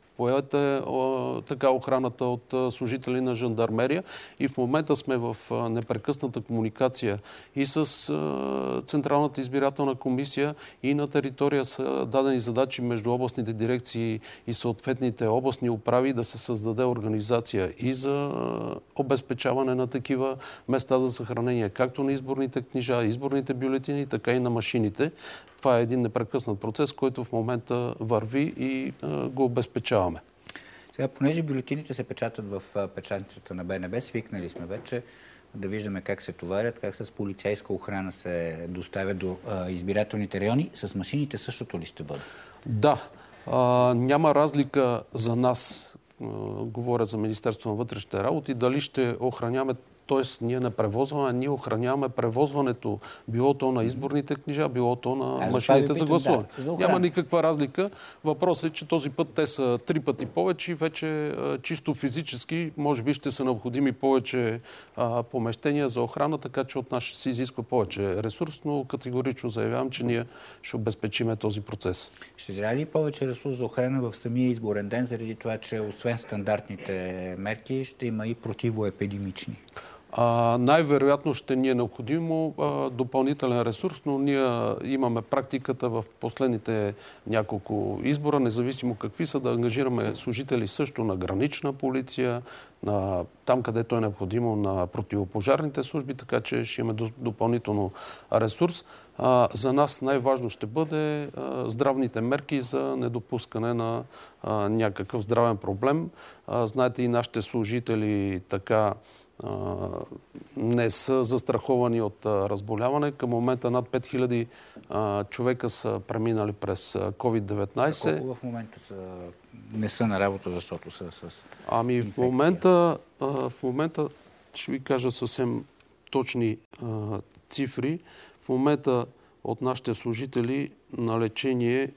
[SPEAKER 10] Поета така охраната от служители на жандармерия и в момента сме в непрекъсната комуникация и с Централната избирателна комисия и на територия са дадени задачи между областните дирекции и съответните областни управи да се създаде организация и за обезпечаване на такива места за съхранение, както на изборните книжа, изборните бюлетини, така и на машините. Това е един непрекъснат процес, който в момента върви и го обезпечаваме.
[SPEAKER 1] Сега, понеже бюлетините се печатат в печатницата на БНБ, свикнали сме вече да виждаме как се товарят, как с полицейска охрана се доставят до избирателните райони. С машините същото ли ще бъде?
[SPEAKER 10] Да. Няма разлика за нас, говоря за Министерство на вътрешните работи, дали ще охраняваме. Т.е. ние не превозваме, ние охраняваме превозването, било то на изборните книжа, било то на машините за гласуване. Да, няма никаква разлика. Въпросът е, че този път те са 3 пъти повече и вече чисто физически, може би ще са необходими повече помещения за охрана, така че от нас ще се изисква повече ресурс, но категорично заявявам, че ние ще обезпечиме този процес.
[SPEAKER 1] Ще трябва ли повече ресурс за охрана в самия изборен ден, заради това, че освен стандартните мерки, ще има и противоепидемични?
[SPEAKER 10] Най-вероятно ще ни е необходимо допълнителен ресурс, но ние имаме практиката в последните няколко избора, независимо какви са, да ангажираме служители също на гранична полиция, там където е необходимо на противопожарните служби, така че ще имаме допълнително ресурс. За нас най-важно ще бъде здравните мерки за недопускане на някакъв здравен проблем. Знаете, и нашите служители така не са застраховани от разболяване. Към момента над 5000 човека са преминали през COVID-19.
[SPEAKER 1] Колко в момента не са на работа, защото са с
[SPEAKER 10] инфекция? В момента ще ви кажа съвсем точни цифри. В момента от нашите служители на лечение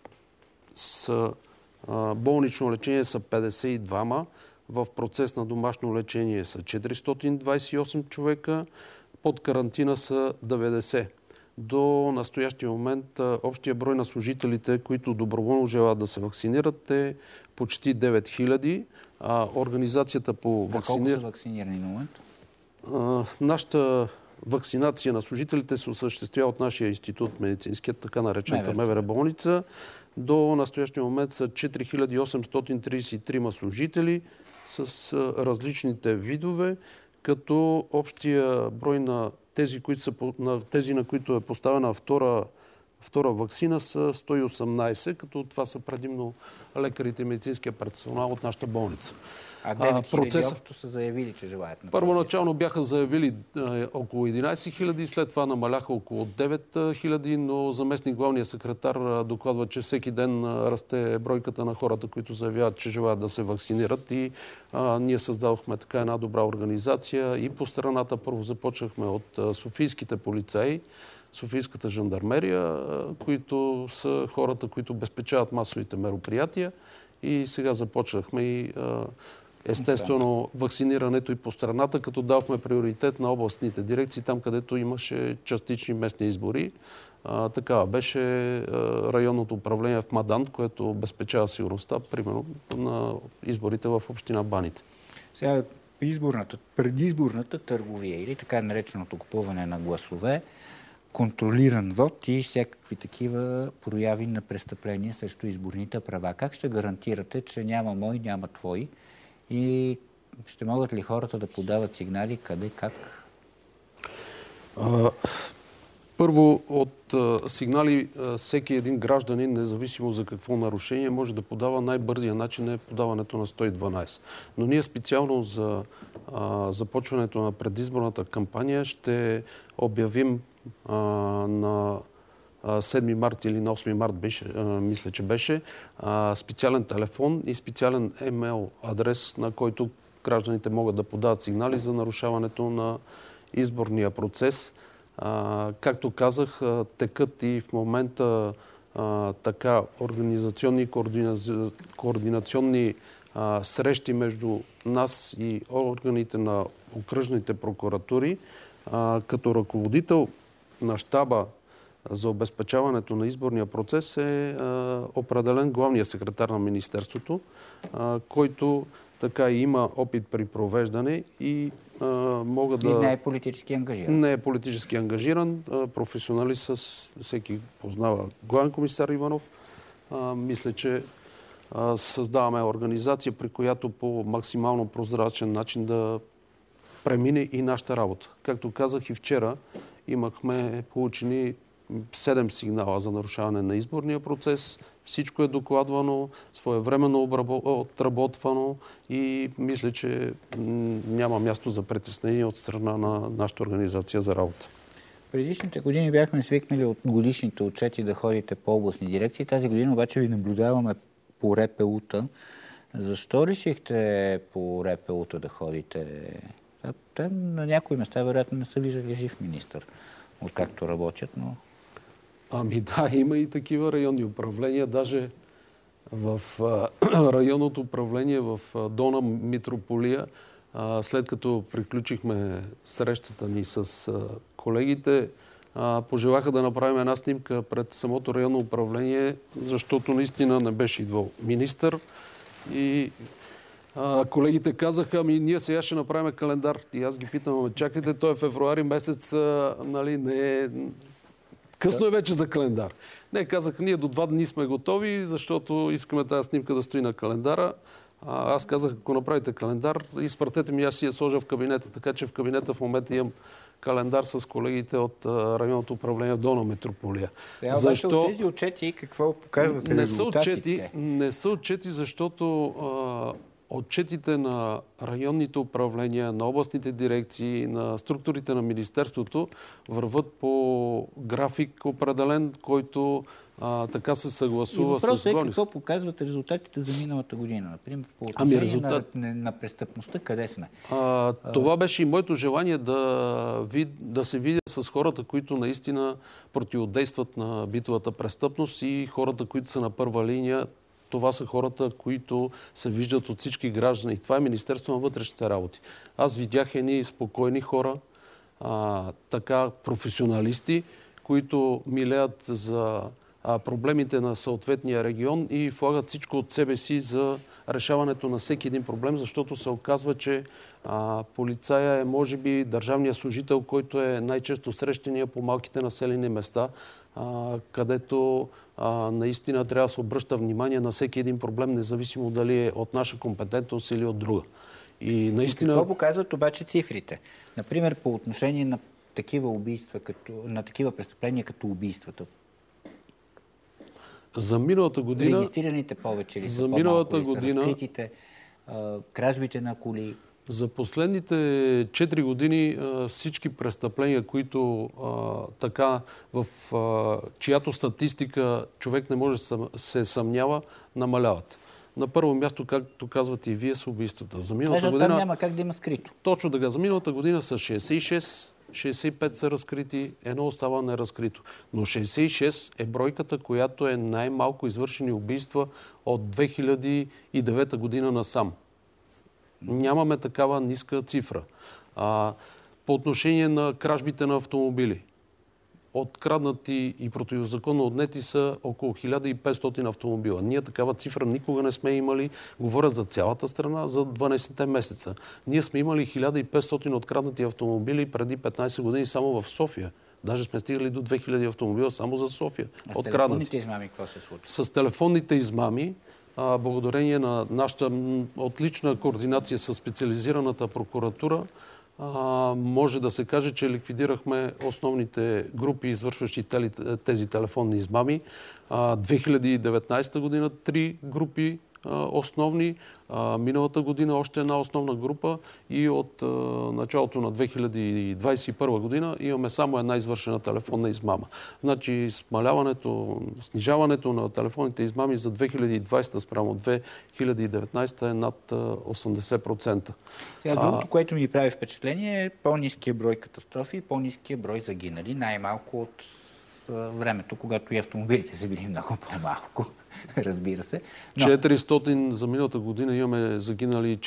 [SPEAKER 10] болнично лечение са 52-ма. В процес на домашно лечение са 428 човека, под карантина са 90. До настоящия момент общия брой на служителите, които доброволно желаят да се вакцинират, е почти 9000. Организацията по
[SPEAKER 1] вакциниране. Колко са вакцинирани на момента?
[SPEAKER 10] Нашата вакцинация на служителите се осъществява от нашия институт, медицинският, така наречената МВР болница. До настоящия момент са 4833 служители с различните видове, като общия брой на тези, на които е поставена втора вакцина, са 118, като това са предимно лекарите и медицинския персонал от нашата болница.
[SPEAKER 1] А 9000 общо са заявили, че желаят?
[SPEAKER 10] Първоначално бяха заявили около 11 000, след това намаляха около 9 000, но заместник главния секретар докладва, че всеки ден расте бройката на хората, които заявяват, че желаят да се вакцинират, и ние създадохме така една добра организация и по страната. Първо започнахме от софийските полицаи, Софийската жандармерия, които са хората, които обезпечават масовите мероприятия, и сега започнахме и естествено вакцинирането и по страната, като давахме приоритет на областните дирекции, там където имаше частични местни избори. Такава беше районното управление в Мадан, което обезпечава сигурността, примерно, на изборите в община Баните.
[SPEAKER 1] Сега предизборната търговия или така нареченото купуване на гласове, контролиран вод и всякакви такива прояви на престъпления срещу изборните права. Как ще гарантирате, че няма мой, няма твой? И ще могат ли хората да подават сигнали къде, как?
[SPEAKER 10] Първо, от сигнали всеки един гражданин, независимо за какво нарушение, може да подава. Най-бързия начин е подаването на 112. Но ние специално за започването на предизборната кампания ще обявим на 7 март или на 8 март, мисля, че беше, специален телефон и специален имейл адрес, на който гражданите могат да подават сигнали за нарушаването на изборния процес. Както казах, текат и в момента така организационни и координационни срещи между нас и органите на окръжните прокуратури. Като ръководител на щаба за обезпечаването на изборния процес е определен главният секретар на Министерството, който така и има опит при провеждане и мога да...
[SPEAKER 1] И не е политически ангажиран.
[SPEAKER 10] Не е политически ангажиран. Професионалист, всеки познава главен комисар Иванов. Мисля, че създаваме организация, при която по максимално прозрачен начин да премине и нашата работа. Както казах и вчера, имахме получени 7 сигнала за нарушаване на изборния процес. Всичко е докладвано, своевременно отработвано и мисля, че няма място за притеснение от страна на нашата организация за работа.
[SPEAKER 1] Предишните години бяхме свикнали от годишните отчети да ходите по областни дирекции. Тази година обаче ви наблюдаваме по РПУ-та. Защо решихте по РПУ-та да ходите? Те на някои места вероятно не са виждали жив министър, откакто работят, но...
[SPEAKER 10] Ами да, има и такива районни управления. Даже в районното управление в Долна Митрополия, след като приключихме срещата ни с колегите, пожелаха да направим една снимка пред самото районно управление, защото наистина не беше идвал министър. И колегите казаха, ами ние сега ще направим календар. И аз ги питам, чакайте, той е февруари месец, нали, не е... Късно е вече за календар. Не, казах, ние до 2 дни сме готови, защото искаме тази снимка да стои на календара. Аз казах, ако направите календар, изпратете ми, аз си я сложа в кабинета. Така че в кабинета в момента имам календар с колегите от районното управление в Долна Митрополия.
[SPEAKER 1] Защо от тези отчети какво показват резултатите?
[SPEAKER 10] Не са отчети, защото отчетите на районните управления, на областните дирекции, на структурите на Министерството върват по график определен, който така се съгласува с
[SPEAKER 1] въпросът е какво показват резултатите за миналата година. Например, по отношение на престъпността, къде сме?
[SPEAKER 10] Това беше и моето желание да се видя с хората, които наистина противодействат на битовата престъпност и хората, които са на първа линия. Това са хората, които се виждат от всички граждани. Това е Министерство на вътрешните работи. Аз видях едни спокойни хора, така професионалисти, които милеят за проблемите на съответния регион и влагат всичко от себе си за решаването на всеки един проблем, защото се оказва, че полицая е, може би, държавният служител, който е най-често срещания по малките населени места, където наистина трябва да се обръща внимание на всеки един проблем, независимо дали е от наша компетентност или от друга. И наистина...
[SPEAKER 1] Какво показват обаче цифрите? Например, по отношение на такива убийства, на такива престъпления като убийствата.
[SPEAKER 10] За миналата година...
[SPEAKER 1] Регистрираните повече ли са,
[SPEAKER 10] за миналата
[SPEAKER 1] по-малко ли са,
[SPEAKER 10] година,
[SPEAKER 1] разкритите, кражбите на коли?
[SPEAKER 10] За последните 4 години всички престъпления, които в чиято статистика човек не може да се съмнява, намаляват. На първо място, както казвате и вие, са убийствата. За миналата година...
[SPEAKER 1] Там няма как да има скрито.
[SPEAKER 10] Точно така. За миналата година са 66, 65 са разкрити, едно остава неразкрито. Но 66 е бройката, която е най-малко извършени убийства от 2009 година насам. Нямаме такава ниска цифра. По отношение на кражбите на автомобили. Откраднати и противозаконно отнети са около 1500 автомобила. Ние такава цифра никога не сме имали. Говоря за цялата страна за 12-те месеца. Ние сме имали 1500 откраднати автомобили преди 15 години само в София. Даже сме стигали до 2000 автомобила само за София.
[SPEAKER 1] А с телефонните измами какво се случва?
[SPEAKER 10] С телефонните измами, благодарение на нашата отлична координация с специализираната прокуратура, може да се каже, че ликвидирахме основните групи, извършващи тези телефонни измами. 2019 година 3 групи основни, миналата година още една основна група и от началото на 2021 година имаме само една извършена телефонна измама. Значи снижаването на телефонните измами за 2020 спрямо 2019 е над 80%.
[SPEAKER 1] Сега другото, което ми прави впечатление е по-ниския брой катастрофи и по-ниския брой загинали, най-малко от времето, когато и автомобилите са били много по-малко, разбира се. Но...
[SPEAKER 10] 400 за миналата година имаме загинали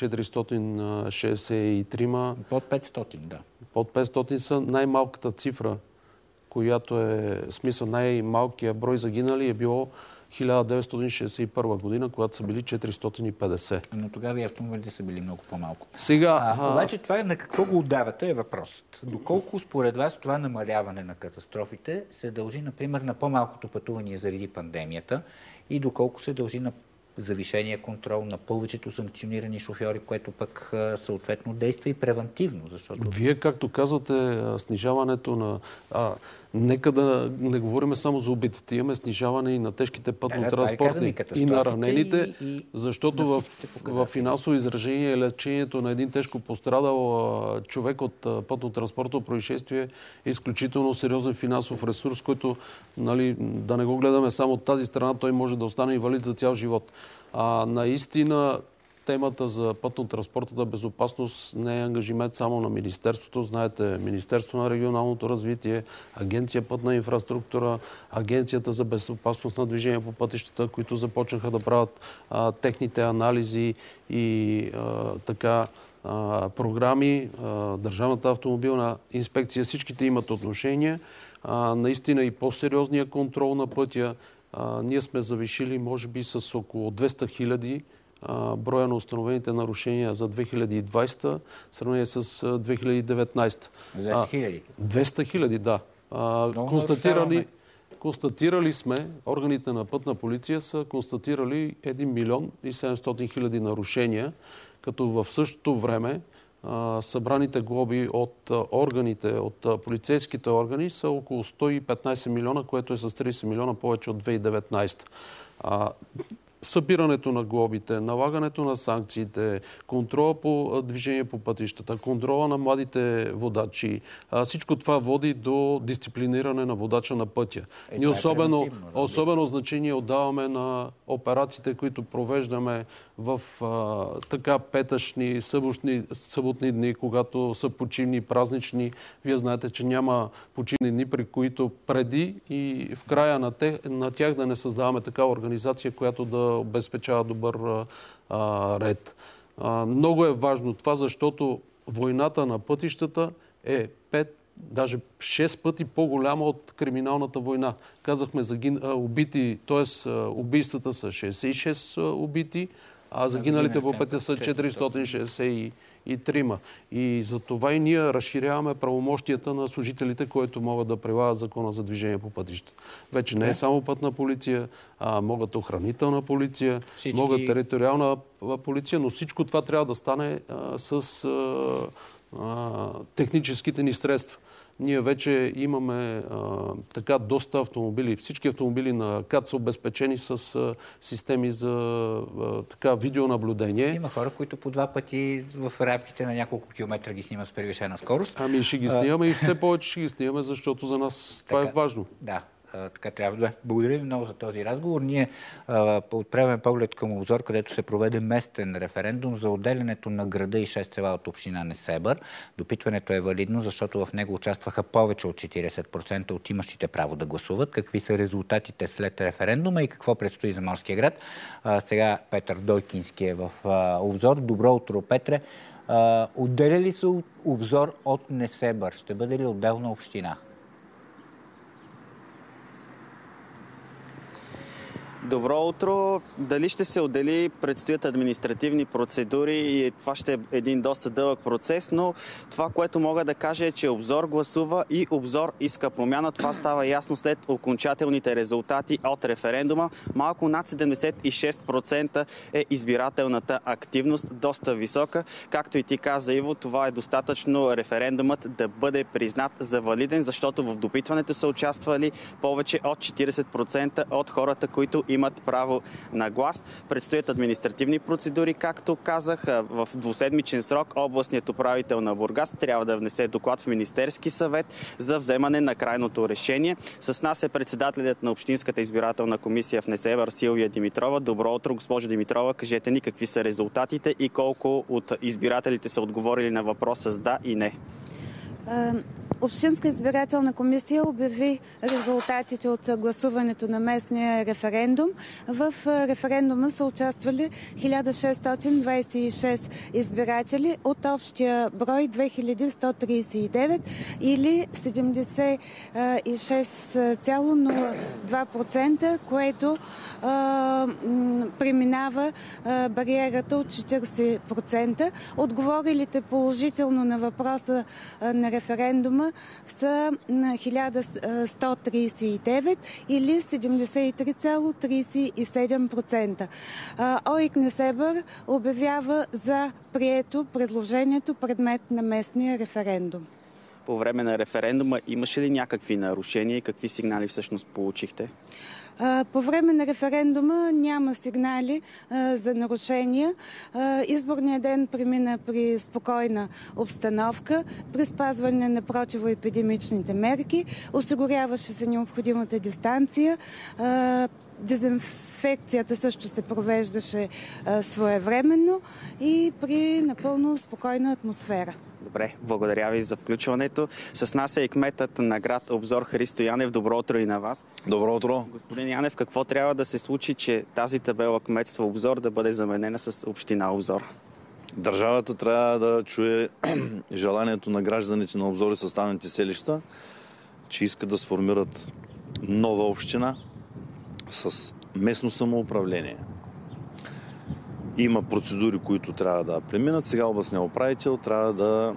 [SPEAKER 10] 463.
[SPEAKER 1] Под 500, да.
[SPEAKER 10] Под 500 са най-малката цифра, която е смисъл най-малкият брой загинали е било 1961 година, когато са били 450.
[SPEAKER 1] Но тогава и автомобилите са били много по-малко.
[SPEAKER 10] Сега,
[SPEAKER 1] обаче това на какво го отдавате е въпросът. Доколко според вас това намаляване на катастрофите се дължи, например, на по-малкото пътуване заради пандемията и доколко се дължи на завишения контрол на повечето санкционирани шофьори, което пък съответно действа и превентивно, защото...
[SPEAKER 10] Вие, както казвате, снижаването на... Нека да не говорим само за убитите. Имаме снижаване и на тежките пътно-транспортни и на ранените, защото в финансово изражение лечението на един тежко пострадал човек от пътно-транспортно происшествие е изключително сериозен финансов ресурс, който, да не го гледаме само от тази страна, той може да остане инвалид за цял живот. Наистина, темата за пътно-транспортната безопасност не е ангажимент само на Министерството. Знаете, Министерство на регионалното развитие, Агенция пътна инфраструктура, Агенцията за безопасност на движение по пътищата, които започнаха да правят техните анализи и програми. Държавната автомобилна инспекция, всичките имат отношение. Наистина и по-сериозния контрол на пътя. Ние сме завишили, може би, с около 200 000 броя на установените нарушения за 2020 в сравнение с 2019.
[SPEAKER 1] 200 000?
[SPEAKER 10] 200 000, да. Констатирали сме, органите на пътна полиция са констатирали 1 милион и 700 000 нарушения, като в същото време събраните глоби от органите, от полицейските органи са около 115 милиона, което е с 30 милиона повече от 2019. Събирането на глобите, налагането на санкциите, контрола по движение по пътищата, контрола на младите водачи. Всичко това води до дисциплиниране на водача на пътя. Ние особено значение отдаваме на операциите, които провеждаме в петъчни, съботни дни, когато са почивни, празнични. Вие знаете, че няма почивни дни, при които преди и в края на тях да не създаваме такава организация, която да обезпечава добър ред. Много е важно това, защото войната на пътищата е даже 6 пъти по-голяма от криминалната война. Казахме убити, т.е. убийствата са 66 убити, а загиналите по пътя са 463. И за това и ние разширяваме правомощията на служителите, които могат да прилагат закона за движение по пътища. Вече не е само пътна полиция, могат охранителна полиция, могат териториална полиция, но всичко това трябва да стане с техническите ни средства. Ние вече имаме така доста автомобили. Всички автомобили на КАТ са обезпечени с системи за видеонаблюдение.
[SPEAKER 1] Има хора, които по 2 пъти в рамките на няколко километра ги снимат с превишена скорост.
[SPEAKER 10] Ами ще ги снимаме и все повече ще ги снимаме, защото за нас това е важно.
[SPEAKER 1] Да. Така трябва да. Благодаря ви много за този разговор. Ние отправяме поглед към Обзор, където се проведе местен референдум за отделянето на града и 6 села от община Несебър. Допитването е валидно, защото в него участваха повече от 40% от имащите право да гласуват. Какви са резултатите след референдума и какво предстои за Морския град? Сега Петър Дойкински е в Обзор. Добро утро, Петре. Отделя ли се Обзор от Несебър? Ще бъде ли отделна община?
[SPEAKER 12] Добро утро. Дали ще се отдели, предстоят административни процедури и това ще е един доста дълъг процес, но това, което мога да кажа е, че Обзор гласува и Обзор иска промяна. Това става ясно след окончателните резултати от референдума. Малко над 76% е избирателната активност, доста висока. Както и ти каза, Иво, това е достатъчно референдумът да бъде признат за валиден, защото в допитването са участвали повече от 40% от хората, които имат право на глас. Предстоят административни процедури, както казах. В двуседмичен срок областният управител на Бургас трябва да внесе доклад в Министерски съвет за вземане на крайното решение. С нас е председателят на Общинската избирателна комисия в Несебър Силвия Димитрова. Добро утро, госпожо Димитрова. Кажете ни какви са резултатите и колко от избирателите са отговорили на въпроса с да и не.
[SPEAKER 13] Общинска избирателна комисия обяви резултатите от гласуването на местния референдум. В референдума са участвали 1626 избиратели от общия брой 2139 или 76,02%, което преминава бариерата от 40%. Отговорилите положително на въпроса на референдума са 1139 или 73,37%. ОИК Несебър обявява за прието предложението предмет на местния референдум.
[SPEAKER 12] По време на референдума имаше ли някакви нарушения и какви сигнали всъщност получихте?
[SPEAKER 13] По време на референдума няма сигнали за нарушения. Изборният ден премина при спокойна обстановка, при спазване на противоепидемичните мерки, осигуряваше се необходимата дистанция, дезинфекцията също се провеждаше своевременно и при напълно спокойна атмосфера.
[SPEAKER 12] Добре, благодаря ви за включването. С нас е и кметът на град Обзор Христо Янев. Добро утро и на вас.
[SPEAKER 15] Добро утро.
[SPEAKER 12] Господин Янев, какво трябва да се случи, че тази табела кметство Обзор да бъде заменена с община Обзор?
[SPEAKER 15] Държавата трябва да чуе желанието на гражданите на Обзор и съставните селища, че искат да сформират нова община с местно самоуправление. Има процедури, които трябва да преминат. Сега областният управител трябва да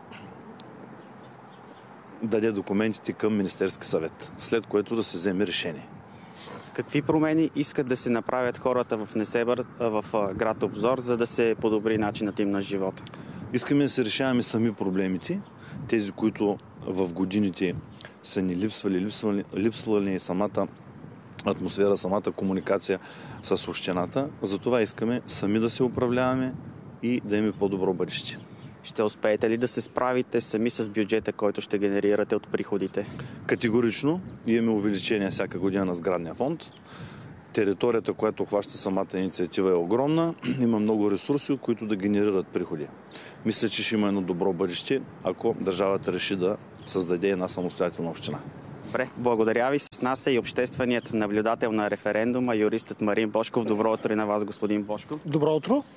[SPEAKER 15] даде документите към Министерски съвет, след което да се вземе решение.
[SPEAKER 12] Какви промени искат да се направят хората в Несебър, в град Обзор, за да се подобри начинът им на живота?
[SPEAKER 15] Искаме да се решаваме сами проблемите, тези, които в годините са ни липсвали самата атмосфера, самата комуникация с общината. Затова искаме сами да се управляваме и да имаме по-добро бъдеще.
[SPEAKER 12] Ще успеете ли да се справите сами с бюджета, който ще генерирате от приходите?
[SPEAKER 15] Категорично. Имаме увеличение всяка година на сградния фонд. Територията, която хваща самата инициатива, е огромна. Има много ресурси, от които да генерират приходи. Мисля, че ще има едно добро бъдеще, ако държавата реши да създаде една самостоятелна община.
[SPEAKER 12] Добре, благодаря ви. С нас е и общественият наблюдател на референдума, юристът Марин Бошков. Добро утро и на вас, господин Бошков.
[SPEAKER 2] Добро утро.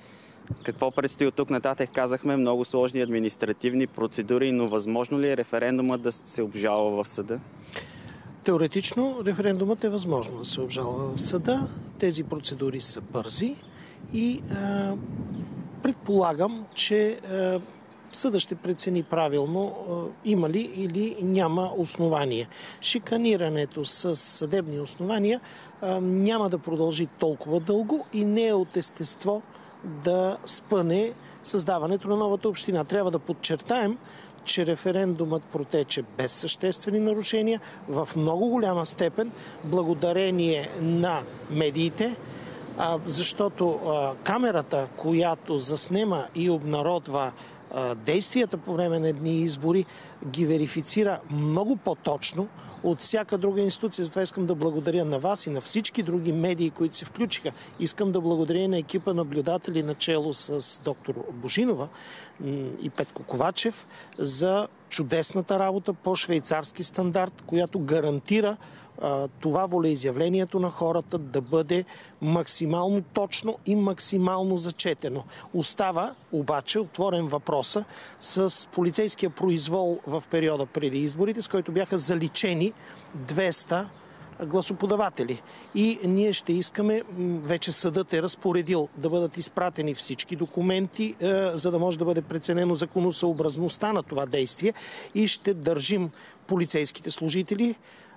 [SPEAKER 12] Какво предстои от тук нататък? Казахме много сложни административни процедури, но възможно ли е референдумът да се обжалва в съда?
[SPEAKER 14] Теоретично референдумът е възможно да се обжалва в съда. Тези процедури са бързи и предполагам, че съдът ще прецени правилно има ли или няма основание. Шиканирането с съдебни основания няма да продължи толкова дълго и не е от естество да спъне създаването на новата община. Трябва да подчертаем, че референдумът протече без съществени нарушения, в много голяма степен благодарение на медиите, защото камерата, която заснема и обнародва действията по време на едни избори, ги верифицира много по-точно от всяка друга институция. Затова искам да благодаря на вас и на всички други медии, които се включиха. Искам да благодаря на екипа наблюдатели начело с доктор Божинова и Петко Ковачев за чудесната работа по швейцарски стандарт, която гарантира това волеизявлението на хората да бъде максимално точно и максимално зачетено. Остава обаче отворен въпроса с полицейския произвол в периода преди изборите, с който бяха заличени 200 гласоподаватели. И ние ще искаме, вече съдът е разпоредил да бъдат изпратени всички документи, за да може да бъде преценено законосъобразността на това действие и ще държим полицейските служители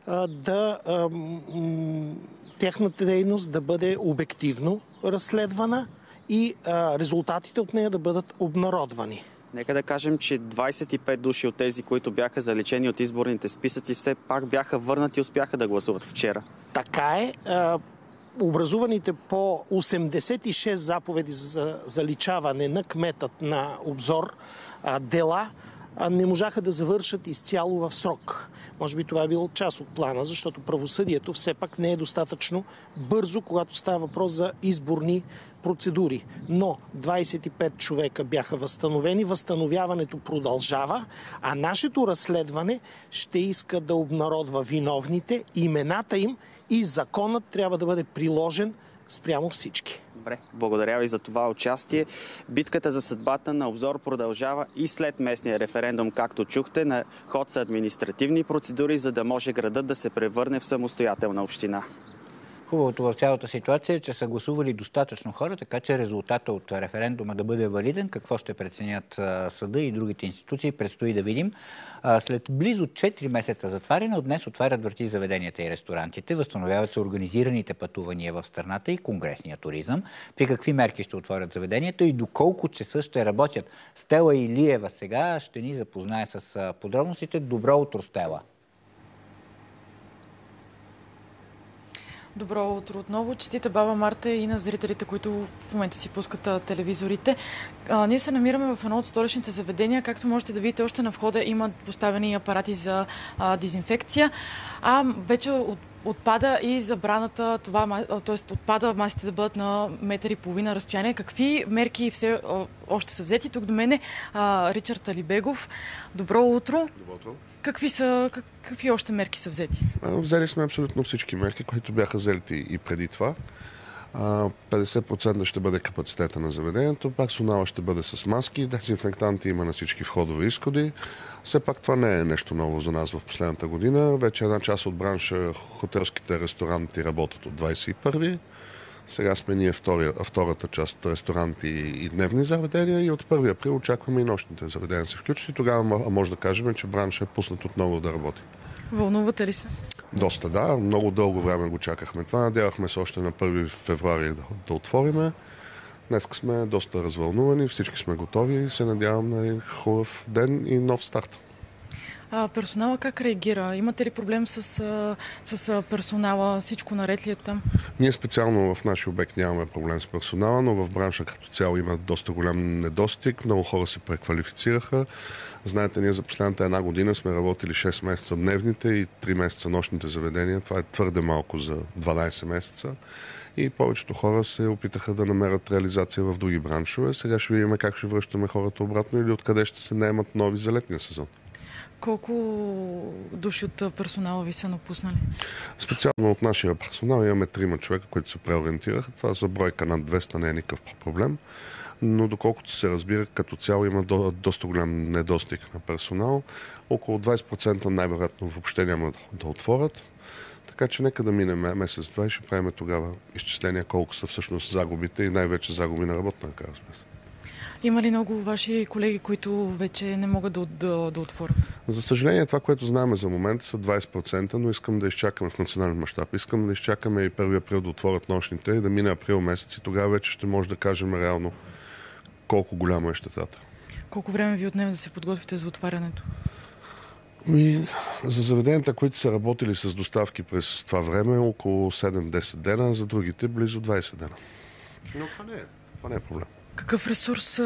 [SPEAKER 14] тяхната дейност да бъде обективно разследвана и резултатите от нея да бъдат обнародвани.
[SPEAKER 12] Нека да кажем, че 25 души от тези, които бяха заличени от изборните списъци, все пак бяха върнати и успяха да гласуват вчера.
[SPEAKER 14] Така е. Образуваните по 86 заповеди за заличаване на кметът на Обзор дела не можаха да завършат изцяло в срок. Може би това е било част от плана, защото правосъдието все пак не е достатъчно бързо, когато става въпрос за изборни процедури. Но 25 човека бяха възстановени, възстановяването продължава, а нашето разследване ще иска да обнародва виновните, имената им и законът трябва да бъде приложен спрямо всички.
[SPEAKER 12] Добре, благодаря ви за това участие. Битката за съдбата на Обзор продължава и след местния референдум, както чухте. На ход са административни процедури, за да може градът да се превърне в самостоятелна община.
[SPEAKER 1] Хубавото в цялата ситуация е, че са гласували достатъчно хора, така че резултата от референдума да бъде валиден. Какво ще преценят съда и другите институции, предстои да видим. След близо 4 месеца затваряне, от днес отварят врати заведенията и ресторантите, възстановяват се организираните пътувания в страната и конгресния туризъм. При какви мерки ще отворят заведенията и доколко часа ще работят? Стела Илиева сега ще ни запознае с подробностите. Добро утро, Стела!
[SPEAKER 21] Добро утро отново. Честита баба Марта и на зрителите, които в момента си пускат телевизорите. Ние се намираме в едно от столичните заведения. Както можете да видите, още на входа има поставени апарати за дезинфекция. Вече отпада и забраната, т.е. отпада масите да бъдат на 1,5 метра разстояние. Какви мерки все още са взети? Тук до мен е Ричард Алибегов. Добро утро.
[SPEAKER 16] Добро утро.
[SPEAKER 21] Какви още мерки са взети?
[SPEAKER 16] Взели сме абсолютно всички мерки, които бяха взети и преди това. 50% ще бъде капацитета на заведението, персонала ще бъде с маски, дезинфектанти има на всички входове и изходи. Все пак това не е нещо ново за нас в последната година. Вече една част от бранша, хотелските ресторанти работят от 21-ви. Сега сме ние втората част ресторанти и дневни заведения и от 1 април очакваме и нощните заведения да се включат и тогава може да кажем, че бранша е пуснат отново да работи.
[SPEAKER 21] Вълнувате ли се?
[SPEAKER 16] Доста, да. Много дълго време го чакахме това. Надявахме се още на 1 февруари да отвориме. Днес сме доста развълнувани, всички сме готови и се надявам на хубав ден и нов старт.
[SPEAKER 21] Персонала как реагира? Имате ли проблем с персонала? Всичко наред ли е там?
[SPEAKER 16] Ние специално в нашия обект нямаме проблем с персонала, но в бранша като цяло има доста голям недостиг. Много хора се преквалифицираха. Знаете, ние за последната една година сме работили 6 месеца дневните и 3 месеца нощните заведения. Това е твърде малко за 12 месеца. И повечето хора се опитаха да намерят реализация в други браншове. Сега ще видим как ще връщаме хората обратно или откъде ще се наемат нови за летния сезон.
[SPEAKER 21] Колко души от персонала ви са напуснали?
[SPEAKER 16] Специално от нашия персонал имаме 3 човека, които се преориентираха. Това за бройка над 200 не е никакъв проблем. но доколкото се разбира, като цяло има доста голям недостиг на персонал. Около 20% най-вероятно въобще няма да отворят. Така че нека да мине месец-два и ще правим тогава изчисления колко са всъщност загубите и най-вече загуби на работна ръка, разбира се.
[SPEAKER 21] Има ли много ваши колеги, които вече не могат да отворят?
[SPEAKER 16] За съжаление, това, което знаем за момента са 20%, но искам да изчакаме в национален мащаб. Искам да изчакаме и 1 април да отворят нощните и да мине април месец и тогава вече ще може да кажем реално колко голяма е щетата.
[SPEAKER 21] Колко време ви отнема да се подготвите за отварянето?
[SPEAKER 16] За заведенията, които са работили с доставки през това време, около 7-10 дена, за другите близо 20 дена. Но това не е проблем.
[SPEAKER 21] Какъв ресурс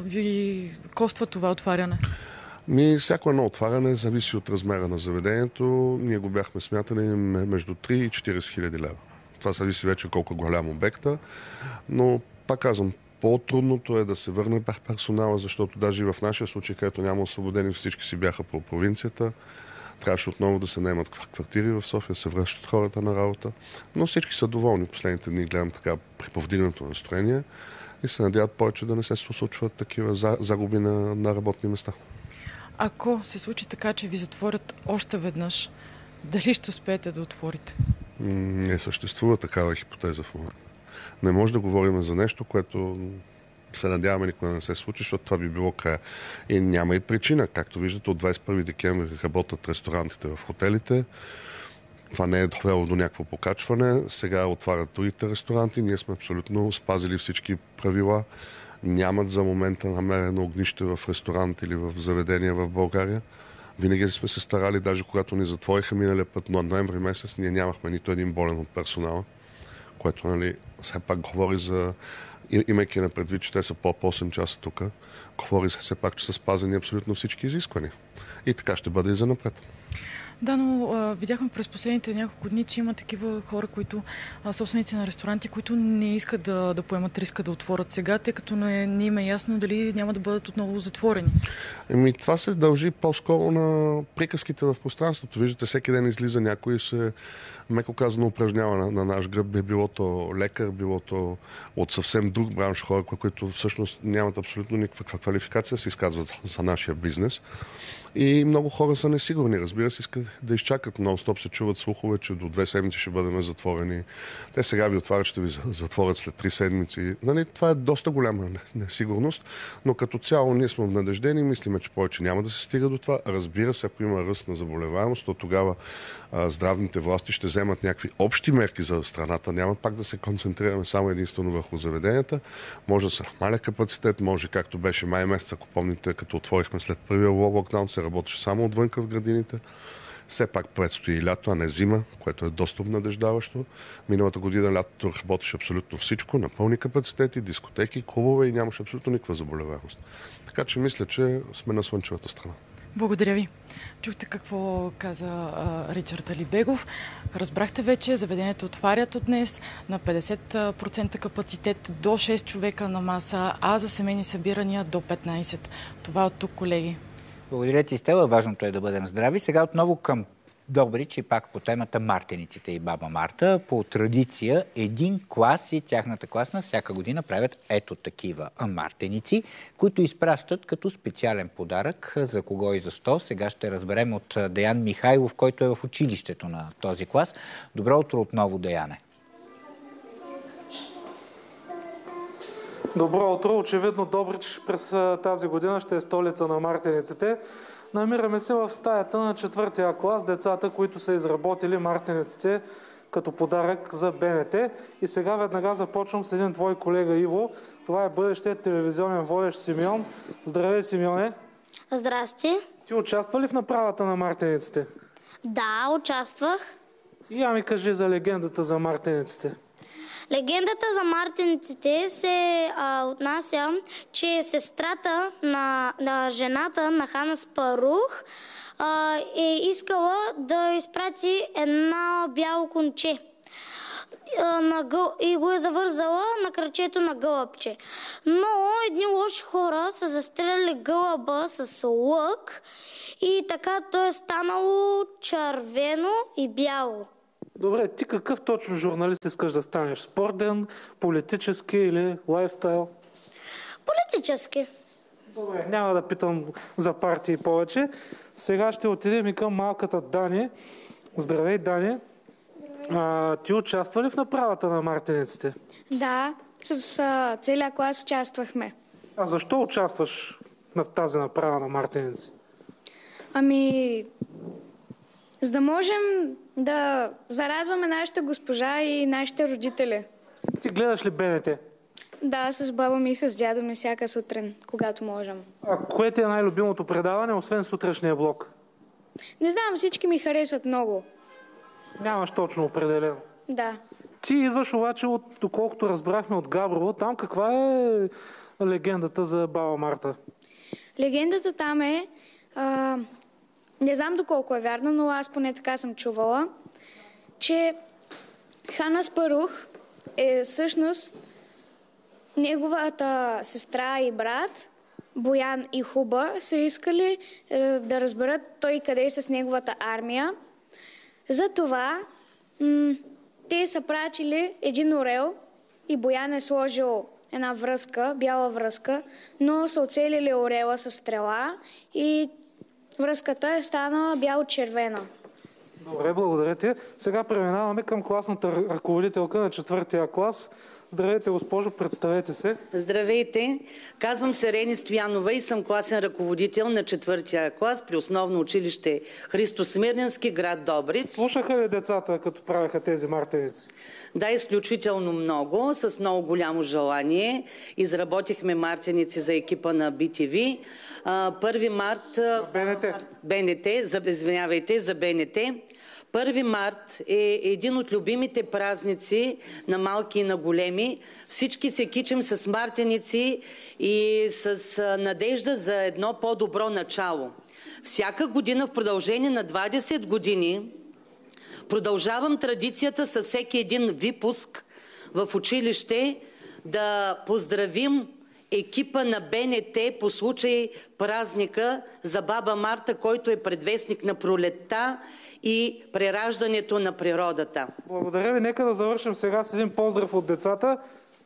[SPEAKER 21] ви коства това отваряне?
[SPEAKER 16] Всяко едно отваряне зависи от размера на заведението. Ние го бяхме смятали между 3 и 40 хиляди лева. Това зависи вече колко голям обекта, но пак казвам, по-трудното е да се върне персонала, защото даже и в нашия случай, където няма освободени, всички си бяха по провинцията. Трябваше отново да се наемат квартири в София, се връщат хората на работа. Но всички са доволни. Последните дни гледам така при повдигнато настроение и се надяват повече да не се случват такива загуби на работни места.
[SPEAKER 21] Ако се случи така, че ви затворят още веднъж, дали ще успеете да отворите?
[SPEAKER 16] Не съществува такава хипотеза в момента. Не може да говорим за нещо, което се надяваме никога да не се случи, защото това би било края. И няма и причина. Както виждате, от 21 декември работят ресторантите в хотелите. Това не е довело до някакво покачване. Сега отварят другите ресторанти. Ние сме абсолютно спазили всички правила. Нямат за момента намерено огнище в ресторант или в заведения в България. Винаги сме се старали, даже когато ни затвориха миналия път, но ноември месец ние нямахме нито един болен от персонала, което все пак говори за, имайки на предвид, че те са по 8 часа тук, говори все пак, че са спазени абсолютно всички изисквания. И така ще бъде и занапред.
[SPEAKER 21] Да, но видяхме през последните няколко дни, че има такива хора, които собственици на ресторанти, които не искат да поемат риска да отворят сега, тъй като не им е ясно дали няма да бъдат отново затворени.
[SPEAKER 16] Това се дължи по-скоро на приказките в пространството. Виждате, всеки ден излиза някой и се, меко казано, упражнява на наш гръб. Било то лекар, било то от съвсем друг бранш хора, които всъщност нямат абсолютно никаква квалификация, се изказват за нашия бизнес. И много хора са несигурни. Разбира се, искат да изчакат. Нон-стоп се чуват слухове, че до 2 седмици ще бъдем затворени. Те сега ви отварят, ще ви затворят след 3 седмици. Това е доста голяма несигурност, но като цяло ние сме обнадеждени, мислиме, че повече няма да се стига до това. Разбира се, ако има ръст на заболеваемост, то тогава здравните власти ще вземат някакви общи мерки за страната. Няма пак да се концентрираме само единствено върху заведенията. Може да се намаля капацитет, може, както беше май месец, ако помните, като отворихме след първия локдаун, се работеше само отвънка в градините. Все пак предстои лято, а не зима, което е доста обнадеждаващо. Миналата година лятото работеше абсолютно всичко, на пълни капацитети, дискотеки, клубове и нямаше абсолютно никаква заболеваемост. Така че мисля, че сме на слънчевата страна.
[SPEAKER 21] Благодаря ви. Чухте какво каза Ричард Алибегов. Разбрахте вече, заведенията отварят от днес на 50% капацитет, до 6 човека на маса, а за семейни събирания до 15. Това от тук, колеги.
[SPEAKER 1] Благодаря ти, Стела. Важното е да бъдем здрави. Сега отново към Добрич и пак по темата Мартениците и Баба Марта. По традиция, един клас и тяхната класна всяка година правят ето такива мартеници, които изпращат като специален подарък. За кого и защо? Сега ще разберем от Деян Михайлов, който е в училището на този клас. Добро утро отново, Деяне.
[SPEAKER 18] Добро утро. Очевидно Добрич през тази година ще е столица на мартениците. Намираме се в стаята на 4-я клас, децата, които са изработили мартениците като подарък за БНТ. И сега веднага започвам с един твой колега Иво. Това е бъдещият телевизионен водещ Симеон. Здравей, Симеоне!
[SPEAKER 3] Здрасти!
[SPEAKER 18] Ти участва ли в направата на мартениците?
[SPEAKER 3] Да, участвах.
[SPEAKER 18] И ми кажи за легендата за мартениците.
[SPEAKER 3] Легендата за мартениците се отнася, че сестрата на жената на Хан Аспарух е искала да изпрати едно бяло конче и го е завързала на кръчето на гълъбче. Но едни лоши хора са застреляли гълъба с лък и така то е станало червено и бяло.
[SPEAKER 18] Добре, ти какъв точно журналист искаш да станеш? Спортен, политически или лайфстайл?
[SPEAKER 3] Политически.
[SPEAKER 18] Добре, няма да питам за партии повече. Сега ще отидем и към малката Дани. Здравей, Дани. Ти участва ли в направата на мартениците?
[SPEAKER 4] Да, с целия клас участвахме.
[SPEAKER 18] А защо участваш в тази направа на мартеници?
[SPEAKER 4] Ами, за да можем да зарадваме нашата госпожа и нашите родители.
[SPEAKER 18] Ти гледаш ли БНТ?
[SPEAKER 4] Да, с баба ми и с дядо ми всяка сутрин, когато можем.
[SPEAKER 18] А кое ти е най-любимото предаване, освен сутрешния блок?
[SPEAKER 4] Не знам, всички ми харесват много.
[SPEAKER 18] Нямаш точно определено.
[SPEAKER 4] Да.
[SPEAKER 18] Ти идваш обаче, доколкото разбрахме от Габрово, там каква е легендата за баба Марта?
[SPEAKER 4] Легендата там е, не знам доколко е вярна, но аз поне така съм чувала, че хан Аспарух е всъщност неговата сестра и брат, Боян и Хуба, са искали да разберат той къде е с неговата армия. Затова те са пратили един орел и Боян е сложил една връзка, бяла връзка, но са оцелили орела с стрела и връзката е станала бяло-червена.
[SPEAKER 18] Добре, благодаря ти. Сега преминаваме към класната ръководителка на 4-тия клас. Здравейте, госпожо, представете се.
[SPEAKER 17] Здравейте, казвам се Рени Стоянова и съм класен ръководител на 4-тия клас при основно училище Христо Смирненски, град Добрич.
[SPEAKER 18] Слушаха ли децата, като правеха тези мартеници?
[SPEAKER 17] Да, изключително много, с много голямо желание. Изработихме мартеници за екипа на BTV. 1 март... БНТ. За БНТ. 1 март е един от любимите празници на малки и на големи. Всички се кичим с мартеници и с надежда за едно по-добро начало. Всяка година в продължение на 20 години продължавам традицията със всеки един випуск в училище да поздравим екипа на БНТ по случай празника за баба Марта, който е предвестник на пролетта и прераждането на природата.
[SPEAKER 18] Благодаря ви. Нека да завършим сега с един поздрав от децата.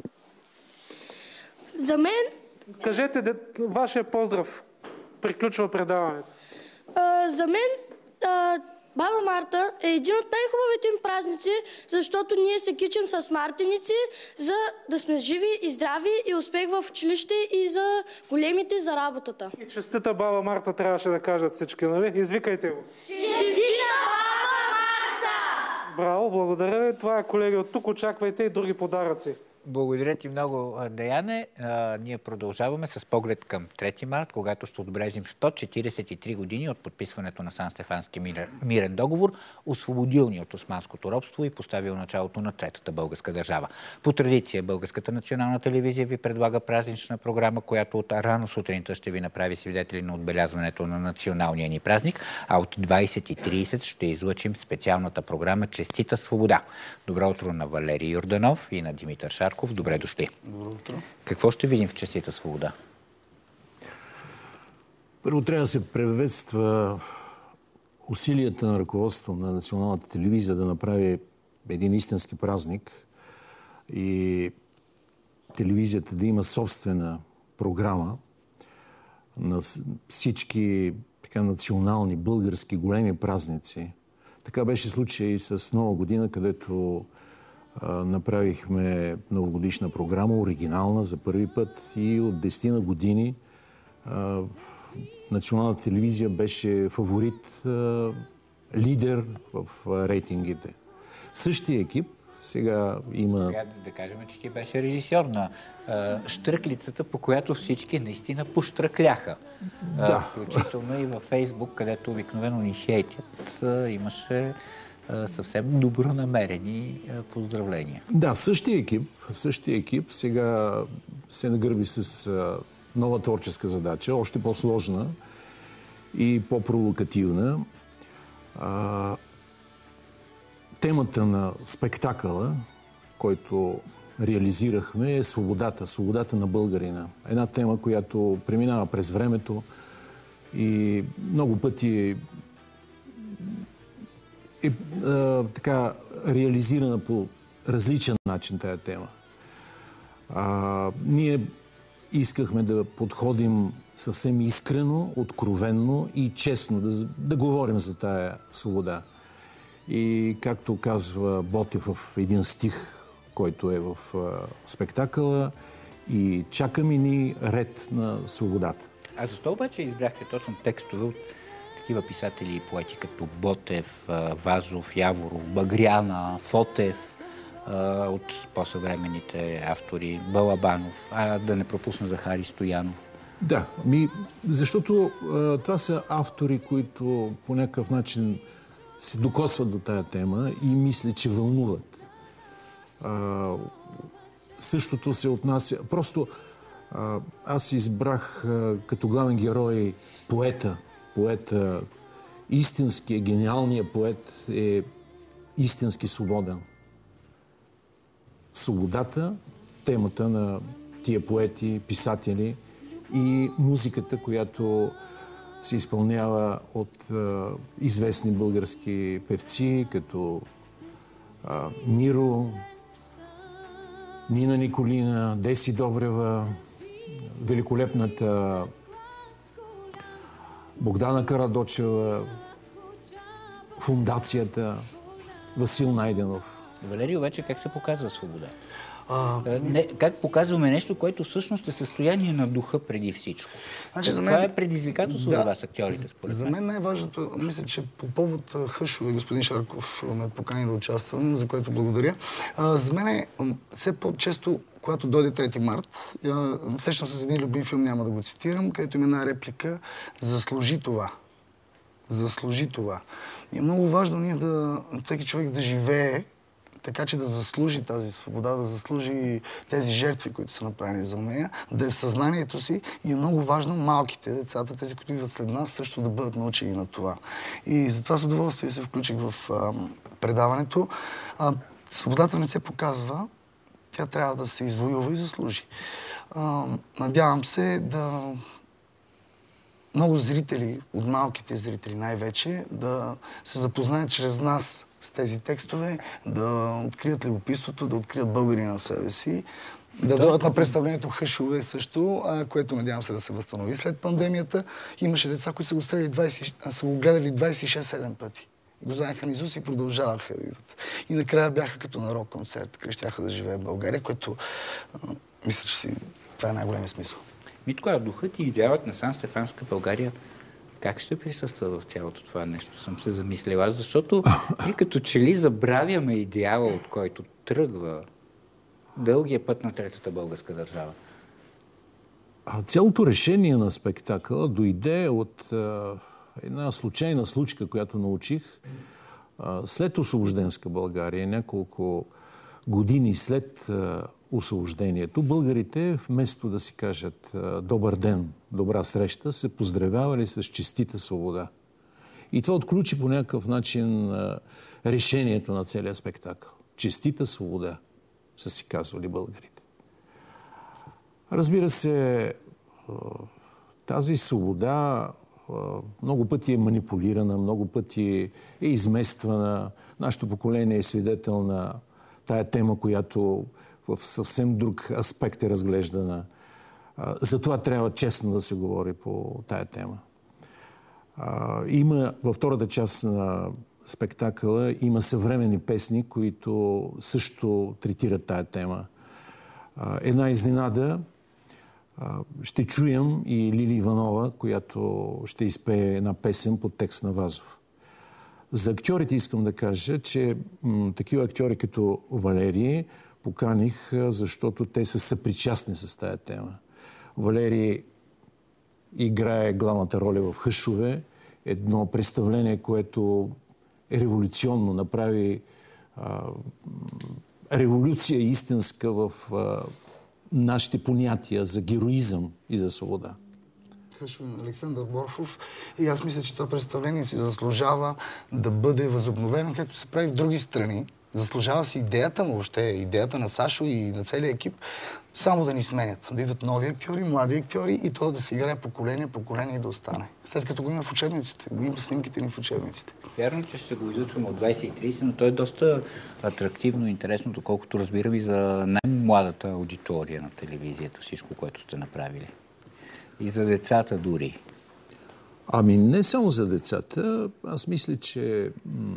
[SPEAKER 3] За мен...
[SPEAKER 18] Кажете вашия поздрав. Приключва предаването.
[SPEAKER 3] За мен баба Марта е един от най-хубавите им празници, защото ние се кичим с мартеници, за да сме живи и здрави и успех в училище и за големите за работата.
[SPEAKER 18] И честита баба Марта трябваше да кажат всички, нали? Извикайте го.
[SPEAKER 3] Честита баба Марта!
[SPEAKER 18] Браво, благодаря ви. Това е, колеги, от тук. Очаквайте и други подаръци.
[SPEAKER 1] Благодаря ти много, Деяне. Ние продължаваме с поглед към 3 март, когато ще отбележим 143 години от подписването на Сан-Стефански мирен договор, освободил ни от османското робство и поставил началото на Третата българска държава. По традиция Българската национална телевизия ви предлага празнична програма, която от рано сутринта ще ви направи свидетели на отбелязването на националния ни празник, а от 20:30 ще излъчим специалната програма Честита свобода. Добро утро на Валерий Йорданов и на Димитър Шарков. Добре дошли.
[SPEAKER 19] Добро утро.
[SPEAKER 1] Какво ще видим в Честита свобода?
[SPEAKER 19] Първо трябва да се приветства усилията на ръководството на Националната телевизия да направи един истински празник и телевизията да има собствена програма на всички така национални, български големи празници. Така беше случай и с Нова година, където направихме новогодишна програма, оригинална за първи път и от 10 на години Националната телевизия беше фаворит, лидер в рейтингите. Същия екип сега има...
[SPEAKER 1] Сега да кажем, че ти беше режисьор на щръклицата, по която всички наистина пощръкляха.
[SPEAKER 19] Да.
[SPEAKER 1] Включително и във Фейсбук, където обикновено ни хейтят, имаше съвсем добронамерени поздравления.
[SPEAKER 19] Да, същия екип сега се нагърби с нова творческа задача, още по-сложна и по-провокативна. Темата на спектакъла, който реализирахме, е свободата. Свободата на българина. Една тема, която преминава през времето и много пъти е така реализирана по различен начин тая тема. Ние искахме да подходим съвсем искрено, откровенно и честно, да говорим за тая свобода. И както казва Ботев в един стих, който е в спектакъла, и чакаме ни ред на свободата.
[SPEAKER 1] А защо обаче избрахте точно текстове от такива писатели и поети, като Ботев, Вазов, Яворов, Багряна, Фотев, от по-съвременните автори, Балабанов, да не пропусна Захари Стоянов?
[SPEAKER 19] Да, защото това са автори, които по някакъв начин се докосват до тая тема и мисля, че вълнуват. Същото се отнася... Просто аз избрах като главен герой поета. Истинският, гениалният поет е истински свободен. Свободата, темата на тия поети, писатели и музиката, която се изпълнява от известни български певци, като Миро, Нина Николина, Деси Добрева, великолепната Богдана Карадочева, Фундацията, Васил Найденов.
[SPEAKER 1] Валерио, вече как се показва свобода? Как показваме нещо, което всъщност е състояние на духа преди всичко? Това е предизвикателство за вас, актьорите, според
[SPEAKER 11] мен. За мен най-важното, мисля, че по повод Хъшове, господин Шарков ме покани да участвам, за което благодаря. За мен е все по-често, когато дойде 3 март, сещам се с един любим филм, няма да го цитирам, където има една реплика: заслужи това. Заслужи това. И е много важно всеки човек да живее така, че да заслужи тази свобода, да заслужи тези жертви, които са направени за нея, да е в съзнанието си, и е много важно малките, децата, тези, които идват след нас, също да бъдат научени на това. И затова с удоволствие се включих в предаването. Свободата не се показва, тя трябва да се извоюва и заслужи. Надявам се да много зрители, от малките зрители най-вече, да се запознаят чрез нас с тези текстове, да открият любопитството, да открият българина на себе си, да дойдат на представлението Хъшове също, което надявам се да се възстанови след пандемията. Имаше деца, които са го гледали 26-7 пъти. И го знаеха на Исус и продължаваха да идват. И накрая бяха като на рок-концерт, крещяха да живее в България, което мисля, че това е най-големия смисъл.
[SPEAKER 1] Митко, духът и идеалът на Сан-Стефанска България как ще присъства в цялото това нещо, съм се замислила. Защото и като че ли забравяме идеала, от който тръгва дългия път на Третата българска държава.
[SPEAKER 19] Цялото решение на спектакъла дойде от една случайна случка, която научих. След освобожденска България, няколко години след освобождението, българите, вместо да си кажат добър ден, добра среща, се поздравявали с честита свобода. И това отключи по някакъв начин решението на целия спектакъл. Честита свобода, са си казвали българите. Разбира се, тази свобода много пъти е манипулирана, много пъти е измествана. Нашето поколение е свидетел на тая тема, която в съвсем друг аспект е разглеждана. Затова трябва честно да се говори по тая тема. Има във втората част на спектакъла има съвременни песни, които също третират тая тема. Една изненада ще чуем и Лили Иванова, която ще изпее една песен под текст на Вазов. За актьорите искам да кажа, че такива актьори като Валерий поканих, защото те са съпричастни с тая тема. Валерий играе главната роля в Хъшове, едно представление, което е революционно, направи революция истинска в нашите понятия за героизъм и за свобода.
[SPEAKER 11] Хъшове на Александър Борфов. И аз мисля, че това представление си заслужава да бъде възобновено, както се прави в други страни. Заслужава си идеята му въобще, идеята на Сашо и на целия екип Само да ни сменят. Да идват нови актьори, млади актьори и то да се играе поколение и да остане. След като го има в учебниците, го има снимките ни в учебниците.
[SPEAKER 1] Вярно, че ще го изучваме от 20:30, но то е доста атрактивно и интересно, доколкото разбирам и за най-младата аудитория на телевизията, всичко, което сте направили. И за децата дори.
[SPEAKER 19] Ами не само за децата. Аз мисля, че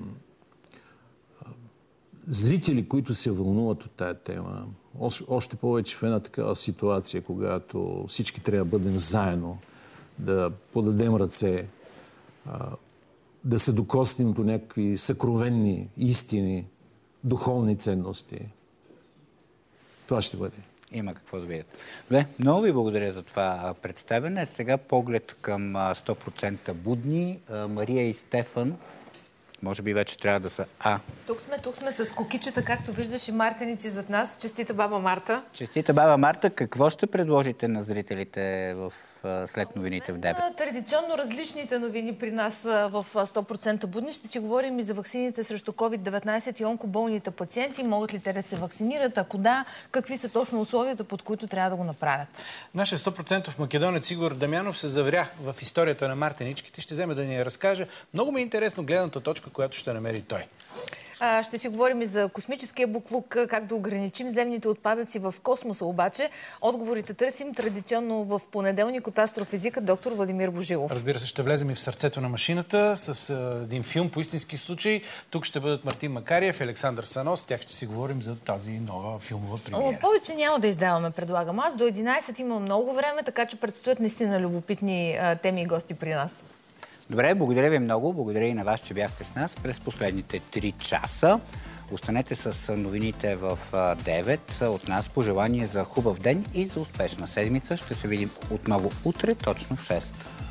[SPEAKER 19] зрители, които се вълнуват от тая тема, още повече в една такава ситуация, когато всички трябва да бъдем заедно, да подадем ръце, да се докоснем до някакви съкровенни истини, духовни ценности. Това ще бъде.
[SPEAKER 1] Има какво да видят. Добре, много ви благодаря за това представяне. Сега поглед към 100% будни. Мария и Стефан, може би вече трябва да са
[SPEAKER 9] Тук сме с кокичета, както виждаш, и мартеници зад нас. Честита баба Марта.
[SPEAKER 1] Честита баба Марта. Какво ще предложите на зрителите след новините в 9?
[SPEAKER 9] Традиционно различните новини при нас в 100% будни. Ще си говорим и за ваксините срещу COVID-19 и онкоболните пациенти. Могат ли те да се вакцинират? Ако да, какви са точно условията, под които трябва да го направят?
[SPEAKER 20] Нашия 100% македонец Игор Дамянов се завря в историята на мартеничките. Ще вземе да ни я разкаже. Много ми е интересно гледната точка, която ще намери той.
[SPEAKER 9] Ще си говорим и за космическия буклук, как да ограничим земните отпадъци в космоса. Обаче отговорите търсим традиционно в понеделник от астрофизика доктор Владимир Божилов.
[SPEAKER 20] Разбира се, ще влезем и в сърцето на машината с един филм по истински случай. Тук ще бъдат Мартин Макариев, Александър Санос. С тях ще си говорим за тази нова филмова премиера.
[SPEAKER 9] Повече няма да издаваме, предлагам аз. До 11 има много време, така че предстоят наистина любопитни теми и гости при нас.
[SPEAKER 1] Добре, благодаря ви много. Благодаря и на вас, че бяхте с нас през последните 3 часа. Останете с новините в 9. От нас пожелание за хубав ден и за успешна седмица. Ще се видим отново утре, точно в 6.